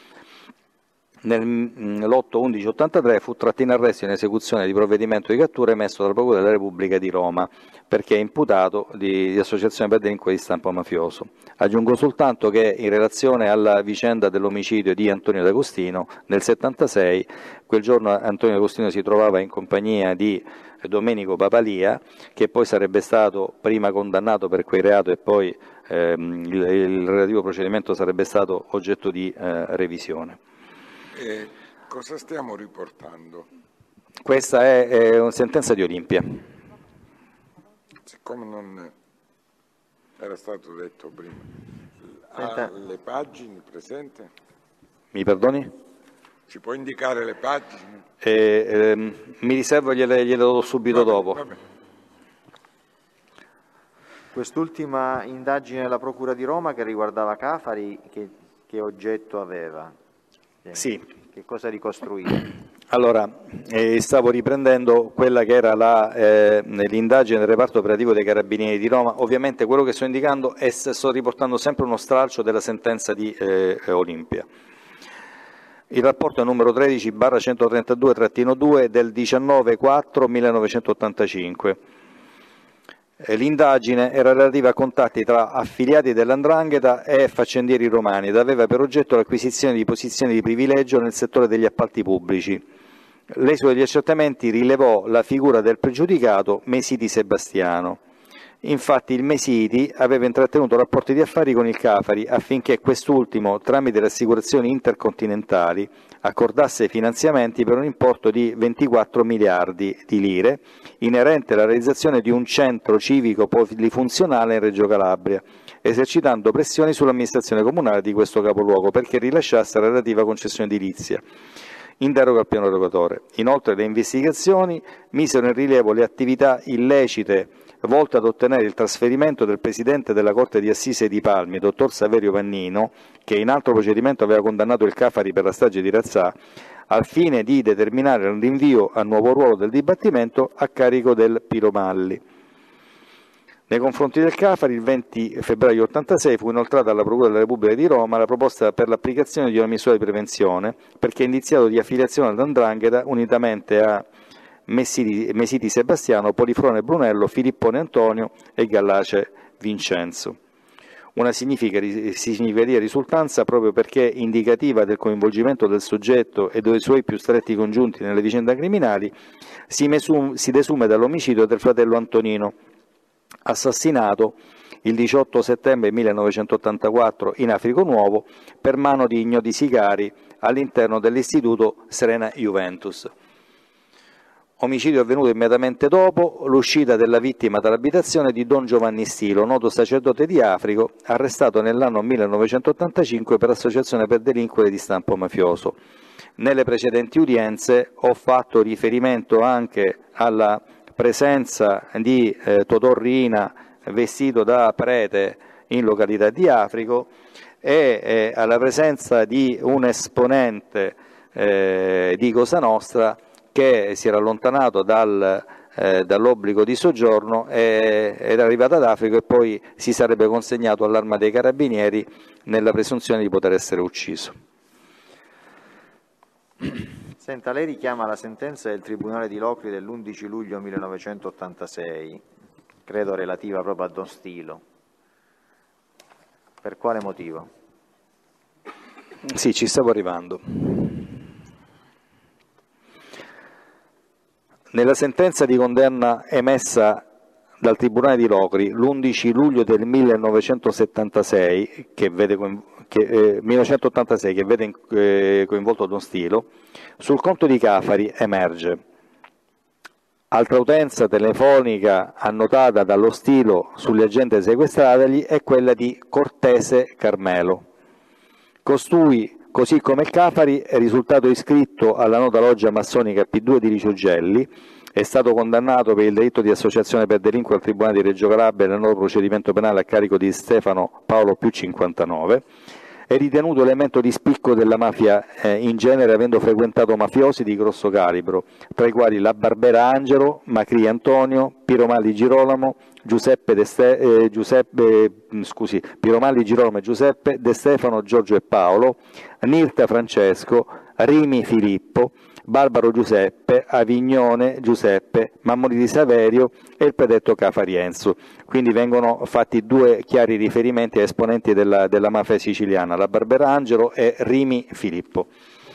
Nell'8-11-83 fu tratto in arresto in esecuzione di provvedimento di cattura emesso dalla Procura della Repubblica di Roma, perché è imputato di associazione per delinquere di stampo mafioso. Aggiungo soltanto che in relazione alla vicenda dell'omicidio di Antonio D'Agostino, nel 76, quel giorno Antonio D'Agostino si trovava in compagnia di Domenico Papalia, che poi sarebbe stato prima condannato per quel reato e poi il relativo procedimento sarebbe stato oggetto di revisione. Cosa stiamo riportando? Questa è una sentenza di Olimpia. Siccome non era stato detto prima, ha le pagine presente? Mi perdoni? Ci può indicare le pagine? Mi riservo, gliele do subito dopo. Vabbè. Quest'ultima indagine della Procura di Roma che riguardava Cafari, che oggetto aveva? Sì. Che cosa ricostruire? Allora, stavo riprendendo quella che era l'indagine del reparto operativo dei Carabinieri di Roma. Ovviamente quello che sto indicando sto riportando sempre uno stralcio della sentenza di Olimpia. Il rapporto è numero 13/132-2 del 19/4/1985. L'indagine era relativa a contatti tra affiliati dell''Ndrangheta e faccendieri romani ed aveva per oggetto l'acquisizione di posizioni di privilegio nel settore degli appalti pubblici. L'esito degli accertamenti rilevò la figura del pregiudicato Mesiti Sebastiano. Infatti il Mesiti aveva intrattenuto rapporti di affari con il Cafari affinché quest'ultimo, tramite le assicurazioni intercontinentali, accordasse finanziamenti per un importo di 24 miliardi di lire, inerente alla realizzazione di un centro civico polifunzionale in Reggio Calabria, esercitando pressioni sull'amministrazione comunale di questo capoluogo perché rilasciasse la relativa concessione edilizia, in deroga al piano erogatore. Inoltre le investigazioni misero in rilievo le attività illecite volte ad ottenere il trasferimento del presidente della Corte di Assise di Palmi, dottor Saverio Pannino, che in altro procedimento aveva condannato il Cafari per la strage di Razzà, al fine di determinare un rinvio a nuovo ruolo del dibattimento a carico del Piromalli. Nei confronti del Cafari, il 20 febbraio 86 fu inoltrata alla Procura della Repubblica di Roma la proposta per l'applicazione di una misura di prevenzione, perché indiziato di affiliazione all''Ndrangheta unitamente a Mesiti Sebastiano, Polifrone Brunello, Filippone Antonio e Gallace Vincenzo. Una significativa risultanza proprio perché indicativa del coinvolgimento del soggetto e dei suoi più stretti congiunti nelle vicende criminali, si desume dall'omicidio del fratello Antonino, assassinato il 18 settembre 1984 in Africo Nuovo per mano di ignoti sicari all'interno dell'istituto Serena Juventus. Omicidio avvenuto immediatamente dopo l'uscita della vittima dall'abitazione di Don Giovanni Stilo, noto sacerdote di Africo, arrestato nell'anno 1985 per associazione per delinquere di stampo mafioso. nelle precedenti udienze ho fatto riferimento anche alla presenza di Totò Riina vestito da prete in località di Africo e alla presenza di un esponente di Cosa Nostra che si era allontanato dall'obbligo di soggiorno ed è arrivato ad Africa e poi si sarebbe consegnato all'Arma dei Carabinieri nella presunzione di poter essere ucciso. Senta, lei richiama la sentenza del Tribunale di Locri dell'11 luglio 1986, credo relativa proprio a Don Stilo. Per quale motivo? Sì, ci stavo arrivando. Nella sentenza di condanna emessa dal Tribunale di Locri l'11 luglio del 1976, che vede coinvolto Don Stilo, sul conto di Cafari emerge: altra utenza telefonica annotata dallo Stilo sulle agende sequestratagli è quella di Cortese Carmelo. Costui, così come il Cafari, è risultato iscritto alla nota loggia massonica P2 di Riciogelli, è stato condannato per il delitto di associazione per delinquere al Tribunale di Reggio Calabria nel nuovo procedimento penale a carico di Stefano Paolo più 59, è ritenuto elemento di spicco della mafia in genere, avendo frequentato mafiosi di grosso calibro, tra i quali la Barbera Angelo, Macri Antonio, Piromalli Girolamo, Piromalli Girolamo e Giuseppe, De Stefano Giorgio e Paolo, Nirta Francesco, Rimi Filippo, Barbaro Giuseppe, Avignone Giuseppe, Mammoli di Saverio e il predetto Cafarienzo. Quindi vengono fatti due chiari riferimenti a esponenti della mafia siciliana, la Barbera Angelo e Rimi Filippo.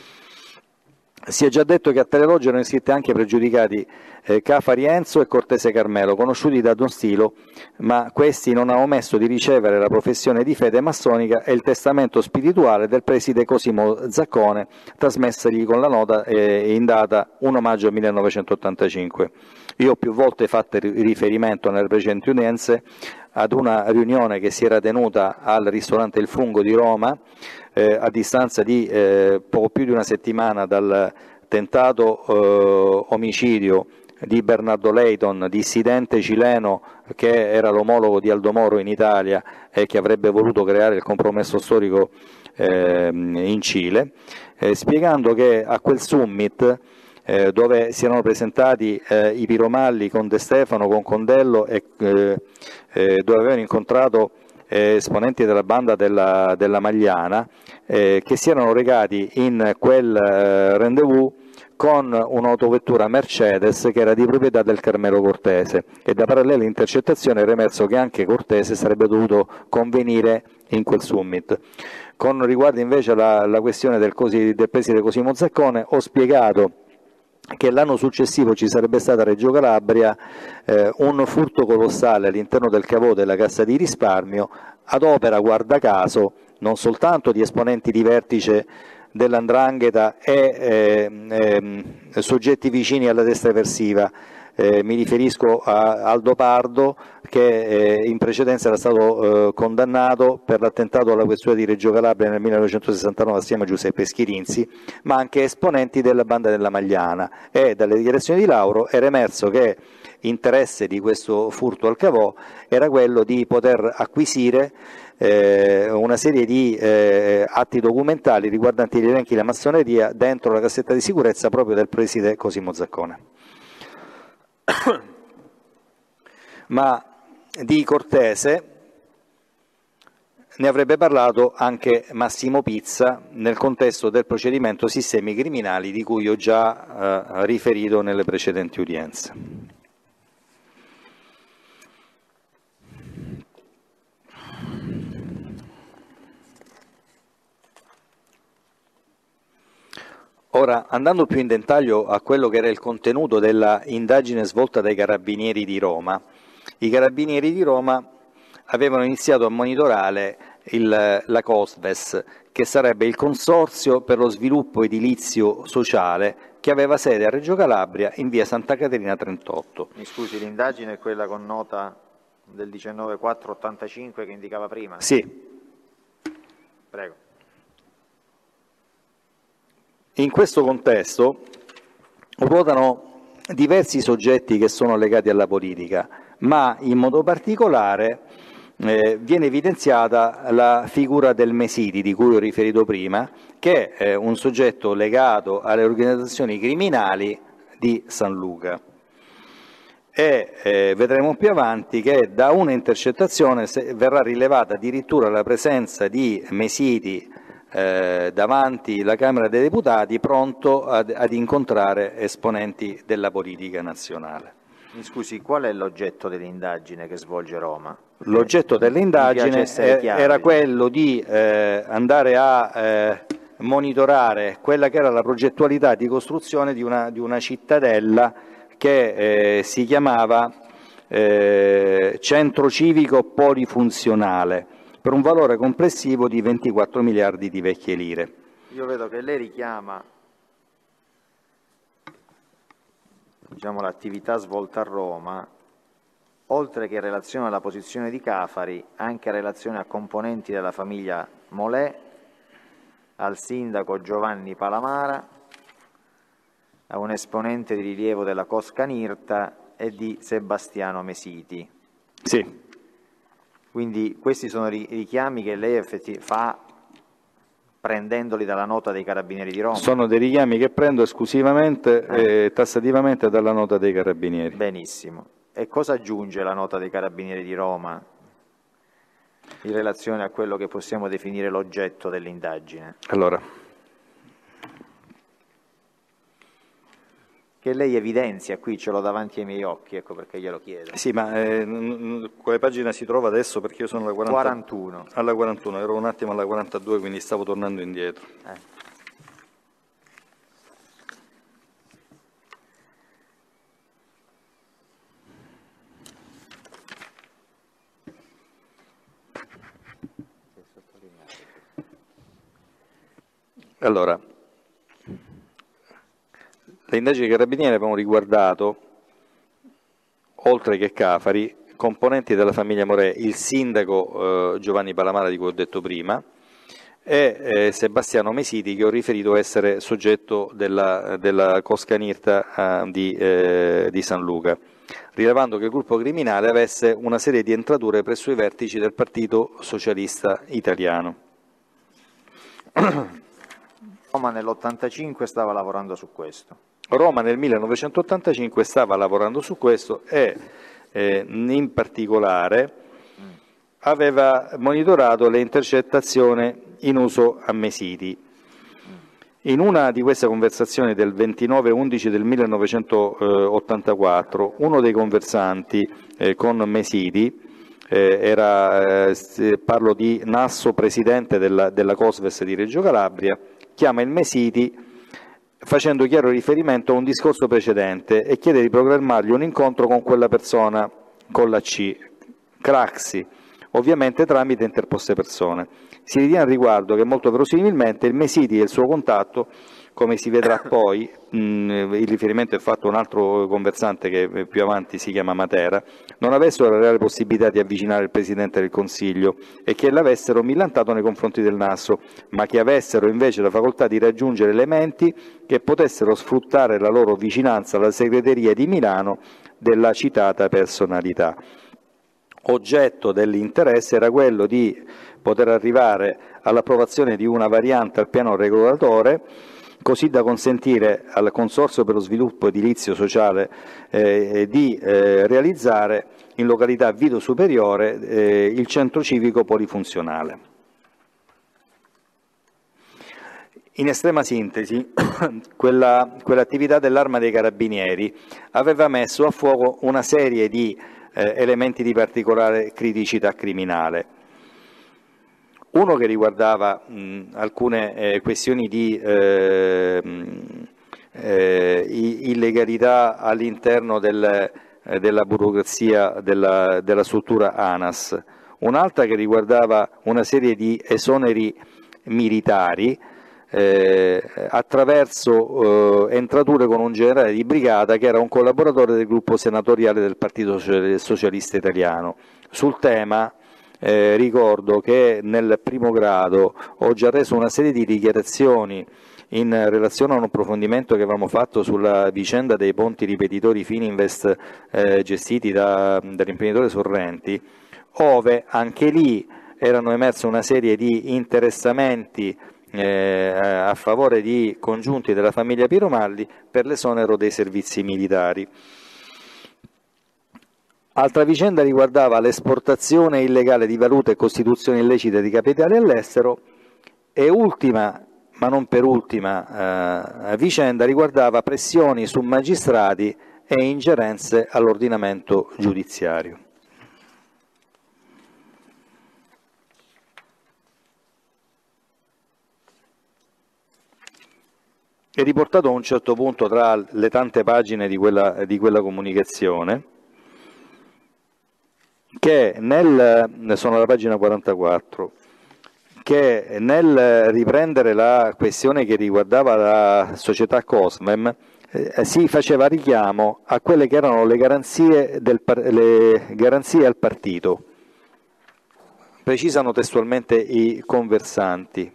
Si è già detto che a tale loggia erano iscritti anche pregiudicati Cafarienzo e Cortese Carmelo, conosciuti da Don Stilo, ma questi non hanno omesso di ricevere la professione di fede massonica e il testamento spirituale del preside Cosimo Zaccone, trasmessagli con la nota in data 1 maggio 1985. Io ho più volte fatto riferimento nelle precedenti udienze ad una riunione che si era tenuta al ristorante Il Fungo di Roma, a distanza di poco più di una settimana dal tentato omicidio di Bernardo Leighton, dissidente cileno che era l'omologo di Aldo Moro in Italia e che avrebbe voluto creare il compromesso storico in Cile, spiegando che a quel summit dove si erano presentati i Piromalli con De Stefano, con Condello e dove avevano incontrato esponenti della banda della Magliana, che si erano recati in quel rendezvous con un'autovettura Mercedes che era di proprietà del Carmelo Cortese, e da parallela intercettazione era emerso che anche Cortese sarebbe dovuto convenire in quel summit. Con riguardo invece alla questione del preside Cosimo Zaccone, ho spiegato che l'anno successivo ci sarebbe stata a Reggio Calabria un furto colossale all'interno del cavò della Cassa di Risparmio, ad opera, guarda caso, non soltanto di esponenti di vertice dell''ndrangheta e soggetti vicini alla destra eversiva. Mi riferisco a Aldo Pardo, che in precedenza era stato condannato per l'attentato alla questura di Reggio Calabria nel 1969 assieme a Giuseppe Schirinzi, ma anche esponenti della banda della Magliana, e dalle dichiarazioni di Lauro era emerso che interesse di questo furto al cavò era quello di poter acquisire una serie di atti documentali riguardanti gli elenchi della massoneria dentro la cassetta di sicurezza proprio del preside Cosimo Zaccone. Ma di Cortese ne avrebbe parlato anche Massimo Pizza nel contesto del procedimento Sistemi Criminali di cui ho già riferito nelle precedenti udienze. Ora, andando più in dettaglio a quello che era il contenuto della indagine svolta dai Carabinieri di Roma, i Carabinieri di Roma avevano iniziato a monitorare la COSVES, che sarebbe il Consorzio per lo Sviluppo Edilizio Sociale, che aveva sede a Reggio Calabria in via Santa Caterina 38. Mi scusi, l'indagine è quella con nota del 19.485 che indicava prima? Sì. Prego. In questo contesto ruotano diversi soggetti che sono legati alla politica, ma in modo particolare viene evidenziata la figura del Mesiti, di cui ho riferito prima, che è un soggetto legato alle organizzazioni criminali di San Luca. E vedremo più avanti che da una intercettazione verrà rilevata addirittura la presenza di Mesiti davanti la Camera dei Deputati, pronto ad incontrare esponenti della politica nazionale. Mi scusi, qual è l'oggetto dell'indagine che svolge Roma? L'oggetto dell'indagine era quello di andare a monitorare quella che era la progettualità di costruzione di una cittadella che si chiamava Centro Civico Polifunzionale, per un valore complessivo di 24 miliardi di vecchie lire. Io vedo che lei richiama, diciamo, l'attività svolta a Roma, oltre che in relazione alla posizione di Cafari, anche in relazione a componenti della famiglia Molè, al sindaco Giovanni Palamara, a un esponente di rilievo della Coscanirta e di Sebastiano Mesiti. Sì. Quindi questi sono richiami che lei fa prendendoli dalla nota dei Carabinieri di Roma? Sono dei richiami che prendo esclusivamente e tassativamente dalla nota dei Carabinieri. Benissimo. E cosa aggiunge la nota dei Carabinieri di Roma in relazione a quello che possiamo definire l'oggetto dell'indagine? Allora, che lei evidenzia, qui ce l'ho davanti ai miei occhi, ecco perché glielo chiedo. Sì, ma quale pagina si trova adesso? Perché io sono alla 41. Alla 41, ero un attimo alla 42, quindi stavo tornando indietro. Allora, le indagini dei Carabinieri avevano riguardato, oltre che Cafari, componenti della famiglia Morè, il sindaco Giovanni Palamara, di cui ho detto prima, e Sebastiano Mesiti, che ho riferito essere soggetto della Coscanirta di San Luca, rilevando che il gruppo criminale avesse una serie di entrature presso i vertici del Partito Socialista Italiano. Roma nell'85 stava lavorando su questo. Roma nel 1985 stava lavorando su questo e in particolare aveva monitorato le intercettazioni in uso a Mesiti. In una di queste conversazioni del 29/11 del 1984, uno dei conversanti con Mesiti, parlo di Nasso, presidente della Cosves di Reggio Calabria, chiama il Mesiti facendo chiaro riferimento a un discorso precedente e chiede di programmargli un incontro con quella persona con la C, Craxi, ovviamente tramite interposte persone. Si ritiene al riguardo che molto verosimilmente il Mesiti e il suo contatto, come si vedrà poi, il riferimento è fatto a un altro conversante che più avanti si chiama Matera, non avessero la reale possibilità di avvicinare il Presidente del Consiglio e che l'avessero millantato nei confronti del Nasso, ma che avessero invece la facoltà di raggiungere elementi che potessero sfruttare la loro vicinanza alla segreteria di Milano della citata personalità. Oggetto dell'interesse era quello di poter arrivare all'approvazione di una variante al piano regolatore, così da consentire al Consorzio per lo Sviluppo Edilizio Sociale di realizzare in località Vito Superiore il centro civico polifunzionale. In estrema sintesi, quell'attività dell'Arma dei Carabinieri aveva messo a fuoco una serie di elementi di particolare criticità criminale. Uno che riguardava alcune questioni di illegalità all'interno della burocrazia della struttura ANAS, un'altra che riguardava una serie di esoneri militari attraverso entrature con un generale di brigata che era un collaboratore del gruppo senatoriale del Partito Socialista Italiano. Sul tema ricordo che nel primo grado ho già reso una serie di dichiarazioni in relazione a un approfondimento che avevamo fatto sulla vicenda dei ponti ripetitori Fininvest gestiti dall'imprenditore Sorrenti, ove anche lì erano emerse una serie di interessamenti a favore di congiunti della famiglia Piromalli per l'esonero dei servizi militari. Altra vicenda riguardava l'esportazione illegale di valuta e costituzione illecita di capitali all'estero, e ultima, ma non per ultima vicenda, riguardava pressioni su magistrati e ingerenze all'ordinamento giudiziario. È riportato a un certo punto tra le tante pagine di quella comunicazione che sono alla pagina 44, che nel riprendere la questione che riguardava la società Cosmem si faceva richiamo a quelle che erano le garanzie al partito. Precisano testualmente i conversanti.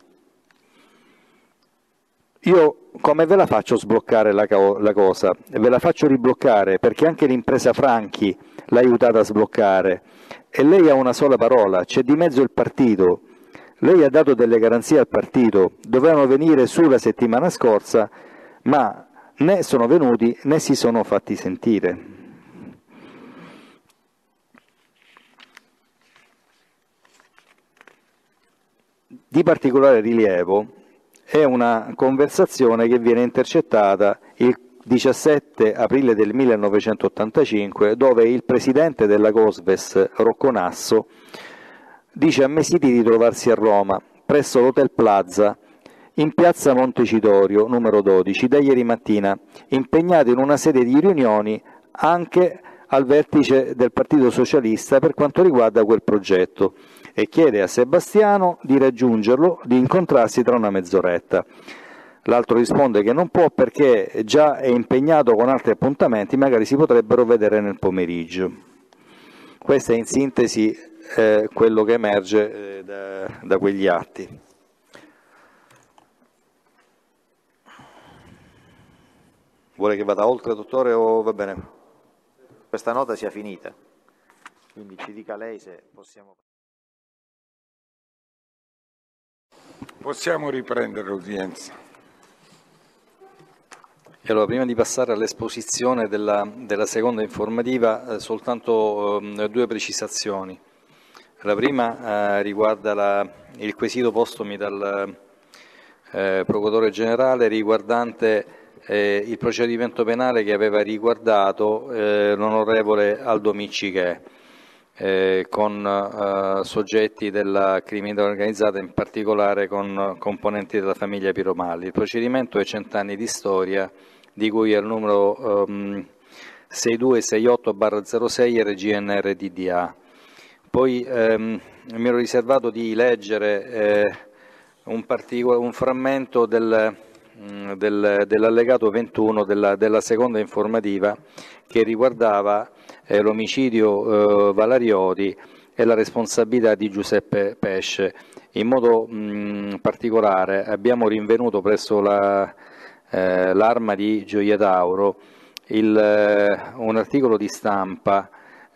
Io come ve la faccio sbloccare la cosa? Ve la faccio ribloccare perché anche l'impresa Franchi l'ha aiutata a sbloccare, e lei ha una sola parola: c'è di mezzo il partito. Lei ha dato delle garanzie al partito, dovevano venire su la settimana scorsa, ma né sono venuti né si sono fatti sentire. Di particolare rilievo è una conversazione che viene intercettata il 17 aprile del 1985, dove il presidente della Cosves, Rocco Nasso, dice a Mesiti di trovarsi a Roma, presso l'Hotel Plaza, in piazza Montecitorio, numero 12, da ieri mattina, impegnato in una serie di riunioni anche al vertice del Partito Socialista per quanto riguarda quel progetto, e chiede a Sebastiano di raggiungerlo, di incontrarsi tra una mezz'oretta. L'altro risponde che non può perché già è impegnato con altri appuntamenti, magari si potrebbero vedere nel pomeriggio. Questo è in sintesi quello che emerge da quegli atti. Vuole che vada oltre, dottore, o va bene? Questa nota sia finita, quindi ci dica lei se possiamo... Possiamo riprendere l'udienza. Allora, prima di passare all'esposizione della seconda informativa, soltanto due precisazioni. La prima riguarda il quesito postomi dal Procuratore Generale riguardante il procedimento penale che aveva riguardato l'onorevole Aldo Miccichè, con soggetti della criminalità organizzata, in particolare con componenti della famiglia Piromalli. Il procedimento è 100 anni di storia, di cui è il numero 6268/06 RGNR DDA. Poi mi ero riservato di leggere un frammento dell'allegato 21 della seconda informativa, che riguardava l'omicidio Valarioti e la responsabilità di Giuseppe Pesce. In modo particolare abbiamo rinvenuto presso l'arma di Gioia Tauro un articolo di stampa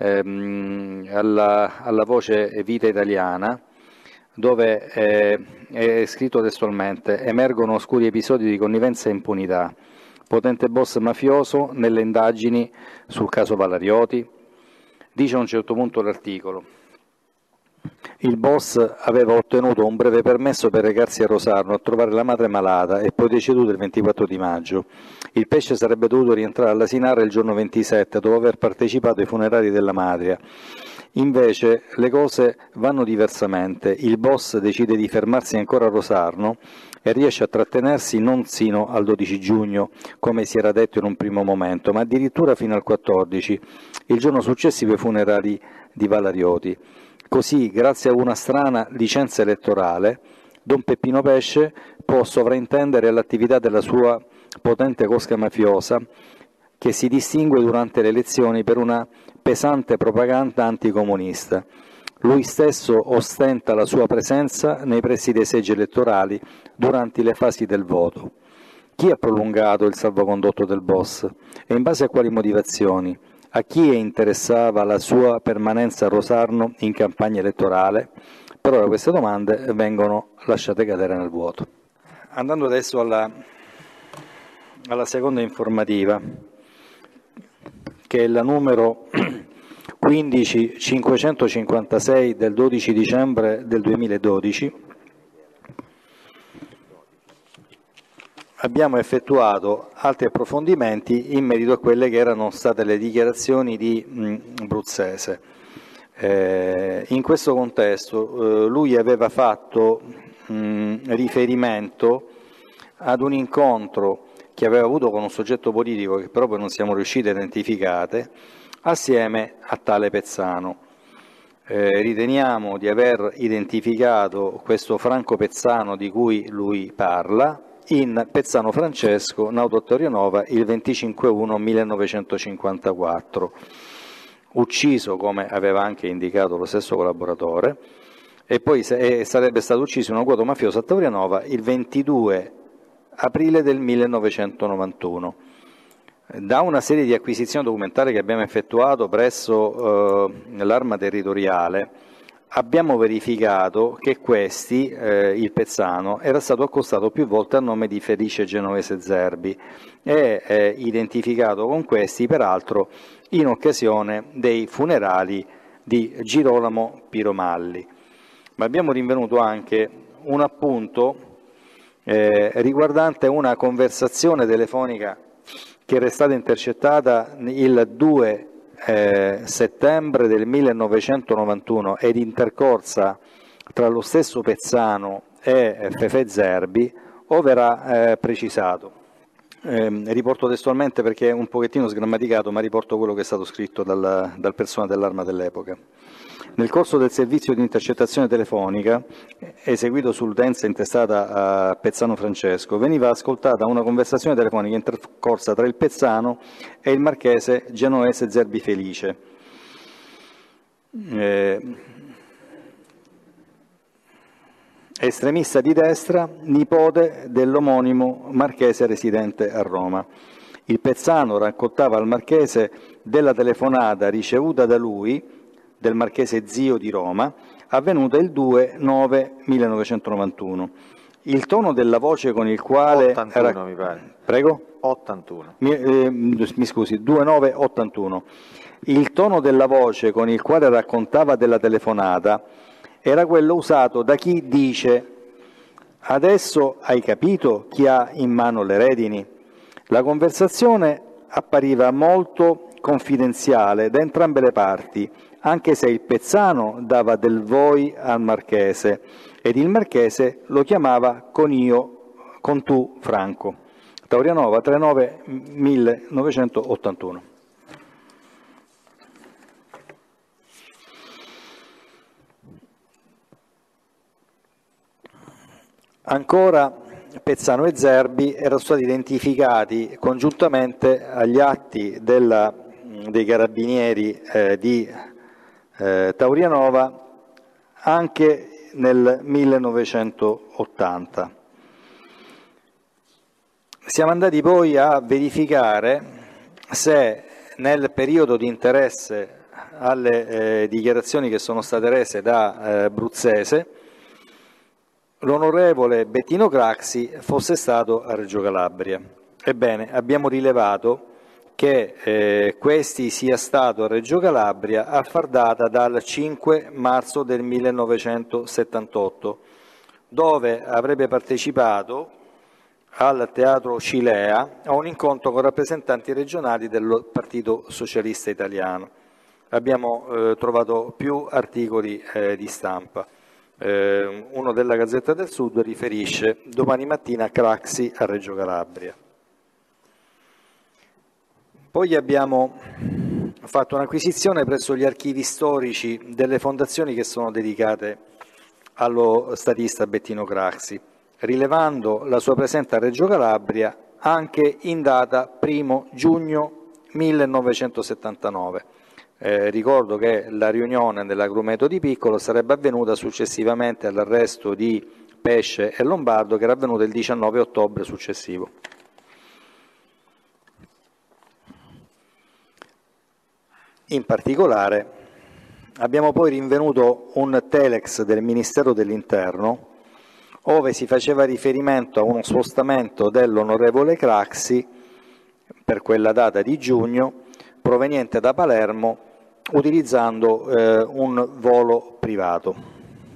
alla voce Vita Italiana, dove è scritto testualmente: emergono oscuri episodi di connivenza e impunità, potente boss mafioso nelle indagini sul caso Valarioti. Dice a un certo punto l'articolo: il boss aveva ottenuto un breve permesso per recarsi a Rosarno a trovare la madre malata e poi deceduta il 24 di maggio. Il Pesce sarebbe dovuto rientrare all'Asinara il giorno 27 dopo aver partecipato ai funerali della madre. Invece le cose vanno diversamente. Il boss decide di fermarsi ancora a Rosarno e riesce a trattenersi non sino al 12 giugno, come si era detto in un primo momento, ma addirittura fino al 14, il giorno successivo ai funerali di Valarioti. Così, grazie a una strana licenza elettorale, Don Peppino Pesce può sovraintendere all'attività della sua potente cosca mafiosa, che si distingue durante le elezioni per una pesante propaganda anticomunista. Lui stesso ostenta la sua presenza nei pressi dei seggi elettorali durante le fasi del voto. Chi ha prolungato il salvacondotto del boss e in base a quali motivazioni? A chi interessava la sua permanenza a Rosarno in campagna elettorale? Per ora queste domande vengono lasciate cadere nel vuoto. Andando adesso alla seconda informativa, che è la numero 15556 del 12 dicembre del 2012, abbiamo effettuato altri approfondimenti in merito a quelle che erano state le dichiarazioni di Bruzzese. In questo contesto lui aveva fatto riferimento ad un incontro che aveva avuto con un soggetto politico che però poi non siamo riusciti a identificare, assieme a tale Pezzano. Riteniamo di aver identificato questo Franco Pezzano di cui lui parla in Pezzano Francesco, nato a Torianova il 25/1/1954, ucciso, come aveva anche indicato lo stesso collaboratore, e poi sarebbe stato ucciso in un agguato mafioso a Torianova il 22 aprile del 1991. Da una serie di acquisizioni documentali che abbiamo effettuato presso l'Arma Territoriale, abbiamo verificato che il Pezzano, era stato accostato più volte a nome di Felice Genovese Zerbi e identificato con questi, peraltro, in occasione dei funerali di Girolamo Piromalli. Ma abbiamo rinvenuto anche un appunto riguardante una conversazione telefonica che era stata intercettata il 2 settembre del 1991 ed intercorsa tra lo stesso Pezzano e Fefe Zerbi, ove era precisato. Riporto testualmente perché è un pochettino sgrammaticato, ma riporto quello che è stato scritto dal personale dell'Arma dell'epoca. Nel corso del servizio di intercettazione telefonica, eseguito sull'utenza intestata a Pezzano Francesco, veniva ascoltata una conversazione telefonica intercorsa tra il Pezzano e il marchese genovese Zerbi Felice. Estremista di destra, nipote dell'omonimo marchese residente a Roma. Il Pezzano raccontava al marchese della telefonata ricevuta da lui, del marchese zio di Roma, avvenuta il 2/9/1991. Il tono della voce con il quale... 81 mi pare. Prego? 81. Mi scusi, 2981. Il tono della voce con il quale raccontava della telefonata era quello usato da chi dice: adesso hai capito chi ha in mano le redini? La conversazione appariva molto confidenziale da entrambe le parti, anche se il Pezzano dava del voi al marchese ed il marchese lo chiamava con tu Franco. Taurianova 3/9/1981. Ancora Pezzano e Zerbi erano stati identificati congiuntamente agli atti dei carabinieri di Taurianova anche nel 1980. Siamo andati poi a verificare se nel periodo di interesse alle dichiarazioni che sono state rese da Bruzzese l'onorevole Bettino Craxi fosse stato a Reggio Calabria. Ebbene, abbiamo rilevato che questi sia stato a Reggio Calabria a far data dal 5 marzo del 1978, dove avrebbe partecipato al Teatro Cilea a un incontro con rappresentanti regionali del Partito Socialista Italiano. Abbiamo trovato più articoli di stampa. Uno della Gazzetta del Sud riferisce: domani mattina Craxi a Reggio Calabria. Poi abbiamo fatto un'acquisizione presso gli archivi storici delle fondazioni che sono dedicate allo statista Bettino Craxi, rilevando la sua presenza a Reggio Calabria anche in data 1 giugno 1979. Ricordo che la riunione dell'agrumeto di Piccolo sarebbe avvenuta successivamente all'arresto di Pesce e Lombardo, che era avvenuto il 19 ottobre successivo. In particolare abbiamo poi rinvenuto un telex del Ministero dell'Interno ove si faceva riferimento a uno spostamento dell'onorevole Craxi per quella data di giugno proveniente da Palermo utilizzando un volo privato.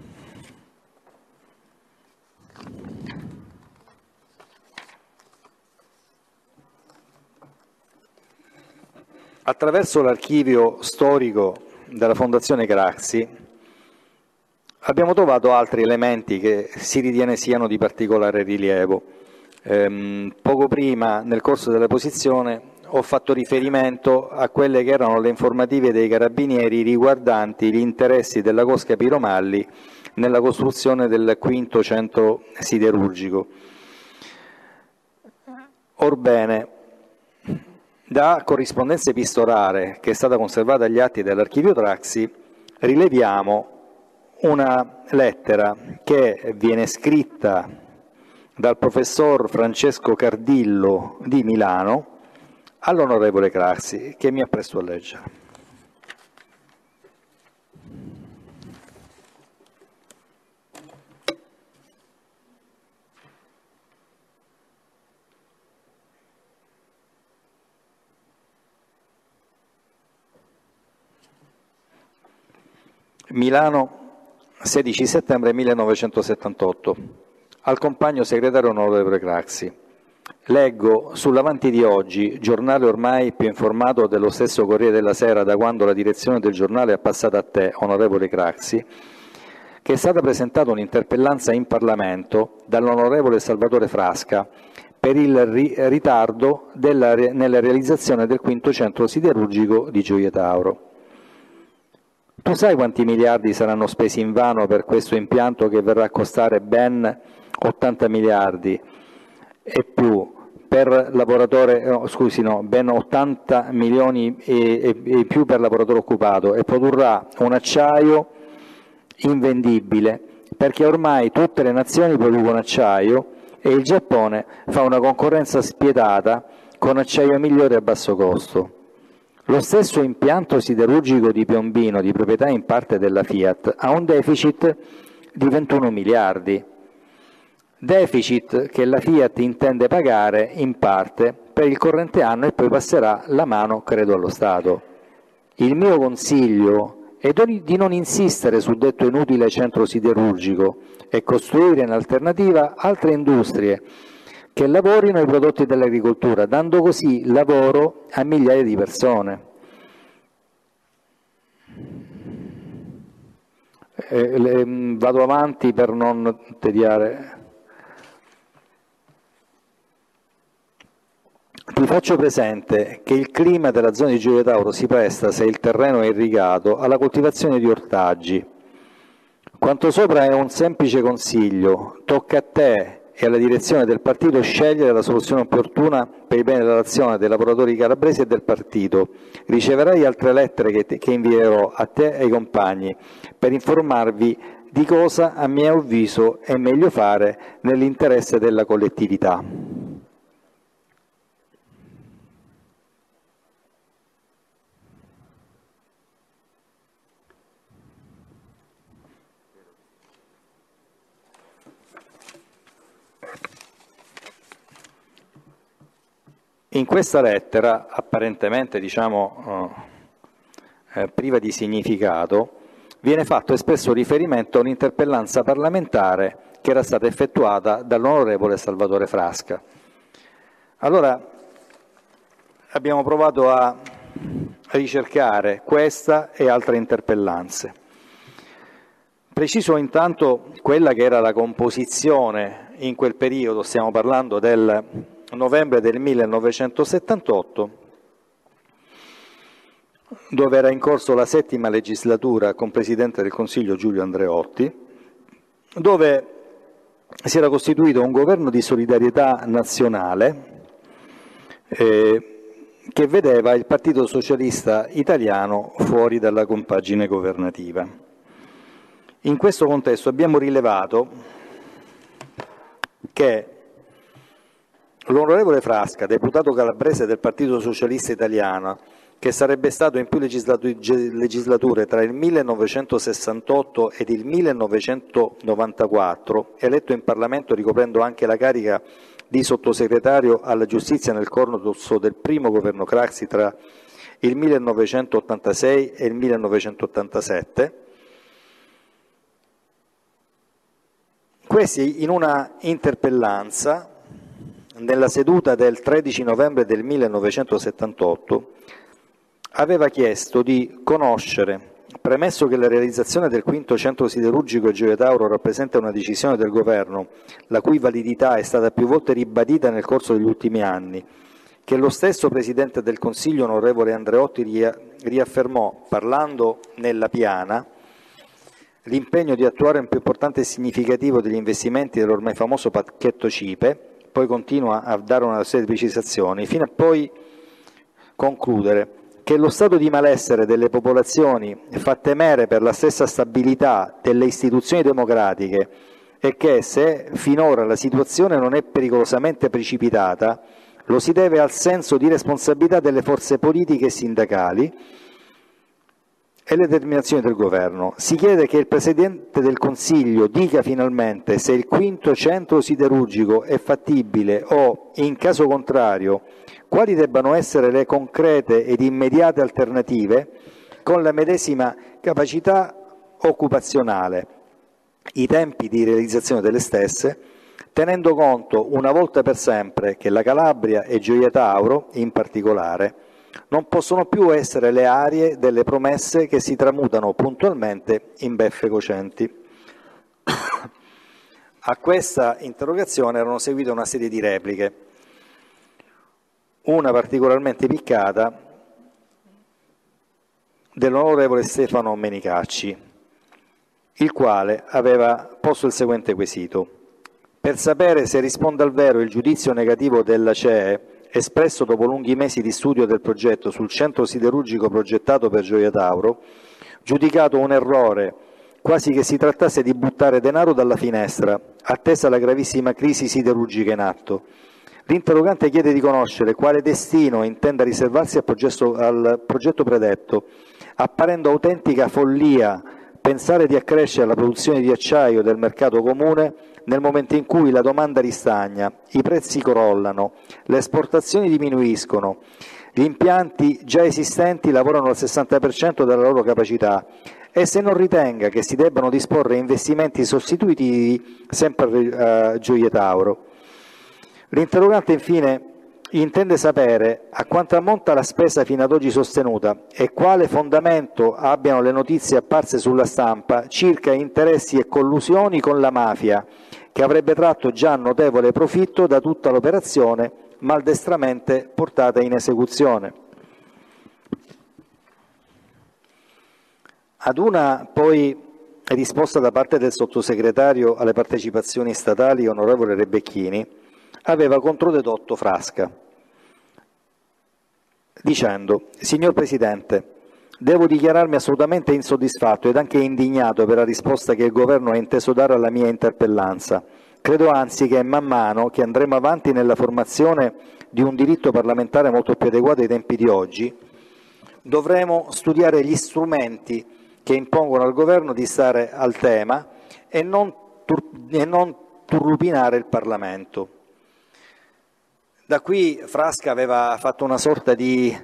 Attraverso l'archivio storico della Fondazione Craxi abbiamo trovato altri elementi che si ritiene siano di particolare rilievo. Poco prima, nel corso della posizione, ho fatto riferimento a quelle che erano le informative dei Carabinieri riguardanti gli interessi della Cosca Piromalli nella costruzione del quinto centro siderurgico. Orbene, da corrispondenza epistolare che è stata conservata agli atti dell'archivio Craxi, rileviamo una lettera che viene scritta dal professor Francesco Cardillo di Milano all'onorevole Craxi, che mi appresto a leggere. Milano, 16 settembre 1978. Al compagno segretario onorevole Craxi. Leggo sull'Avanti di oggi, giornale ormai più informato dello stesso Corriere della Sera da quando la direzione del giornale è passata a te, onorevole Craxi, che è stata presentata un'interpellanza in Parlamento dall'onorevole Salvatore Frasca per il ritardo nella realizzazione del quinto centro siderurgico di Gioia Tauro. Tu sai quanti miliardi saranno spesi invano per questo impianto che verrà a costare ben 80 miliardi e più per lavoratore, ben 80 milioni e più per lavoratore occupato e produrrà un acciaio invendibile perché ormai tutte le nazioni producono acciaio e il Giappone fa una concorrenza spietata con acciaio migliore a basso costo. Lo stesso impianto siderurgico di Piombino, di proprietà in parte della Fiat, ha un deficit di 21 miliardi, deficit che la Fiat intende pagare in parte per il corrente anno e poi passerà la mano, credo, allo Stato. Il mio consiglio è di non insistere su detto inutile centro siderurgico e costruire in alternativa altre industrie che lavorino i prodotti dell'agricoltura, dando così lavoro a migliaia di persone. Vado avanti per non tediare. Ti faccio presente che il clima della zona di Gioia Tauro si presta, se il terreno è irrigato, alla coltivazione di ortaggi. Quanto sopra è un semplice consiglio, tocca a te e alla direzione del partito scegliere la soluzione opportuna per il bene della nazione, dei lavoratori calabresi e del partito. Riceverai altre lettere che invierò a te e ai compagni per informarvi di cosa, a mio avviso, è meglio fare nell'interesse della collettività. In questa lettera, apparentemente priva di significato, viene fatto espresso riferimento a un'interpellanza parlamentare che era stata effettuata dall'onorevole Salvatore Frasca. Allora, abbiamo provato a ricercare questa e altre interpellanze. Preciso intanto quella che era la composizione in quel periodo, stiamo parlando del novembre del 1978, dove era in corso la 7ª legislatura con Presidente del Consiglio Giulio Andreotti, dove si era costituito un governo di solidarietà nazionale che vedeva il Partito Socialista Italiano fuori dalla compagine governativa. In questo contesto abbiamo rilevato che l'onorevole Frasca, deputato calabrese del Partito Socialista Italiano, che sarebbe stato in più legislature tra il 1968 ed il 1994, eletto in Parlamento ricoprendo anche la carica di sottosegretario alla giustizia nel corso del primo governo Craxi tra il 1986 e il 1987. Questi in una interpellanza nella seduta del 13 novembre del 1978 aveva chiesto di conoscere, premesso che la realizzazione del quinto centro siderurgico a Gioia Tauro rappresenta una decisione del Governo, la cui validità è stata più volte ribadita nel corso degli ultimi anni, che lo stesso Presidente del Consiglio, onorevole Andreotti, riaffermò, parlando nella piana, l'impegno di attuare un più importante e significativo degli investimenti dell'ormai famoso pacchetto CIPE, poi continua a dare una serie di precisazioni, fino a poi concludere che lo stato di malessere delle popolazioni fa temere per la stessa stabilità delle istituzioni democratiche e che se finora la situazione non è pericolosamente precipitata, lo si deve al senso di responsabilità delle forze politiche e sindacali e le determinazioni del Governo. Si chiede che il Presidente del Consiglio dica finalmente se il quinto centro siderurgico è fattibile o, in caso contrario, quali debbano essere le concrete ed immediate alternative con la medesima capacità occupazionale, i tempi di realizzazione delle stesse, tenendo conto una volta per sempre che la Calabria e Gioia Tauro, in particolare, non possono più essere le aree delle promesse che si tramutano puntualmente in beffe cocenti. A questa interrogazione erano seguite una serie di repliche, una particolarmente piccata dell'onorevole Stefano Menicacci, il quale aveva posto il seguente quesito: per sapere se risponde al vero il giudizio negativo della CEE espresso dopo lunghi mesi di studio del progetto sul centro siderurgico progettato per Gioia Tauro, giudicato un errore, quasi che si trattasse di buttare denaro dalla finestra, attesa la gravissima crisi siderurgica in atto. L'interrogante chiede di conoscere quale destino intenda riservarsi al progetto predetto, apparendo autentica follia pensare di accrescere la produzione di acciaio del mercato comune nel momento in cui la domanda ristagna, i prezzi crollano, le esportazioni diminuiscono, gli impianti già esistenti lavorano al 60% della loro capacità e se non ritenga che si debbano disporre investimenti sostitutivi sempre a Gioia Tauro. L'interrogante infine intende sapere a quanto ammonta la spesa fino ad oggi sostenuta e quale fondamento abbiano le notizie apparse sulla stampa circa interessi e collusioni con la mafia, che avrebbe tratto già notevole profitto da tutta l'operazione maldestramente portata in esecuzione. Ad una poi risposta da parte del sottosegretario alle partecipazioni statali, onorevole Rebecchini, aveva controdetto Frasca, dicendo: signor Presidente, devo dichiararmi assolutamente insoddisfatto ed anche indignato per la risposta che il Governo ha inteso dare alla mia interpellanza. Credo anzi che man mano che andremo avanti nella formazione di un diritto parlamentare molto più adeguato ai tempi di oggi, dovremo studiare gli strumenti che impongono al Governo di stare al tema e non turlupinare il Parlamento. Da qui Frasca aveva fatto una sorta di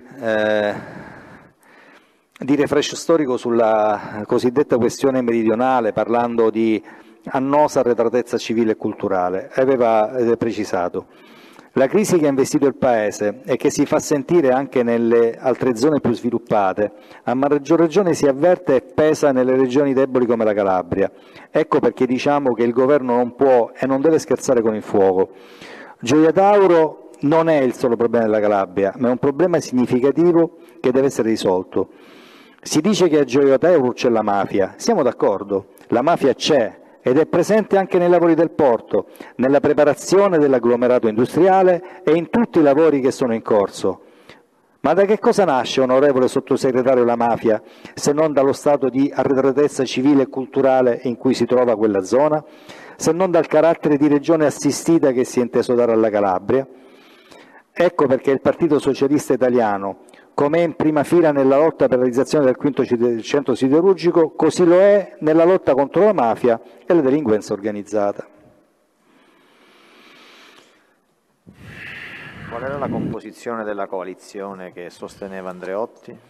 refresh storico sulla cosiddetta questione meridionale, parlando di annosa arretratezza civile e culturale. Aveva precisato: la crisi che ha investito il Paese e che si fa sentire anche nelle altre zone più sviluppate, a maggior ragione si avverte e pesa nelle regioni deboli come la Calabria. Ecco perché diciamo che il Governo non può e non deve scherzare con il fuoco. Gioia Tauro non è il solo problema della Calabria, ma è un problema significativo che deve essere risolto. Si dice che a Gioia Tauro c'è la mafia, siamo d'accordo, la mafia c'è ed è presente anche nei lavori del porto, nella preparazione dell'agglomerato industriale e in tutti i lavori che sono in corso. Ma da che cosa nasce, onorevole sottosegretario, la mafia, se non dallo stato di arretratezza civile e culturale in cui si trova quella zona, se non dal carattere di regione assistita che si è inteso dare alla Calabria? Ecco perché il Partito Socialista Italiano, come è in prima fila nella lotta per la realizzazione del quinto centro siderurgico, così lo è nella lotta contro la mafia e la delinquenza organizzata. Qual era la composizione della coalizione che sosteneva Andreotti?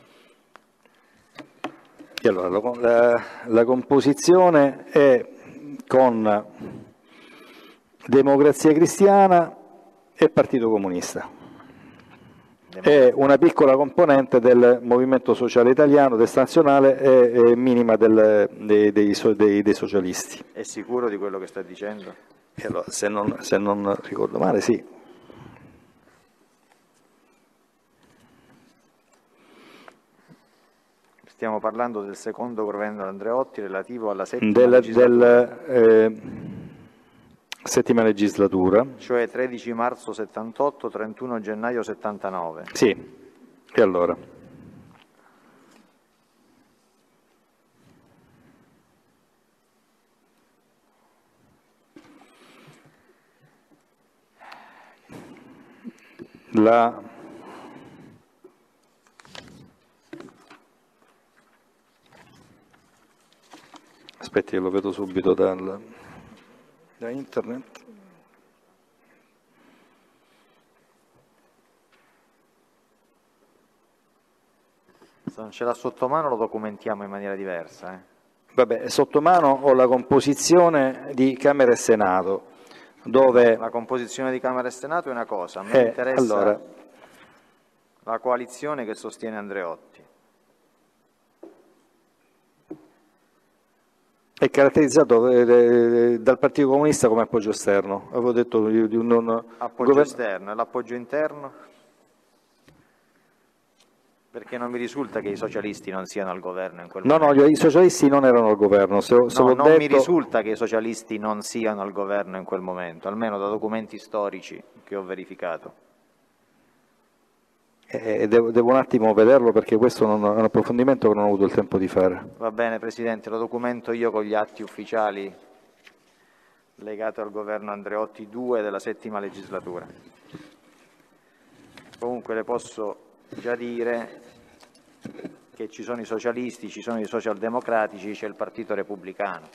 E allora, la composizione è con Democrazia Cristiana e Partito Comunista. È una piccola componente del Movimento Sociale Italiano, destra nazionale e minima dei socialisti. È sicuro di quello che sta dicendo? E allora, se non ricordo male, sì. Stiamo parlando del secondo governo Andreotti relativo alla settima legislatura. Settima legislatura. Cioè 13 marzo 78, 31 gennaio 79. Sì, e allora? Aspetti che lo vedo subito da internet. Se non ce l'ha sotto mano lo documentiamo in maniera diversa. Vabbè, sotto mano ho la composizione di Camera e Senato, dove... La composizione di Camera e Senato è una cosa, mi interessa allora, la coalizione che sostiene Andreotti. È caratterizzato dal Partito Comunista come appoggio esterno. Avevo detto di un non... Appoggio esterno e l'appoggio interno? Perché non mi risulta che i socialisti non siano al governo in quel momento. No, i socialisti non erano al governo. Non mi risulta che i socialisti non siano al governo in quel momento, almeno da documenti storici che ho verificato. Devo un attimo vederlo perché questo è un approfondimento che non ho avuto il tempo di fare. Va bene Presidente, lo documento io con gli atti ufficiali legati al governo Andreotti 2 della settima legislatura. Comunque le posso già dire che ci sono i socialisti, ci sono i socialdemocratici, c'è il Partito Repubblicano.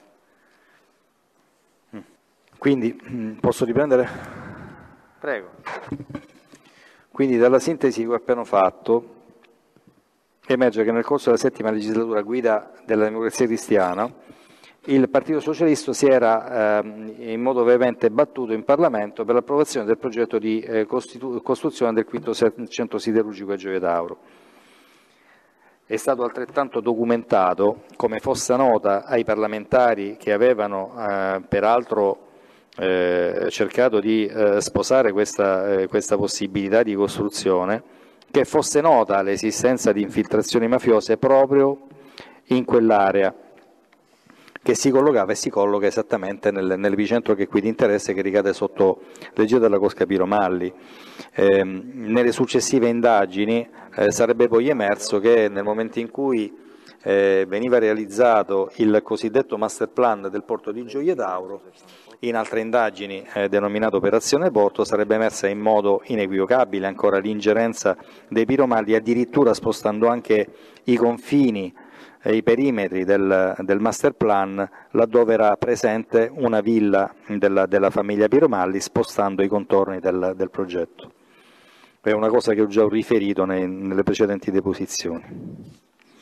Quindi posso riprendere? Prego. Quindi dalla sintesi che ho appena fatto emerge che nel corso della settima legislatura a guida della Democrazia Cristiana il Partito Socialista si era in modo veemente battuto in Parlamento per l'approvazione del progetto di costruzione del quinto centro siderurgico a Gioia Tauro. È stato altrettanto documentato come fosse nota ai parlamentari che avevano peraltro cercato di sposare questa possibilità di costruzione, che fosse nota l'esistenza di infiltrazioni mafiose proprio in quell'area che si collocava e si colloca esattamente nell'epicentro che è qui di interesse, che ricade sotto l'egida della Cosca Piromalli. Nelle successive indagini sarebbe poi emerso che nel momento in cui veniva realizzato il cosiddetto master plan del porto di Gioia Tauro, in altre indagini denominato Operazione Porto, sarebbe emersa in modo inequivocabile ancora l'ingerenza dei Piromalli, addirittura spostando anche i confini e i perimetri del master plan laddove era presente una villa della famiglia Piromalli, spostando i contorni del progetto. È una cosa che ho già riferito nelle precedenti deposizioni.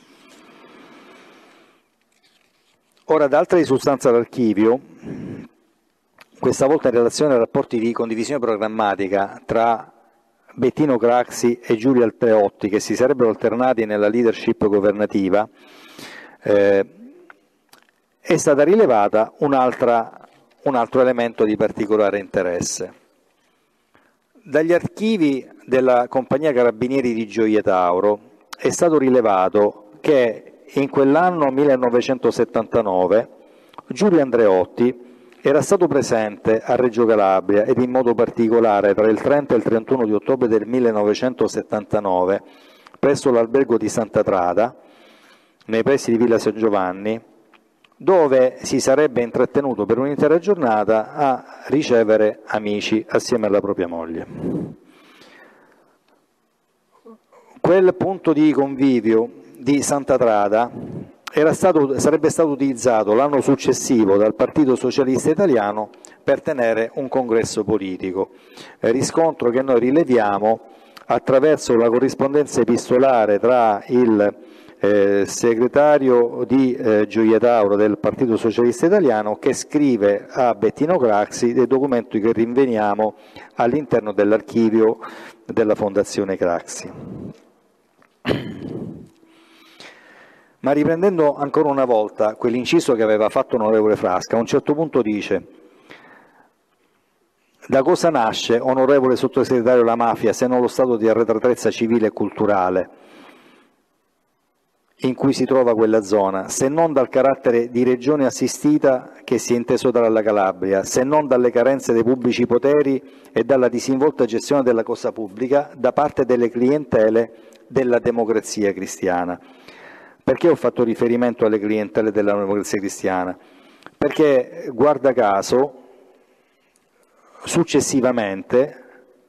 Ora, da altre risultanze all'archivio, questa volta in relazione ai rapporti di condivisione programmatica tra Bettino Craxi e Giulio Andreotti, che si sarebbero alternati nella leadership governativa, è stata rilevata un altro elemento di particolare interesse. Dagli archivi della Compagnia Carabinieri di Gioia Tauro è stato rilevato che in quell'anno 1979 Giulio Andreotti era stato presente a Reggio Calabria ed in modo particolare tra il 30 e il 31 di ottobre del 1979 presso l'albergo di Santa Trata, nei pressi di Villa San Giovanni, dove si sarebbe intrattenuto per un'intera giornata a ricevere amici assieme alla propria moglie. quel punto di convivio di Santa Trada sarebbe stato utilizzato l'anno successivo dal Partito Socialista Italiano per tenere un congresso politico, riscontro che noi rileviamo attraverso la corrispondenza epistolare tra il segretario di Gioia Tauro del Partito Socialista Italiano, che scrive a Bettino Craxi dei documenti che rinveniamo all'interno dell'archivio della Fondazione Craxi. Ma riprendendo ancora una volta quell'inciso che aveva fatto onorevole Frasca, a un certo punto dice: da cosa nasce, onorevole sottosegretario, la mafia se non lo stato di arretratezza civile e culturale in cui si trova quella zona, se non dal carattere di regione assistita che si è inteso dalla Calabria, se non dalle carenze dei pubblici poteri e dalla disinvolta gestione della cosa pubblica da parte delle clientele della democrazia cristiana. Perché ho fatto riferimento alle clientele della democrazia cristiana? Perché, guarda caso, successivamente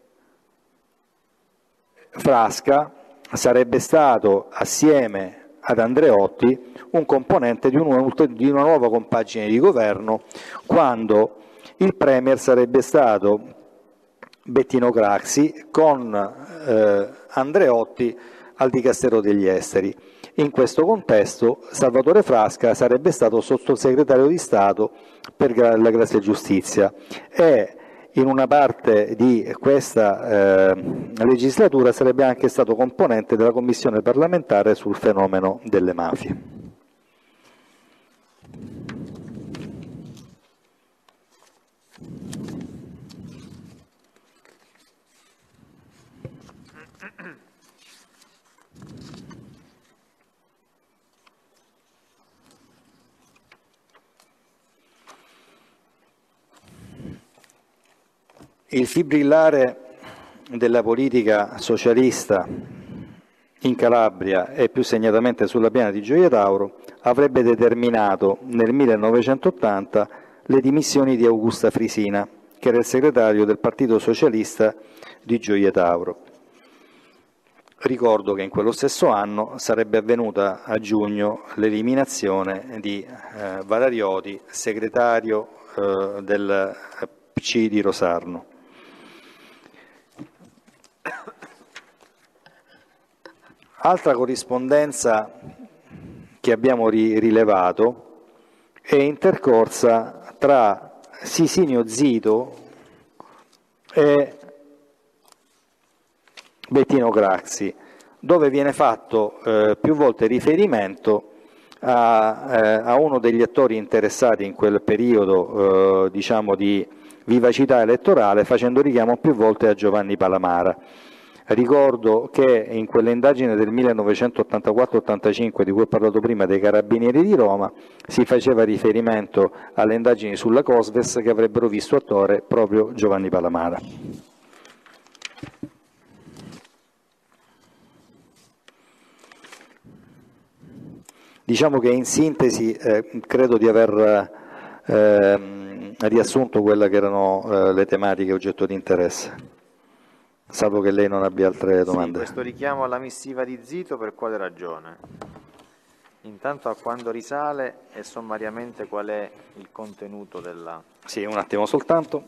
Frasca sarebbe stato, assieme ad Andreotti, un componente di una nuova compagine di governo, quando il Premier sarebbe stato Bettino Craxi con Andreotti al Dicastero degli Esteri. In questo contesto Salvatore Frasca sarebbe stato sottosegretario di Stato per la Grazia e Giustizia e in una parte di questa legislatura sarebbe anche stato componente della Commissione parlamentare sul fenomeno delle mafie. Il fibrillare della politica socialista in Calabria e più segnatamente sulla piana di Gioia Tauro avrebbe determinato nel 1980 le dimissioni di Augusta Frisina, che era il segretario del Partito Socialista di Gioia Tauro. Ricordo che in quello stesso anno sarebbe avvenuta a giugno l'eliminazione di Valarioti, segretario del PC di Rosarno. Altra corrispondenza che abbiamo rilevato è intercorsa tra Sisinio Zito e Bettino Craxi, dove viene fatto più volte riferimento a uno degli attori interessati in quel periodo diciamo di vivacità elettorale, facendo richiamo più volte a Giovanni Palamara. Ricordo che in quell'indagine del 1984-85 di cui ho parlato prima dei Carabinieri di Roma si faceva riferimento alle indagini sulla Cosves che avrebbero visto attore proprio Giovanni Palamara. Diciamo che in sintesi credo di aver riassunto quelle che erano le tematiche oggetto di interesse. Salvo che lei non abbia altre domande. Sì, questo richiamo alla missiva di Zito per quale ragione? Intanto a quando risale e sommariamente qual è il contenuto della... Sì, un attimo soltanto.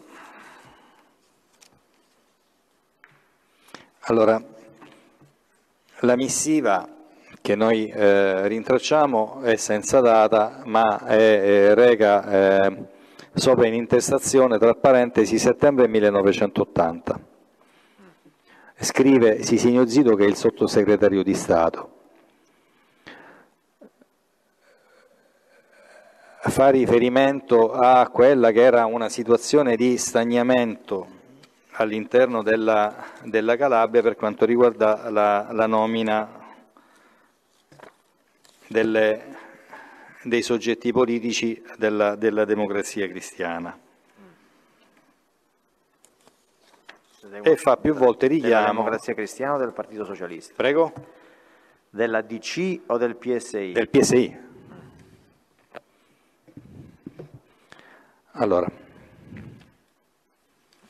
Allora, la missiva che noi rintracciamo è senza data, ma reca sopra in intestazione, tra parentesi, settembre 1980. Scrive Sisinio Zito, che è il sottosegretario di Stato. Fa riferimento a quella che era una situazione di stagnamento all'interno della Calabria per quanto riguarda la nomina dei soggetti politici della democrazia cristiana. E fa più volte richiamo... Della democrazia cristiana o del Partito Socialista? Prego? Della DC o del PSI? Del PSI. Allora,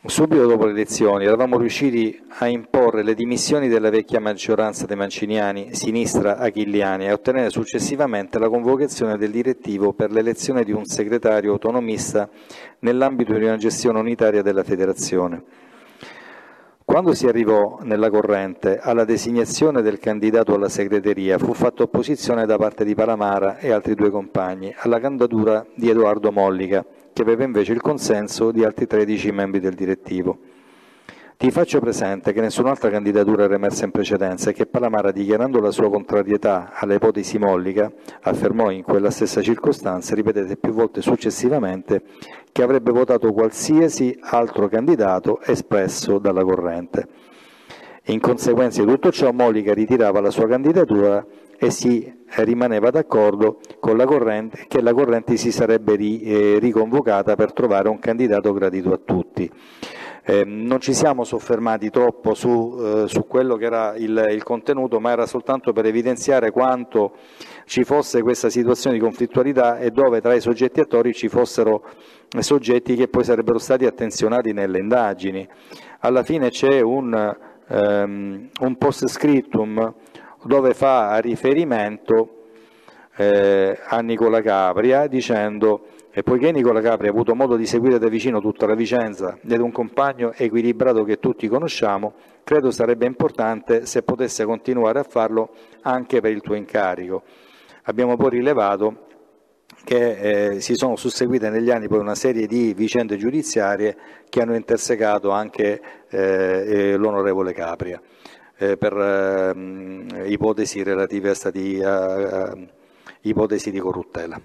Subito dopo le elezioni eravamo riusciti a imporre le dimissioni della vecchia maggioranza dei manciniani, sinistra achilliani, e a ottenere successivamente la convocazione del direttivo per l'elezione di un segretario autonomista nell'ambito di una gestione unitaria della federazione. Quando si arrivò nella corrente alla designazione del candidato alla segreteria fu fatta opposizione da parte di Palamara e altri 2 compagni alla candidatura di Edoardo Mollica, che aveva invece il consenso di altri 13 membri del direttivo. Ti faccio presente che nessun'altra candidatura era emersa in precedenza e che Palamara, dichiarando la sua contrarietà alla ipotesi Mollica, affermò in quella stessa circostanza, ripetete più volte successivamente, che avrebbe votato qualsiasi altro candidato espresso dalla corrente. In conseguenza di tutto ciò, Mollica ritirava la sua candidatura e si rimaneva d'accordo con la corrente che la corrente si sarebbe riconvocata per trovare un candidato gradito a tutti. Non ci siamo soffermati troppo su quello che era il contenuto, ma era soltanto per evidenziare quanto ci fosse questa situazione di conflittualità e dove tra i soggetti attori ci fossero soggetti che poi sarebbero stati attenzionati nelle indagini. Alla fine c'è un post scriptum dove fa riferimento a Nicola Capria dicendo: e poiché Nicola Capria ha avuto modo di seguire da vicino tutta la vicenda ed è un compagno equilibrato che tutti conosciamo, credo sarebbe importante se potesse continuare a farlo anche per il tuo incarico. Abbiamo poi rilevato che si sono susseguite negli anni poi una serie di vicende giudiziarie che hanno intersecato anche l'onorevole Capria per ipotesi relative a ipotesi di corruttela.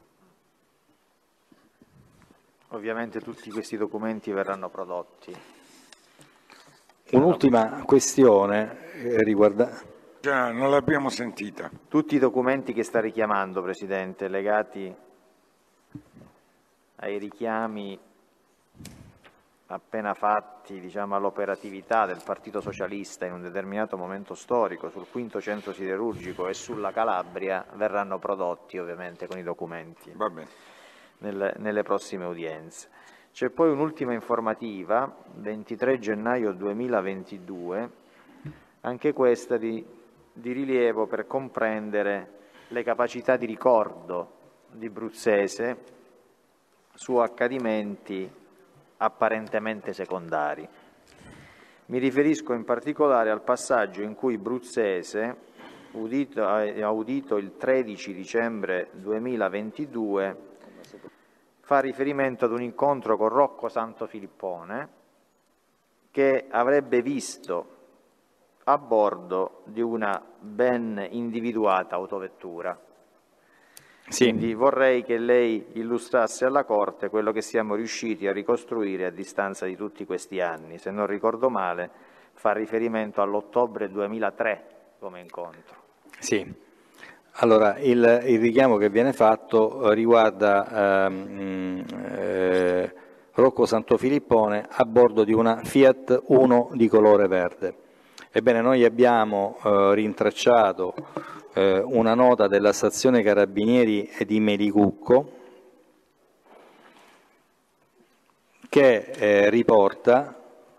Ovviamente tutti questi documenti verranno prodotti. Un'ultima questione riguarda... Già, non l'abbiamo sentita. Tutti i documenti che sta richiamando, Presidente, legati ai richiami appena fatti, diciamo, all'operatività del Partito Socialista in un determinato momento storico sul quinto centro siderurgico e sulla Calabria, verranno prodotti ovviamente con i documenti. Va bene. Nelle prossime udienze. C'è poi un'ultima informativa, 23 gennaio 2022, anche questa di rilievo per comprendere le capacità di ricordo di Bruzzese su accadimenti apparentemente secondari. Mi riferisco in particolare al passaggio in cui Bruzzese, audito il 13 dicembre 2022, fa riferimento ad un incontro con Rocco Santofilippone che avrebbe visto a bordo di una ben individuata autovettura. Sì. Quindi vorrei che lei illustrasse alla Corte quello che siamo riusciti a ricostruire a distanza di tutti questi anni. Se non ricordo male, fa riferimento all'ottobre 2003 come incontro. Sì. Allora, il richiamo che viene fatto riguarda Rocco Santofilippone a bordo di una Fiat Uno di colore verde. Ebbene, noi abbiamo rintracciato una nota della stazione Carabinieri di Melicucco che riporta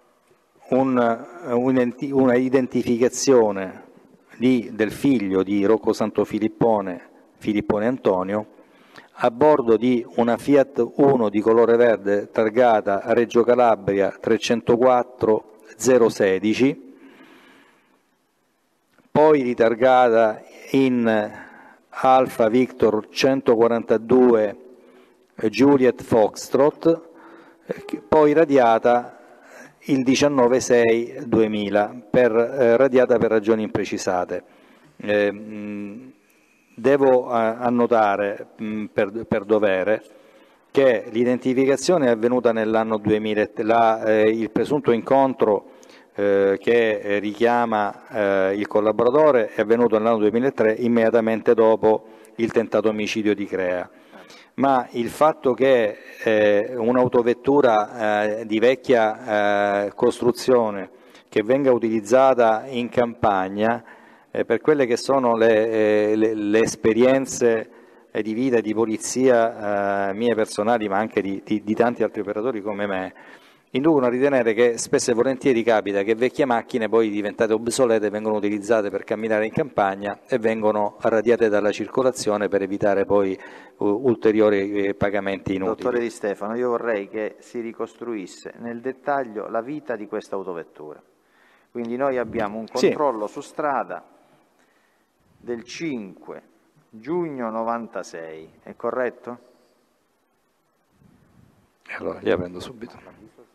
una identificazione del figlio di Rocco Santofilippone, Filippone Antonio, a bordo di una Fiat Uno di colore verde targata a Reggio Calabria 304 016, poi ritargata in Alfa Victor 142 Juliet Foxtrot, poi radiata il 19/6/2000, radiata per ragioni imprecisate. Devo annotare per dovere che l'identificazione è avvenuta nell'anno 2000, il presunto incontro che richiama il collaboratore è avvenuto nell'anno 2003, immediatamente dopo il tentato omicidio di Crea. Ma il fatto che un'autovettura di vecchia costruzione che venga utilizzata in campagna, per quelle che sono le esperienze di vita e di polizia mie personali, ma anche di tanti altri operatori come me, inducono a ritenere che spesso e volentieri capita che vecchie macchine poi diventate obsolete vengono utilizzate per camminare in campagna e vengono radiate dalla circolazione per evitare poi ulteriori pagamenti inutili. Dottore Di Stefano, io vorrei che si ricostruisse nel dettaglio la vita di questa autovettura. Quindi noi abbiamo un controllo su strada del 5 giugno 96, è corretto? Allora, li prendo subito.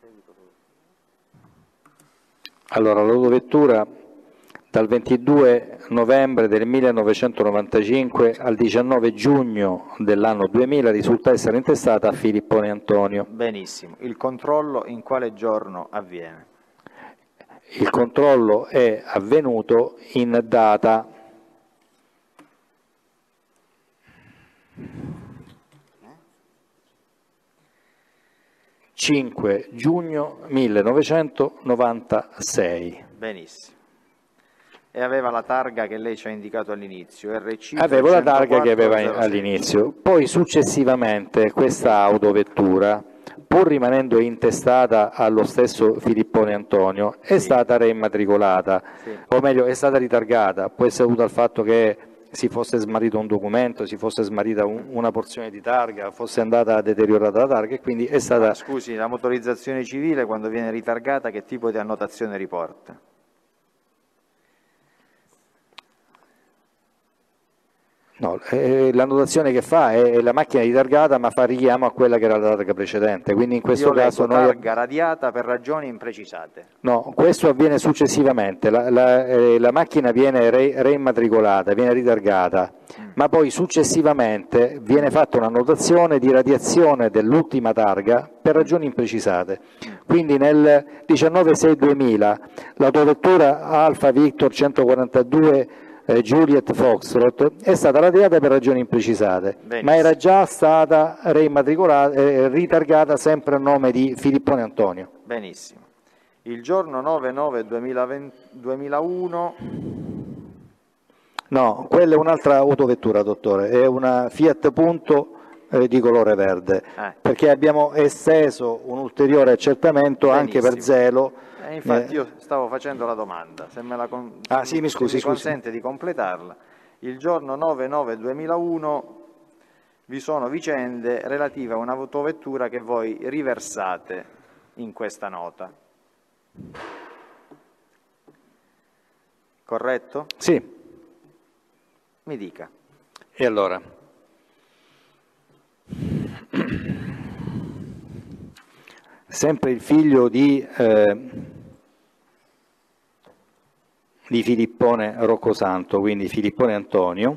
Allora, l'autovettura dal 22 novembre del 1995 al 19 giugno dell'anno 2000 risulta essere intestata a Filippone Antonio. Benissimo. Il controllo in quale giorno avviene? Il controllo è avvenuto in data 5 giugno 1996. Benissimo. E aveva la targa che lei ci ha indicato all'inizio, RC. Avevo la targa che aveva all'inizio. Poi successivamente questa autovettura, pur rimanendo intestata allo stesso Filippone Antonio, è stata reimmatricolata, o meglio è stata ritargata. Può essere dovuto al fatto che si fosse smarrito un documento, si fosse smarrita una porzione di targa, fosse andata deteriorata la targa e quindi è stata... Ma scusi, la motorizzazione civile quando viene ritargata che tipo di annotazione riporta? No, l'annotazione che fa è la macchina ritargata ma fa richiamo a quella che era la targa precedente, quindi in questo caso noi... targa radiata per ragioni imprecisate. No, questo avviene successivamente, la macchina viene reimmatricolata, viene ritargata, ma poi successivamente viene fatta un'annotazione di radiazione dell'ultima targa per ragioni imprecisate. Quindi nel 19/6/2000 l'autovettura Alfa Victor 142 Juliet Foxtrot è stata radiata per ragioni imprecisate. Benissimo. Ma era già stata reimmatricolata, ritargata sempre a nome di Filippone Antonio. Benissimo. Il giorno 9/9/2001... No, quella è un'altra autovettura, dottore, è una Fiat Punto di colore verde, perché abbiamo esteso un ulteriore accertamento anche per zelo. Infatti io stavo facendo la domanda, se me la sì, mi scusi, se mi consente di completarla. Il giorno 9/9/2001 vi sono vicende relative a un'autovettura che voi riversate in questa nota. Corretto? Sì. Mi dica. E allora? Sempre il figlio di Filippone Roccosanto, quindi Filippone Antonio,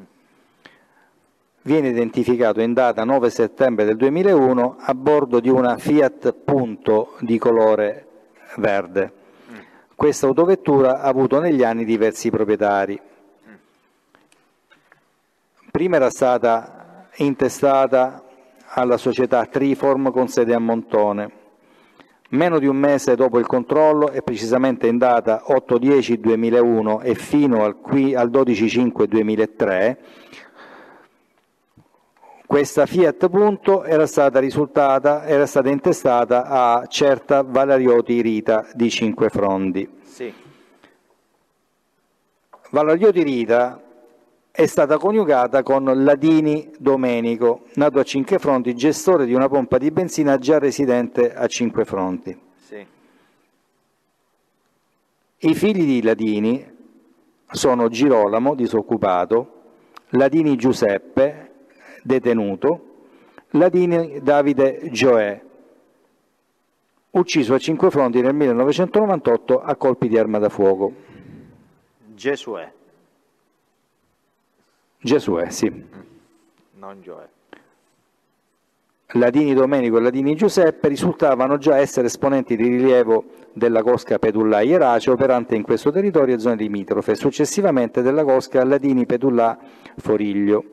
viene identificato in data 9 settembre del 2001 a bordo di una Fiat Punto di colore verde. Questa autovettura ha avuto negli anni diversi proprietari. Prima era stata intestata alla società Triform con sede a Montone. Meno di un mese dopo il controllo, e precisamente in data 8/10/2001 e fino al 12/5/2003, questa Fiat Punto era stata intestata a certa Valariotti Rita di Cinquefrondi. Sì. Valariotti Rita è stata coniugata con Ladini Domenico, nato a Cinquefrondi, gestore di una pompa di benzina già residente a Cinquefrondi. Sì. I figli di Ladini sono Girolamo, disoccupato, Ladini Giuseppe, detenuto, Ladini Davide Gioè, ucciso a Cinquefrondi nel 1998 a colpi di arma da fuoco. Gesuè. Gesuè, sì. Non Gioè. Ladini Domenico e Ladini Giuseppe risultavano già essere esponenti di rilievo della cosca Petullà Ieraceo operante in questo territorio e zone limitrofe, successivamente della cosca Ladini Petullà Foriglio.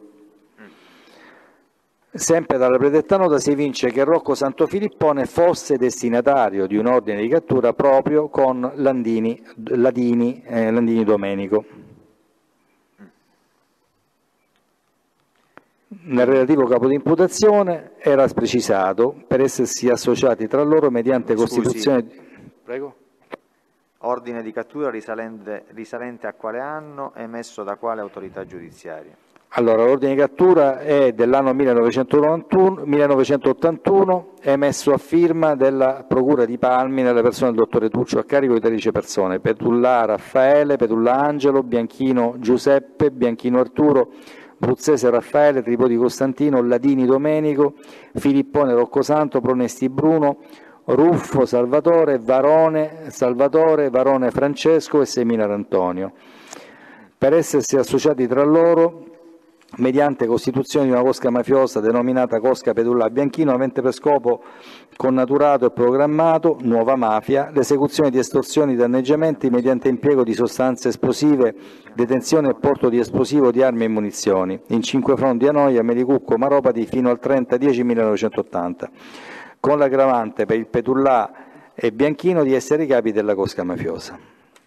Sempre dalla predetta nota si evince che Rocco Santofilippone fosse destinatario di un ordine di cattura proprio con Ladini Domenico. Nel relativo capo di imputazione era precisato per essersi associati tra loro mediante costituzione... Prego? Ordine di cattura risalente a quale anno, emesso da quale autorità giudiziaria? Allora, l'ordine di cattura è dell'anno 1981, emesso a firma della Procura di Palmi nella persona del dottore Tuccio a carico di 13 persone: Petullà Raffaele, Petullà Angelo, Bianchino Giuseppe, Bianchino Arturo, Bruzzese Raffaele, Tripodi Costantino, Ladini Domenico, Filippone Roccosanto, Pronesti Bruno, Ruffo Salvatore, Varone Salvatore, Varone Francesco e Seminar Antonio, per essersi associati tra loro mediante costituzione di una cosca mafiosa denominata Cosca Petullà Bianchino, avente per scopo connaturato e programmato, nuova mafia, l'esecuzione di estorsioni e danneggiamenti mediante impiego di sostanze esplosive, detenzione e porto di esplosivo di armi e munizioni, in 5 fronti a Noia, Melicucco, Maropati fino al 30/10/1980, con l'aggravante per il Petullà e Bianchino di essere i capi della cosca mafiosa.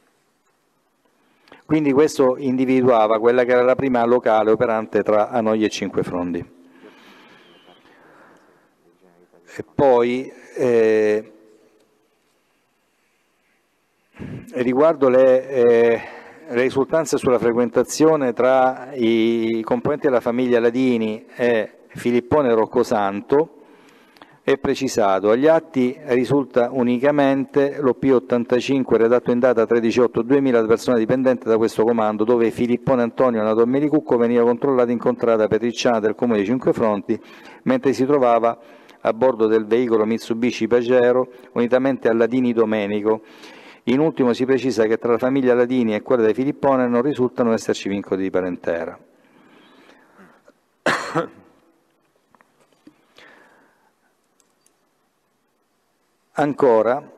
Quindi questo individuava quella che era la prima locale operante tra Anoia e Cinquefrondi. E poi, riguardo le risultanze sulla frequentazione tra i componenti della famiglia Ladini e Filippone Roccosanto, è precisato: agli atti risulta unicamente l'OP85 redatto in data 13/8/2000 da persona dipendente da questo comando, dove Filippone Antonio, nato a Melicucco, veniva controllato in contrada per Ricciana del comune di Cinquefronti, mentre si trovava a bordo del veicolo Mitsubishi Pajero, unitamente a Ladini Domenico. In ultimo si precisa che tra la famiglia Ladini e quella dei Filippone non risultano esserci vincoli di parentela. Ancora,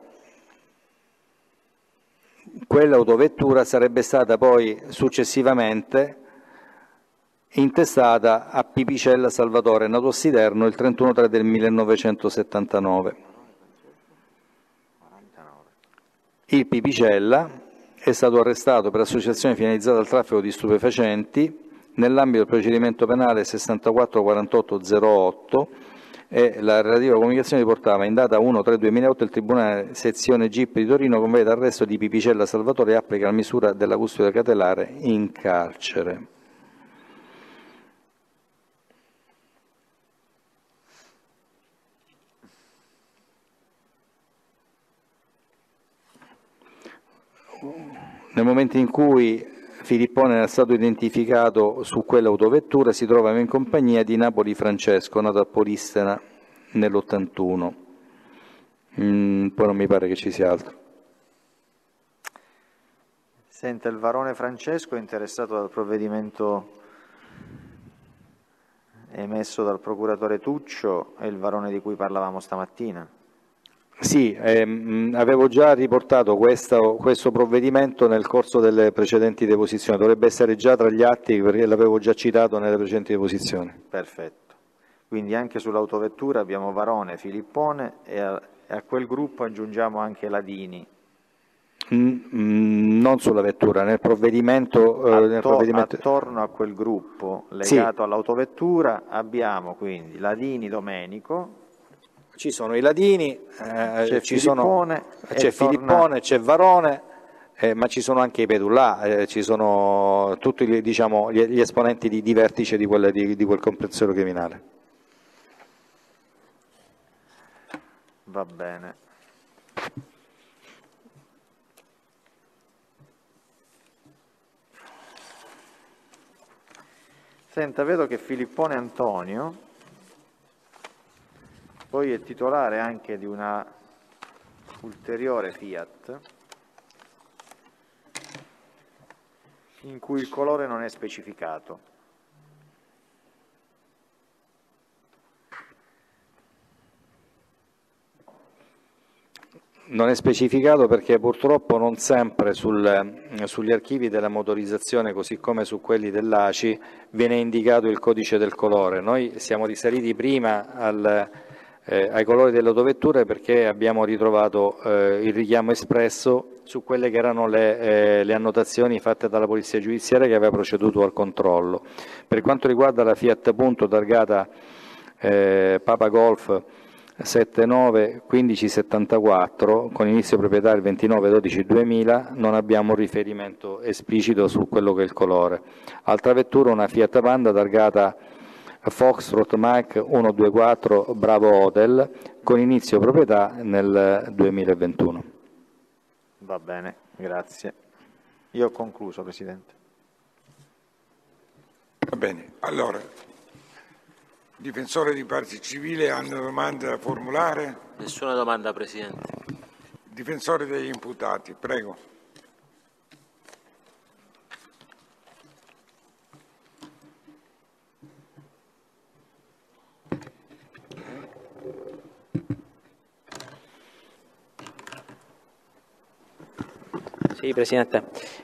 quell'autovettura sarebbe stata poi successivamente intestata a Pipicella Salvatore, nato a Siderno il 31/3 del 1979. Il Pipicella è stato arrestato per associazione finalizzata al traffico di stupefacenti nell'ambito del procedimento penale 644808, e la relativa comunicazione riportava in data 1/3/2008 il Tribunale Sezione GIP di Torino convede l'arresto di Pipicella Salvatore e applica la misura della custodia cautelare in carcere. Nel momento in cui Filippone era stato identificato su quell'autovettura, si trovava in compagnia di Napoli Francesco, nato a Polistena nell'81. Poi non mi pare che ci sia altro. Senta, il Varone Francesco è interessato dal provvedimento emesso dal procuratore Tuccio, è il Varone di cui parlavamo stamattina? Sì, avevo già riportato questo provvedimento nel corso delle precedenti deposizioni, dovrebbe essere già tra gli atti perché l'avevo già citato nelle precedenti deposizioni. Perfetto, quindi anche sull'autovettura abbiamo Varone, Filippone e a quel gruppo aggiungiamo anche Ladini. Non sulla vettura, nel provvedimento... Attorno a quel gruppo legato sì, all'autovettura abbiamo quindi Ladini Domenico. Ci sono i Ladini, c'è Filippone, c'è Varone, ma ci sono anche i Petullà, ci sono tutti gli esponenti di vertice di quel comprensorio criminale. Va bene. Senta, vedo che Filippone Antonio poi è titolare anche di una ulteriore Fiat in cui il colore non è specificato. Non è specificato perché purtroppo non sempre sugli archivi della motorizzazione, così come su quelli dell'ACI, viene indicato il codice del colore. Noi siamo risaliti prima ai colori delle autovetture, perché abbiamo ritrovato il richiamo espresso su quelle che erano le annotazioni fatte dalla Polizia Giudiziaria che aveva proceduto al controllo. Per quanto riguarda la Fiat Punto targata Papa Golf 791574 con inizio proprietario il 29/12/2000, non abbiamo un riferimento esplicito su quello che è il colore. Altra vettura, una Fiat Panda targata Foxtrot Mike 124 Bravo Hotel con inizio proprietà nel 2021. Va bene, grazie. Io ho concluso, Presidente. Va bene, allora, difensore di parte civile, hanno domande da formulare? Nessuna domanda, Presidente. Difensore degli imputati, prego. Sì, Presidente.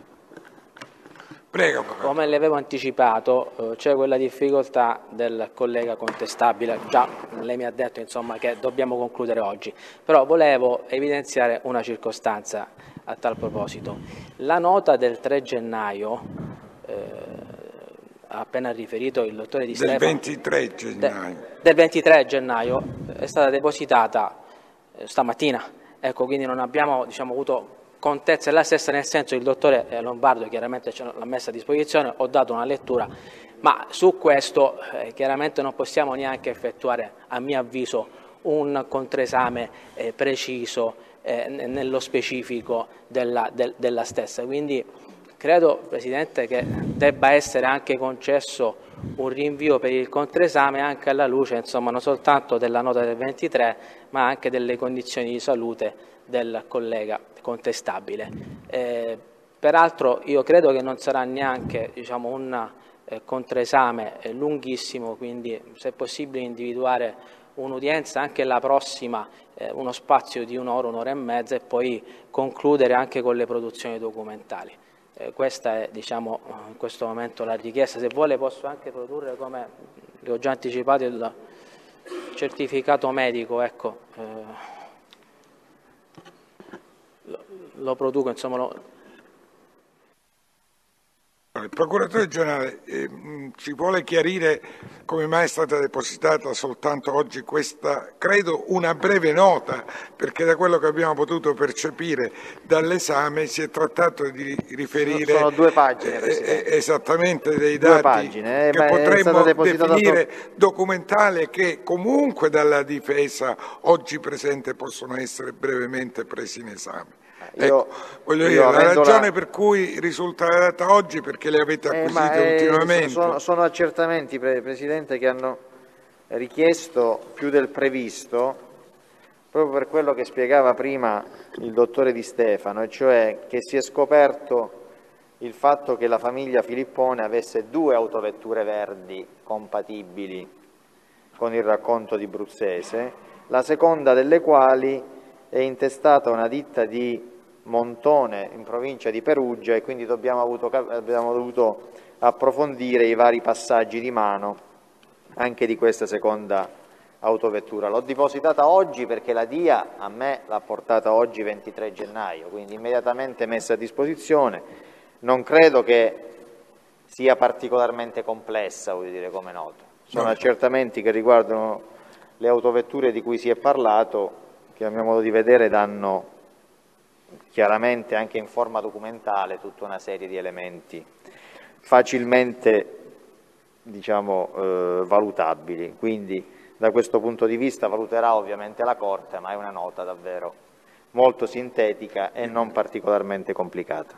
Prego. Come le avevo anticipato, c'è quella difficoltà del collega contestabile. Già lei mi ha detto insomma, che dobbiamo concludere oggi, però volevo evidenziare una circostanza a tal proposito. La nota del 3 gennaio, ha appena riferito il dottore Di Stefano, 23 gennaio. Del 23 gennaio è stata depositata stamattina, ecco, quindi non abbiamo avuto contezza della stessa, nel senso il dottore Lombardo chiaramente ce l'ha messa a disposizione, ho dato una lettura, ma su questo chiaramente non possiamo neanche effettuare, a mio avviso, un controesame preciso nello specifico della stessa. Quindi credo, Presidente, che debba essere anche concesso un rinvio per il controesame anche alla luce, insomma, non soltanto della nota del 23, ma anche delle condizioni di salute del collega contestabile. Peraltro io credo che non sarà neanche un controesame lunghissimo, quindi se è possibile individuare un'udienza anche la prossima, uno spazio di un'ora, un'ora e mezza, e poi concludere anche con le produzioni documentali. Questa è in questo momento la richiesta. Se vuole posso anche produrre, come le ho già anticipato, il certificato medico, ecco. Lo produco, insomma. Il procuratore generale ci vuole chiarire come mai è stata depositata soltanto oggi questa, credo, una breve nota, perché da quello che abbiamo potuto percepire dall'esame si è trattato di riferire sono 2 pagine, esattamente dei dati che potremmo definire documentali, che comunque dalla difesa oggi presente possono essere brevemente presi in esame. Ecco, voglio dire, la ragione per cui risulta la data oggi, perché le avete acquisite ultimamente. Sono accertamenti, Presidente, che hanno richiesto più del previsto, proprio per quello che spiegava prima il dottore Di Stefano, e cioè che si è scoperto il fatto che la famiglia Filippone avesse 2 autovetture verdi compatibili con il racconto di Bruzzese, la seconda delle quali è intestata a una ditta di Montone in provincia di Perugia, e quindi abbiamo dovuto approfondire i vari passaggi di mano anche di questa seconda autovettura. L'ho depositata oggi perché la DIA a me l'ha portata oggi 23 gennaio, quindi immediatamente messa a disposizione. Non credo che sia particolarmente complessa, voglio dire, come noto. Sono accertamenti che riguardano le autovetture di cui si è parlato, che a mio modo di vedere danno chiaramente anche in forma documentale tutta una serie di elementi facilmente valutabili. Quindi da questo punto di vista valuterà ovviamente la Corte, ma è una nota davvero molto sintetica e non particolarmente complicata.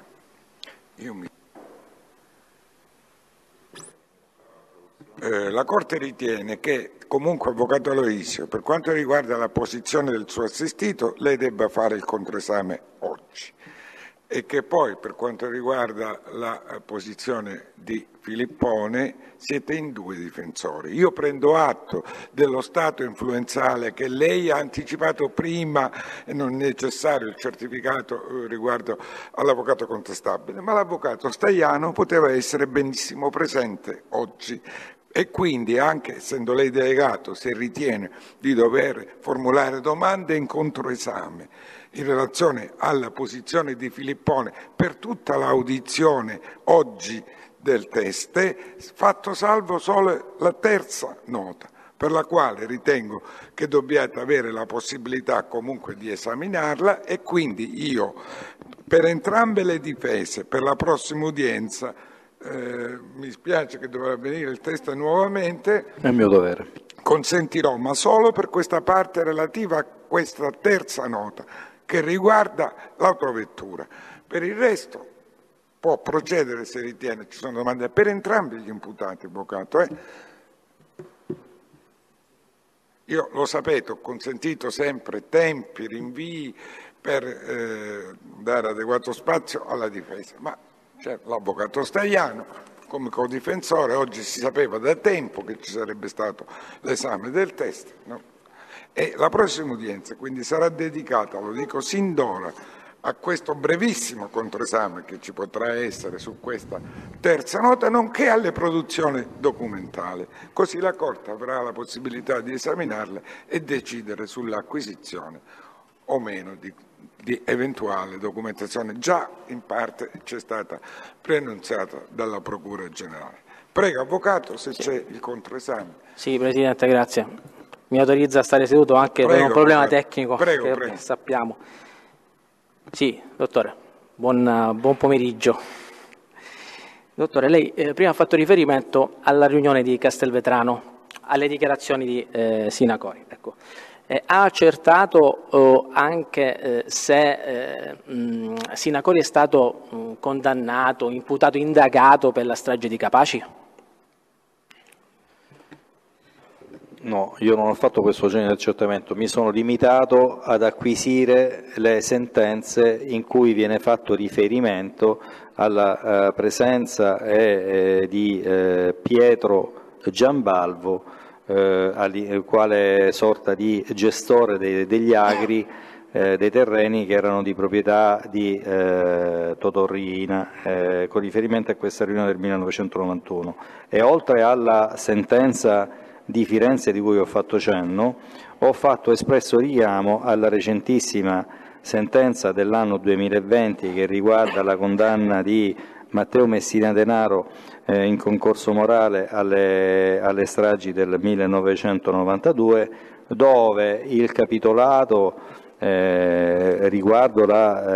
La Corte ritiene che comunque, Avvocato Aloisio, per quanto riguarda la posizione del suo assistito, lei debba fare il controesame oggi, e che poi per quanto riguarda la posizione di Filippone siete in 2 difensori. Io prendo atto dello stato influenzale che lei ha anticipato prima, e non è necessario il certificato riguardo all'avvocato contestabile, ma l'avvocato Stagliano poteva essere benissimo presente oggi E quindi, anche essendo lei delegato, se ritiene di dover formulare domande in controesame in relazione alla posizione di Filippone per tutta l'audizione oggi del test, fatto salvo solo la terza nota, per la quale ritengo che dobbiate avere la possibilità comunque di esaminarla, e quindi io, per entrambe le difese, per la prossima udienza, mi spiace che dovrà venire il test nuovamente, è mio dovere, consentirò, ma solo per questa parte relativa a questa terza nota che riguarda l'autovettura. Per il resto può procedere se ritiene, ci sono domande per entrambi gli imputati, avvocato. Io, lo sapete, ho consentito sempre tempi, rinvii per dare adeguato spazio alla difesa, ma c'è l'avvocato Stagliano come codifensore, oggi si sapeva da tempo che ci sarebbe stato l'esame del test, no? E la prossima udienza quindi sarà dedicata, lo dico sin d'ora, a questo brevissimo controesame che ci potrà essere su questa terza nota, nonché alle produzioni documentali. Così la Corte avrà la possibilità di esaminarle e decidere sull'acquisizione o meno di eventuale documentazione. Già in parte c'è stata preannunziata dalla Procura Generale. Prego, Avvocato, se c'è il controesame. Sì, Presidente, grazie. Mi autorizza a stare seduto anche per un problema tecnico che sappiamo. Sì, dottore, buon pomeriggio. Dottore, lei prima ha fatto riferimento alla riunione di Castelvetrano, alle dichiarazioni di Sinacori. Ecco. Ha accertato anche se Sinacori è stato condannato, imputato, indagato per la strage di Capaci? No, io non ho fatto questo genere di accertamento, mi sono limitato ad acquisire le sentenze in cui viene fatto riferimento alla presenza di Pietro Giambalvo, quale sorta di gestore degli agri, dei terreni che erano di proprietà di Totò Riina, con riferimento a questa riunione del 1991. E oltre alla sentenza di Firenze di cui ho fatto cenno, ho fatto espresso richiamo alla recentissima sentenza dell'anno 2020 che riguarda la condanna di Matteo Messina Denaro in concorso morale alle stragi del 1992, dove il capitolato riguardo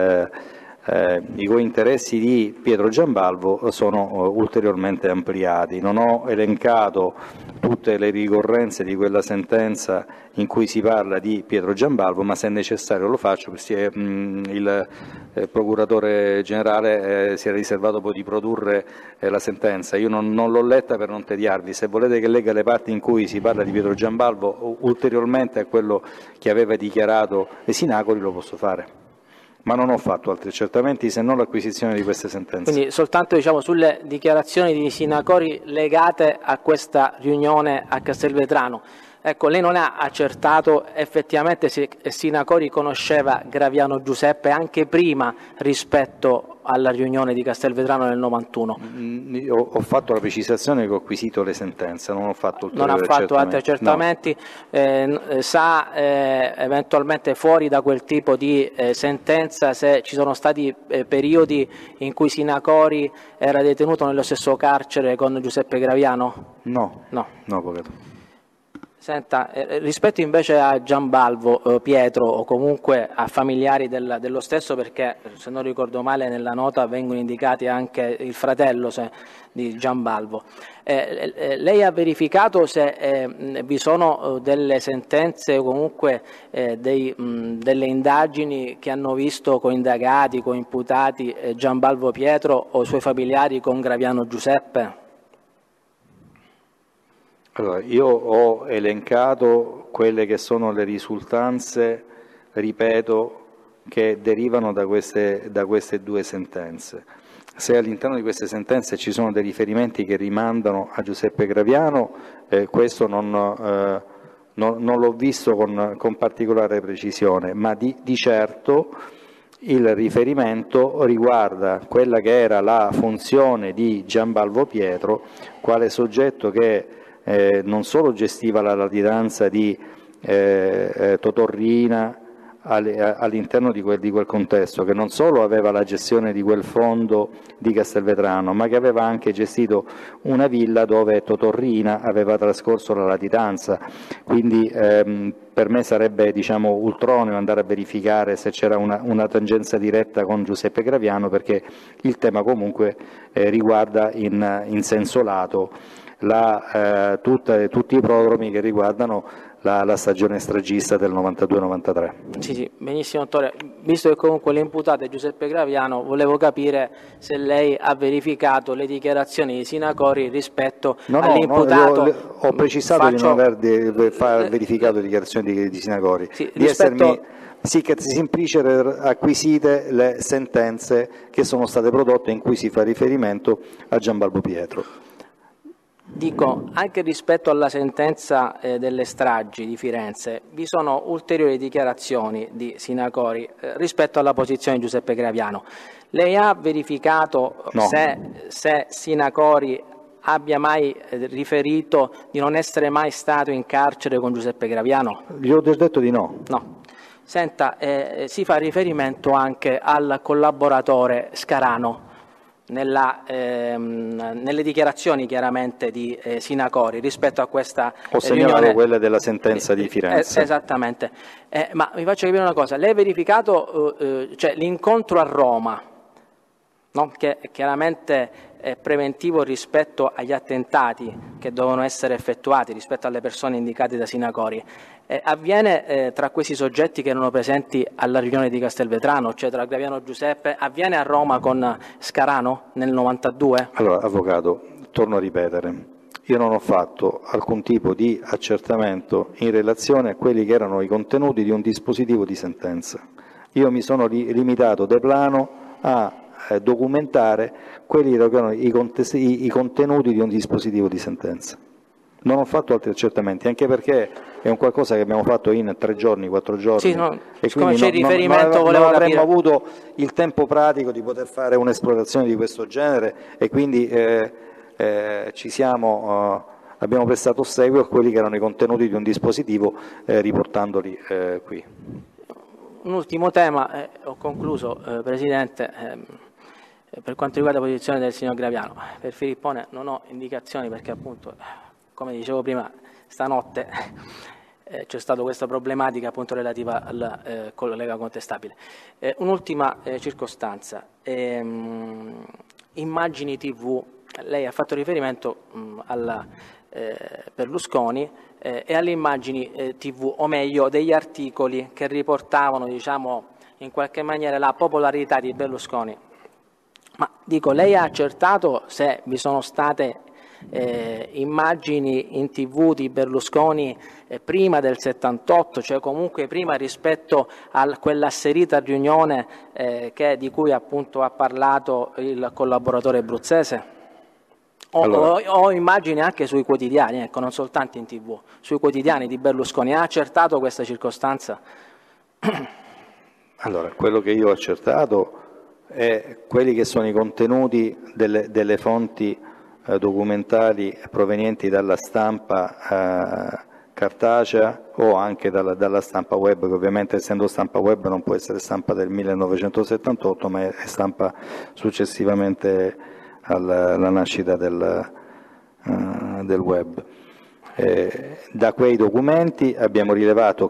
i cointeressi di Pietro Giambalvo sono ulteriormente ampliati. Non ho elencato tutte le ricorrenze di quella sentenza in cui si parla di Pietro Giambalvo, ma se è necessario lo faccio, perché il procuratore generale si è riservato poi di produrre la sentenza. Io non l'ho letta per non tediarvi. Se volete che legga le parti in cui si parla di Pietro Giambalvo ulteriormente a quello che aveva dichiarato Sinacori, lo posso fare. Ma non ho fatto altri accertamenti se non l'acquisizione di queste sentenze. Quindi soltanto sulle dichiarazioni di Sinacori legate a questa riunione a Castelvetrano. Ecco, lei non ha accertato effettivamente se Sinacori conosceva Graviano Giuseppe anche prima rispetto alla riunione di Castelvetrano nel 91? Ho fatto la precisazione che ho acquisito le sentenze, non ho fatto ulteriori accertamenti. Non ha fatto altri accertamenti, no. Sa eventualmente fuori da quel tipo di sentenza se ci sono stati periodi in cui Sinacori era detenuto nello stesso carcere con Giuseppe Graviano? No, avvocato. Senta, rispetto invece a Giambalvo, Pietro, o comunque a familiari dello stesso, perché se non ricordo male nella nota vengono indicati anche il fratello di Giambalvo, lei ha verificato se vi sono delle sentenze o comunque delle indagini che hanno visto coindagati, coimputati Giambalvo Pietro o i suoi familiari con Graviano Giuseppe? Allora, io ho elencato quelle che sono le risultanze, ripeto, che derivano da queste due sentenze. Se all'interno di queste sentenze ci sono dei riferimenti che rimandano a Giuseppe Graviano, questo non l'ho visto con particolare precisione, ma di certo il riferimento riguarda quella che era la funzione di Giambalvo Pietro, quale soggetto che non solo gestiva la latitanza di Totò Riina all'interno di quel contesto, che non solo aveva la gestione di quel fondo di Castelvetrano, ma che aveva anche gestito una villa dove Totò Riina aveva trascorso la latitanza. Quindi per me sarebbe, diciamo, ultroneo andare a verificare se c'era una tangenza diretta con Giuseppe Graviano, perché il tema comunque riguarda in senso lato tutti i prodromi che riguardano la stagione stragista del 92-93. Sì, benissimo dottore. Visto che comunque l'imputato è Giuseppe Graviano, volevo capire se lei ha verificato le dichiarazioni di Sinacori rispetto all'imputato. No, ho precisato di non aver verificato le dichiarazioni di Sinacori, sì, di essermi semplice acquisite le sentenze che sono state prodotte in cui si fa riferimento a Gianbalbo Pietro. Dico, anche rispetto alla sentenza delle stragi di Firenze, vi sono ulteriori dichiarazioni di Sinacori rispetto alla posizione di Giuseppe Graviano. Lei ha verificato se Sinacori abbia mai riferito di non essere mai stato in carcere con Giuseppe Graviano? Gli ho detto di no. No. Senta, si fa riferimento anche al collaboratore Scarano nelle dichiarazioni chiaramente di Sinacori rispetto a questa Ho segnalato quelle della sentenza di Firenze. Esattamente, ma vi faccio capire una cosa, lei ha verificato cioè, l'incontro a Roma, no? Che chiaramente è preventivo rispetto agli attentati che dovevano essere effettuati rispetto alle persone indicate da Sinacori, avviene tra questi soggetti che erano presenti alla riunione di Castelvetrano, cioè tra Graviano Giuseppe, avviene a Roma con Scarano nel 92? Allora, avvocato, torno a ripetere, io non ho fatto alcun tipo di accertamento in relazione a quelli che erano i contenuti di un dispositivo di sentenza. Io mi sono limitato de plano a documentare quelli che erano i contenuti di un dispositivo di sentenza. Non ho fatto altri accertamenti, anche perché è un qualcosa che abbiamo fatto in 3 giorni, 4 giorni, sì, no, e quindi non avremmo avuto il tempo pratico di poter fare un'esplorazione di questo genere, e quindi abbiamo prestato seguito a quelli che erano i contenuti di un dispositivo, riportandoli qui. Un ultimo tema, ho concluso, Presidente, per quanto riguarda la posizione del signor Graviano. Per Filippone non ho indicazioni perché appunto, come dicevo prima, stanotte c'è stata questa problematica appunto relativa al collega contestabile. Un'ultima circostanza, immagini TV, lei ha fatto riferimento alla Berlusconi e alle immagini TV, o meglio degli articoli che riportavano, diciamo, in qualche maniera la popolarità di Berlusconi. Ma dico, lei ha accertato se vi sono state immagini in TV di Berlusconi prima del 78, cioè comunque prima rispetto a quell'asserita riunione di cui appunto ha parlato il collaboratore abruzzese? Ho immagini anche sui quotidiani, ecco, non soltanto in TV, sui quotidiani di Berlusconi. Ha accertato questa circostanza? Allora, quello che io ho accertato è quelli che sono i contenuti delle fonti documentali provenienti dalla stampa cartacea o anche dalla stampa web, che ovviamente, essendo stampa web, non può essere stampa del 1978, ma è stampa successivamente alla nascita del web. Da quei documenti abbiamo rilevato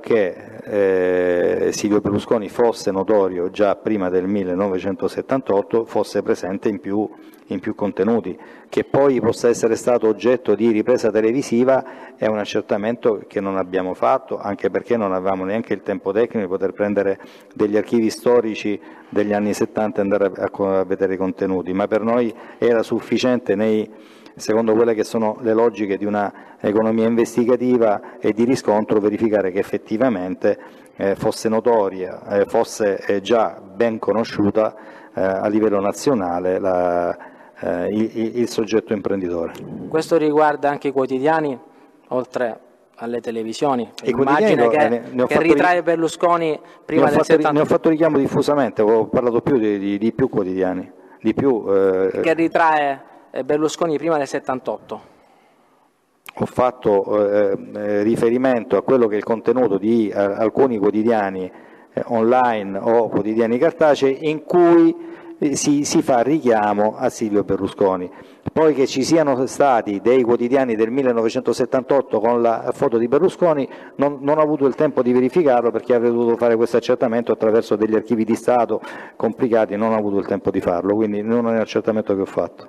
che Silvio Berlusconi fosse notorio già prima del 1978, fosse presente in più contenuti. Che poi possa essere stato oggetto di ripresa televisiva è un accertamento che non abbiamo fatto, anche perché non avevamo neanche il tempo tecnico di poter prendere degli archivi storici degli anni 70 e andare a vedere i contenuti, ma per noi era sufficiente, secondo quelle che sono le logiche di una economia investigativa e di riscontro, verificare che effettivamente fosse notoria, fosse già ben conosciuta a livello nazionale il soggetto imprenditore. Questo riguarda anche i quotidiani, oltre alle televisioni. Immagine che ritrae Berlusconi prima del 70. Ne ho fatto richiamo diffusamente, ho parlato più di più quotidiani, che ritrae Berlusconi prima del 78. ho fatto riferimento a quello che è il contenuto di alcuni quotidiani online o quotidiani cartacei in cui si fa richiamo a Silvio Berlusconi. Poi che ci siano stati dei quotidiani del 1978 con la foto di Berlusconi non ho avuto il tempo di verificarlo, perché avrei dovuto fare questo accertamento attraverso degli archivi di Stato complicati, non ho avuto il tempo di farlo, quindi non è un accertamento che ho fatto.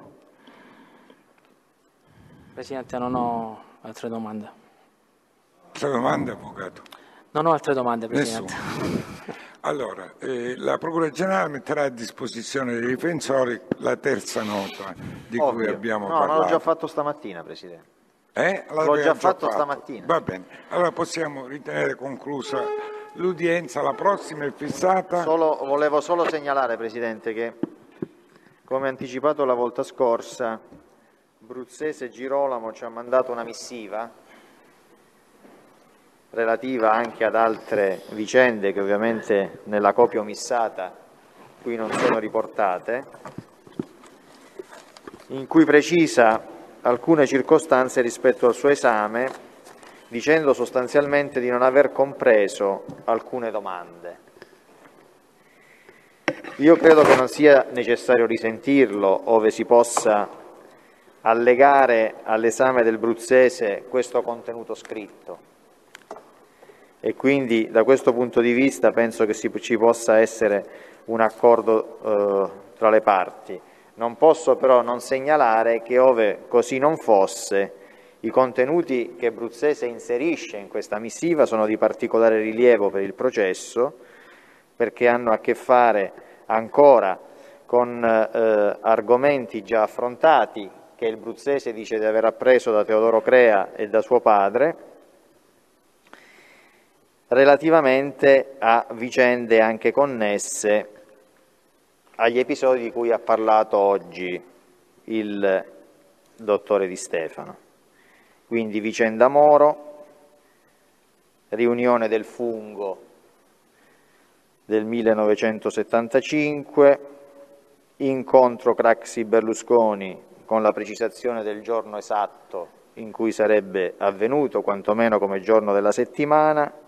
Presidente, non ho altre domande. Altre domande, Avvocato? Non ho altre domande, Presidente. Nessuno. Allora, la Procura Generale metterà a disposizione dei difensori la terza nota di cui abbiamo parlato. No, l'ho già fatto stamattina, Presidente. L'ho già fatto stamattina. Va bene, allora possiamo ritenere conclusa l'udienza. La prossima è fissata. Volevo solo segnalare, Presidente, che come anticipato la volta scorsa, Bruzzese Girolamo ci ha mandato una missiva relativa anche ad altre vicende che ovviamente nella copia omissata qui non sono riportate, in cui precisa alcune circostanze rispetto al suo esame, dicendo sostanzialmente di non aver compreso alcune domande. Io credo che non sia necessario risentirlo, ove si possa allegare all'esame del Bruzzese questo contenuto scritto. E quindi da questo punto di vista penso che ci possa essere un accordo tra le parti. Non posso però non segnalare che, ove così non fosse, i contenuti che Bruzzese inserisce in questa missiva sono di particolare rilievo per il processo, perché hanno a che fare ancora con argomenti già affrontati che il Bruzzese dice di aver appreso da Teodoro Crea e da suo padre, relativamente a vicende anche connesse agli episodi di cui ha parlato oggi il dottore Di Stefano. Quindi vicenda Moro, riunione del Fungo del 1975, incontro Craxi-Berlusconi con la precisazione del giorno esatto in cui sarebbe avvenuto, quantomeno come giorno della settimana,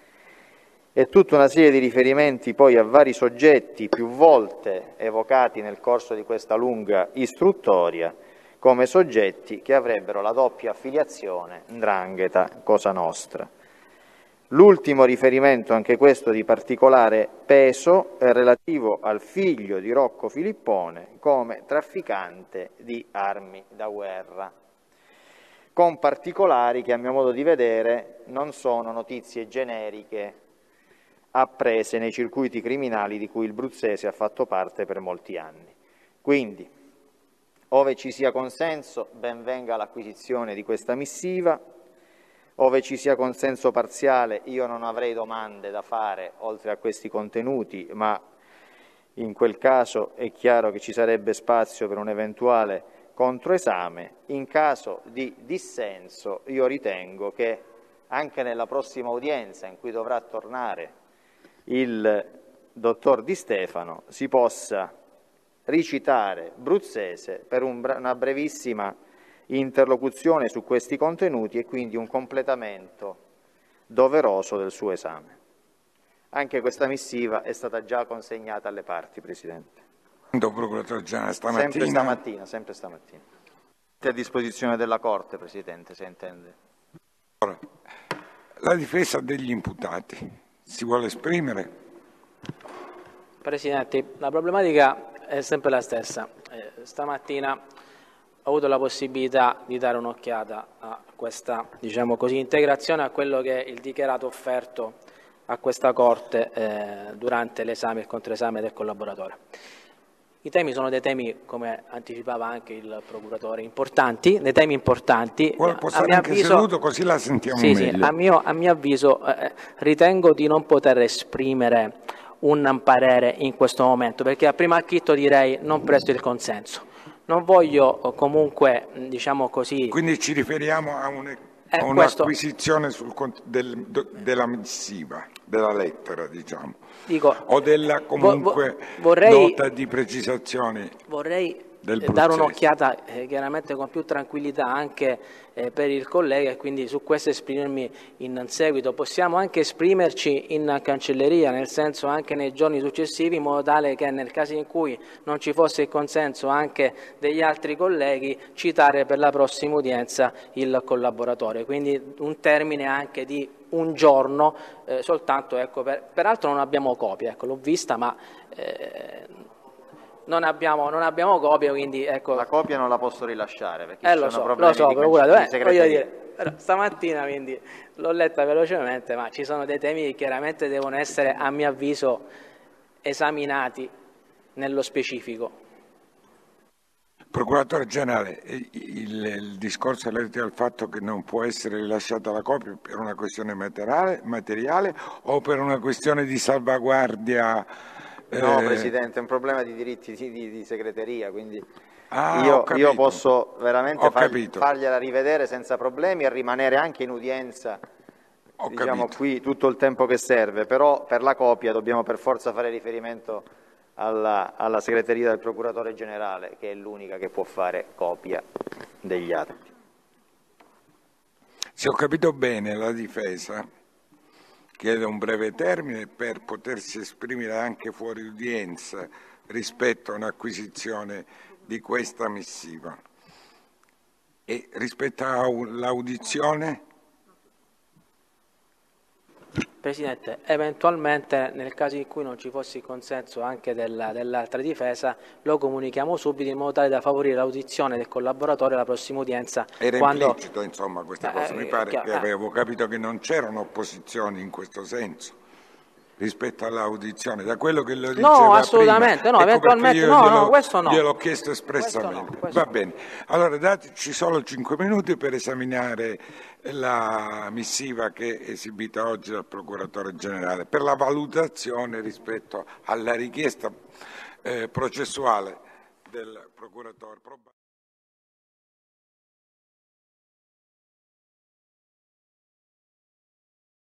e tutta una serie di riferimenti poi a vari soggetti più volte evocati nel corso di questa lunga istruttoria come soggetti che avrebbero la doppia affiliazione 'Ndrangheta-Cosa Nostra. L'ultimo riferimento, anche questo di particolare peso, è relativo al figlio di Rocco Filippone come trafficante di armi da guerra, con particolari che a mio modo di vedere non sono notizie generiche apprese nei circuiti criminali di cui il Bruzzese ha fatto parte per molti anni. Quindi, ove ci sia consenso, ben venga l'acquisizione di questa missiva. Ove ci sia consenso parziale, io non avrei domande da fare oltre a questi contenuti, ma in quel caso è chiaro che ci sarebbe spazio per un eventuale controesame. In caso di dissenso, io ritengo che anche nella prossima udienza in cui dovrà tornare il dottor Di Stefano si possa ricitare Bruzzese per una brevissima interlocuzione su questi contenuti e quindi un completamento doveroso del suo esame. Anche questa missiva è stata già consegnata alle parti, Presidente. Procuratore Generale, stamattina? Sempre stamattina. È a disposizione della Corte, Presidente, se intende. Ora, la difesa degli imputati. Si vuole esprimere? Presidente, la problematica è sempre la stessa. Stamattina ho avuto la possibilità di dare un'occhiata a questa, diciamo così, integrazione a quello che è il dichiarato offerto a questa Corte durante l'esame e il controesame del collaboratore. I temi sono dei temi, come anticipava anche il procuratore, importanti, dei temi importanti. Può stare anche seduto, così la sentiamo meglio. Sì, a mio avviso ritengo di non poter esprimere un parere in questo momento, perché a primo acchito direi non presto il consenso. Non voglio comunque, diciamo così... Quindi ci riferiamo a un'acquisizione della missiva, della lettera, diciamo. Dico, o della comunque nota di precisazione. Vorrei dare un'occhiata chiaramente con più tranquillità anche per il collega, e quindi su questo esprimermi in seguito. Possiamo anche esprimerci in cancelleria, nel senso anche nei giorni successivi, in modo tale che nel caso in cui non ci fosse il consenso anche degli altri colleghi, citare per la prossima udienza il collaboratore, quindi un termine anche di un giorno soltanto, ecco, peraltro non abbiamo copia, ecco, l'ho vista, ma non abbiamo copia, quindi ecco. La copia non la posso rilasciare perché lo so, stamattina quindi l'ho letta velocemente, ma ci sono dei temi che chiaramente devono essere, a mio avviso, esaminati nello specifico. Procuratore Generale, il discorso è relativo al fatto che non può essere rilasciata la copia per una questione materiale o per una questione di salvaguardia? No, Presidente, è un problema di diritti di segreteria, quindi io posso veramente fargliela rivedere senza problemi e rimanere anche in udienza, diciamo, qui tutto il tempo che serve, però per la copia dobbiamo per forza fare riferimento alla segreteria del Procuratore Generale, che è l'unica che può fare copia degli atti. Se ho capito bene, la difesa chiede un breve termine per potersi esprimere anche fuori udienza rispetto a un'acquisizione di questa missiva. E rispetto all'audizione? Presidente, eventualmente nel caso in cui non ci fosse il consenso anche dell'altra difesa, lo comunichiamo subito in modo tale da favorire l'audizione del collaboratore alla prossima udienza. Era implicito, insomma, questa cosa. Mi pare che avevo capito che non c'erano opposizioni in questo senso rispetto all'audizione, da quello che lo diceva no, assolutamente, prima. No, eventualmente no, questo no. Gliel'ho chiesto espressamente. Va bene. Allora dateci solo 5 minuti per esaminare la missiva che è esibita oggi dal Procuratore Generale per la valutazione rispetto alla richiesta processuale del Procuratore.